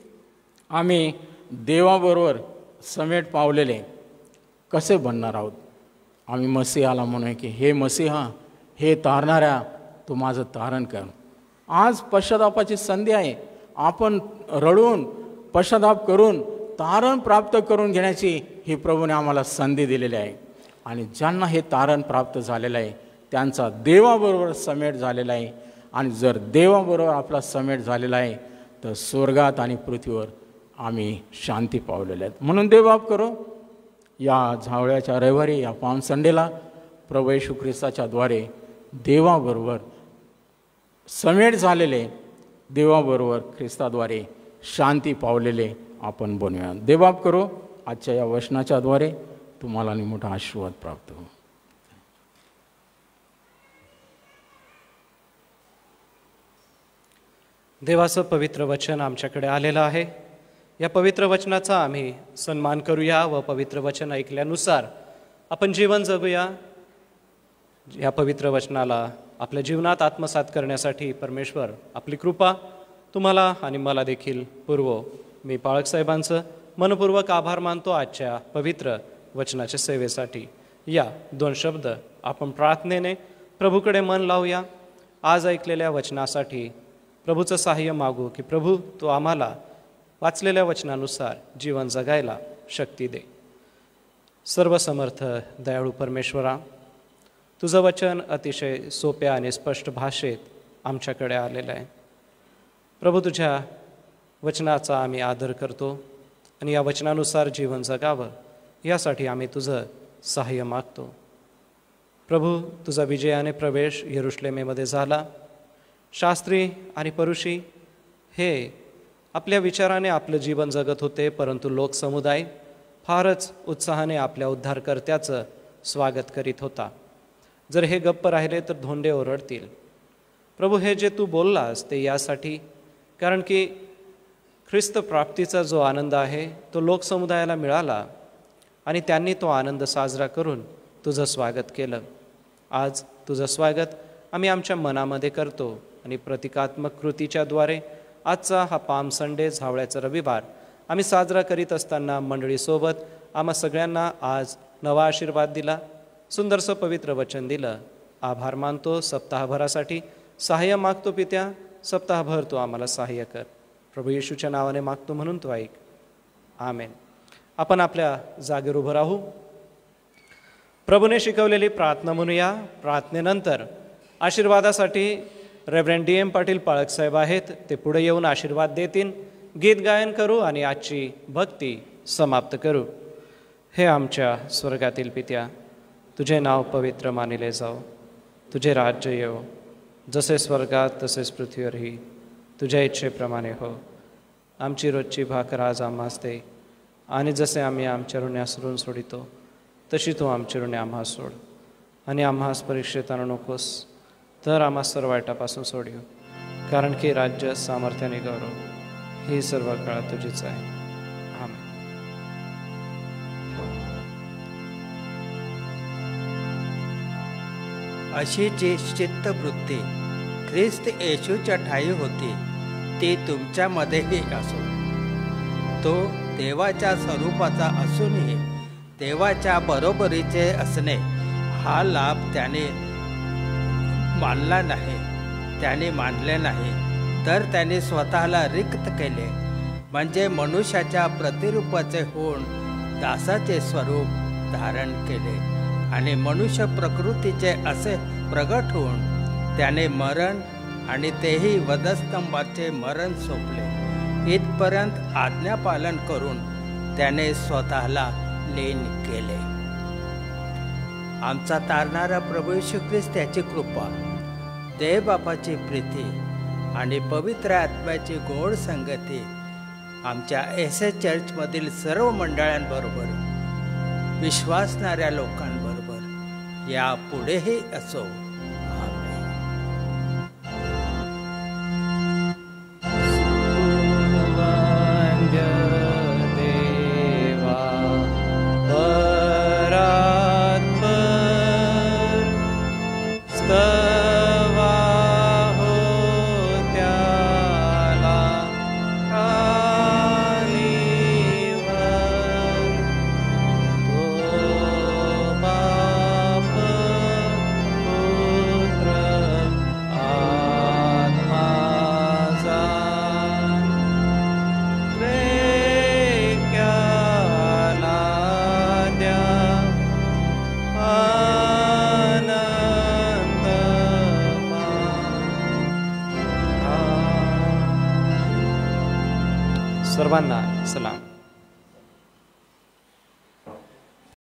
आम्ही देवाबरोबर समेट पावलेले कसे बनणार आहोत? आम्ही मसीहाला म्हणूया की हे मसीहा, हे तारणाऱ्या, तू माझं तारण कर. आज पश्चातापाची संधी आहे. आपण रडून पश्चाताप करून तारण प्राप्त करून घेण्याची ही प्रभूने आम्हाला संधी दिलेली आहे. आणि ज्यांना हे तारण प्राप्त झालेलं आहे त्यांचा देवाबरोबर समेट झालेला आहे. आणि जर देवाबरोबर आपला समेट झालेला आहे तर स्वर्गात आणि पृथ्वीवर आम्ही शांती पावलेल्या आहेत. म्हणून देवबाप करो, या झावळ्याच्या रविवारी, या पाम संडेला प्रभू येशू ख्रिस्ताच्या द्वारे देवाबरोबर समेट झालेले, देवाबरोबर ख्रिस्ताद्वारे शांती पावलेले आपण बनूया. देवबाप करो, आजच्या या वचनाच्या द्वारे तुम्हाला मोठा आशीर्वाद प्राप्त हो. देवाचं पवित्र वचन आमच्याकडे आलेलं आहे. या पवित्र वचनाचा आम्ही सन्मान करूया व पवित्र वचन ऐकल्यानुसार आपण जीवन जगूया. या पवित्र वचनाला आपल्या जीवनात आत्मसात करण्यासाठी परमेश्वर आपली कृपा तुम्हाला आणि मला देखील पुरवो. मी पाळक साहेबांचं मनपूर्वक आभार मानतो आजच्या पवित्र वचनाच्या सेवेसाठी. या 2 शब्द आपण प्रार्थनेने प्रभूकडे मन लावूया. आज ऐकलेल्या वचनासाठी प्रभूचं सहाय्य मागू की प्रभू तू आम्हाला वाचलेल्या वचनानुसार जीवन जगायला शक्ती दे. सर्वसमर्थ दयाळू परमेश्वरा, तुझं वचन अतिशय सोप्या आणि स्पष्ट भाषेत आमच्याकडे आलेलं आहे. प्रभू, तुझ्या वचनाचा आम्ही आदर करतो आणि या वचनानुसार जीवन जगावं यासाठी आम्ही तुझं सहाय्य मागतो. प्रभू, तुझा विजयाने प्रवेश यरुशलेमेमध्ये झाला. शास्त्री आणि परुषी हे आपल्या विचाराने आपलं जीवन जगत होते, परंतु लोकसमुदाय फारच उत्साहाने आपल्या उद्धारकर्त्याचं स्वागत करीत होता. जर हे गप्प राहिले तर धोंडे ओरडतील. प्रभू, हे जे तू बोललास ते यासाठी, कारण की ख्रिस्त प्राप्तीचा जो आनंद आहे तो लोकसमुदायाला मिळाला आणि त्यांनी तो आनंद साजरा करून तुझं स्वागत केलं. आज तुझं स्वागत आम्ही आमच्या मनामध्ये करतो आणि प्रतिकात्मक कृतीच्याद्वारे आजचा हा पाम संडे, झावळ्याचा रविवार आम्ही साजरा करीत असताना मंडळीसोबत आम्हा सगळ्यांना आज नवा आशीर्वाद दिला, सुंदरसं पवित्र वचन दिलं. आभार मानतो. सप्ताहभरासाठी सहाय्य मागतो. पित्या, सप्ताहभर तू आम्हाला सहाय्य कर. प्रभू येशूच्या नावाने मागतो म्हणून तू ऐक. आमेन. आपण आपल्या जागेवर उभं राहू. प्रभूने शिकवलेली प्रार्थना म्हणूया. प्रार्थनेनंतर आशीर्वादासाठी रेव्हरंड DM पाटील पाळकसाहेब आहेत, ते पुढे येऊन आशीर्वाद देतील. गीत गायन करू आणि आजची भक्ती समाप्त करू. हे आमच्या स्वर्गातील पित्या, तुझे नाव पवित्र मानिले जाओ. तुझे राज्य येवो. जसे स्वर्गात तसेच पृथ्वीवरही तुझ्या इच्छेप्रमाणे हो. आमची रोजची भाकर आज आम्हास दे, आणि जसे आम्ही आमच्या ऋण्यास ऋण सोडितो तशी तू आमची ऋणे आम्हास सोड. आणि आम्हास परीक्षेत आणू नकोस, तर आम्हा सर्व वाईटापासून सोडिव. कारण की राज्य, सामर्थ्य आणि गौरव ही सर्व काळात तुझीच आहे. आमेन. अशी जी चित्तवृत्ती ख्रिस्त येशूच्या ठायी होती ती तुमच्यामध्येही असो. तो देवाच्या स्वरूपाचा असूनही देवाच्या बरोबरीचे असणे हा लाभ त्याने मानला नाही. त्याने मानले नाही, तर त्याने स्वतःला रिक्त केले, म्हणजे मनुष्याच्या प्रतिरूपाचे होऊन दासाचे स्वरूप धारण केले आणि मनुष्य प्रकृतीचे असे प्रगट होऊन त्याने मरण, आणि तेही वधस्तंभाचे मरण सोपले. इथपर्यंत आज्ञापालन करून त्याने स्वतःला लीन केले. आमचा तारणारा प्रभू येशू ख्रिस्त याची कृपा, देवबापाची प्रीती आणि पवित्र आत्म्याची गोड संगती आमच्या SS चर्चमधील सर्व मंडळांबरोबर, विश्वासणाऱ्या लोकांबरोबर या पुढेही असो. सर्वांना सलाम.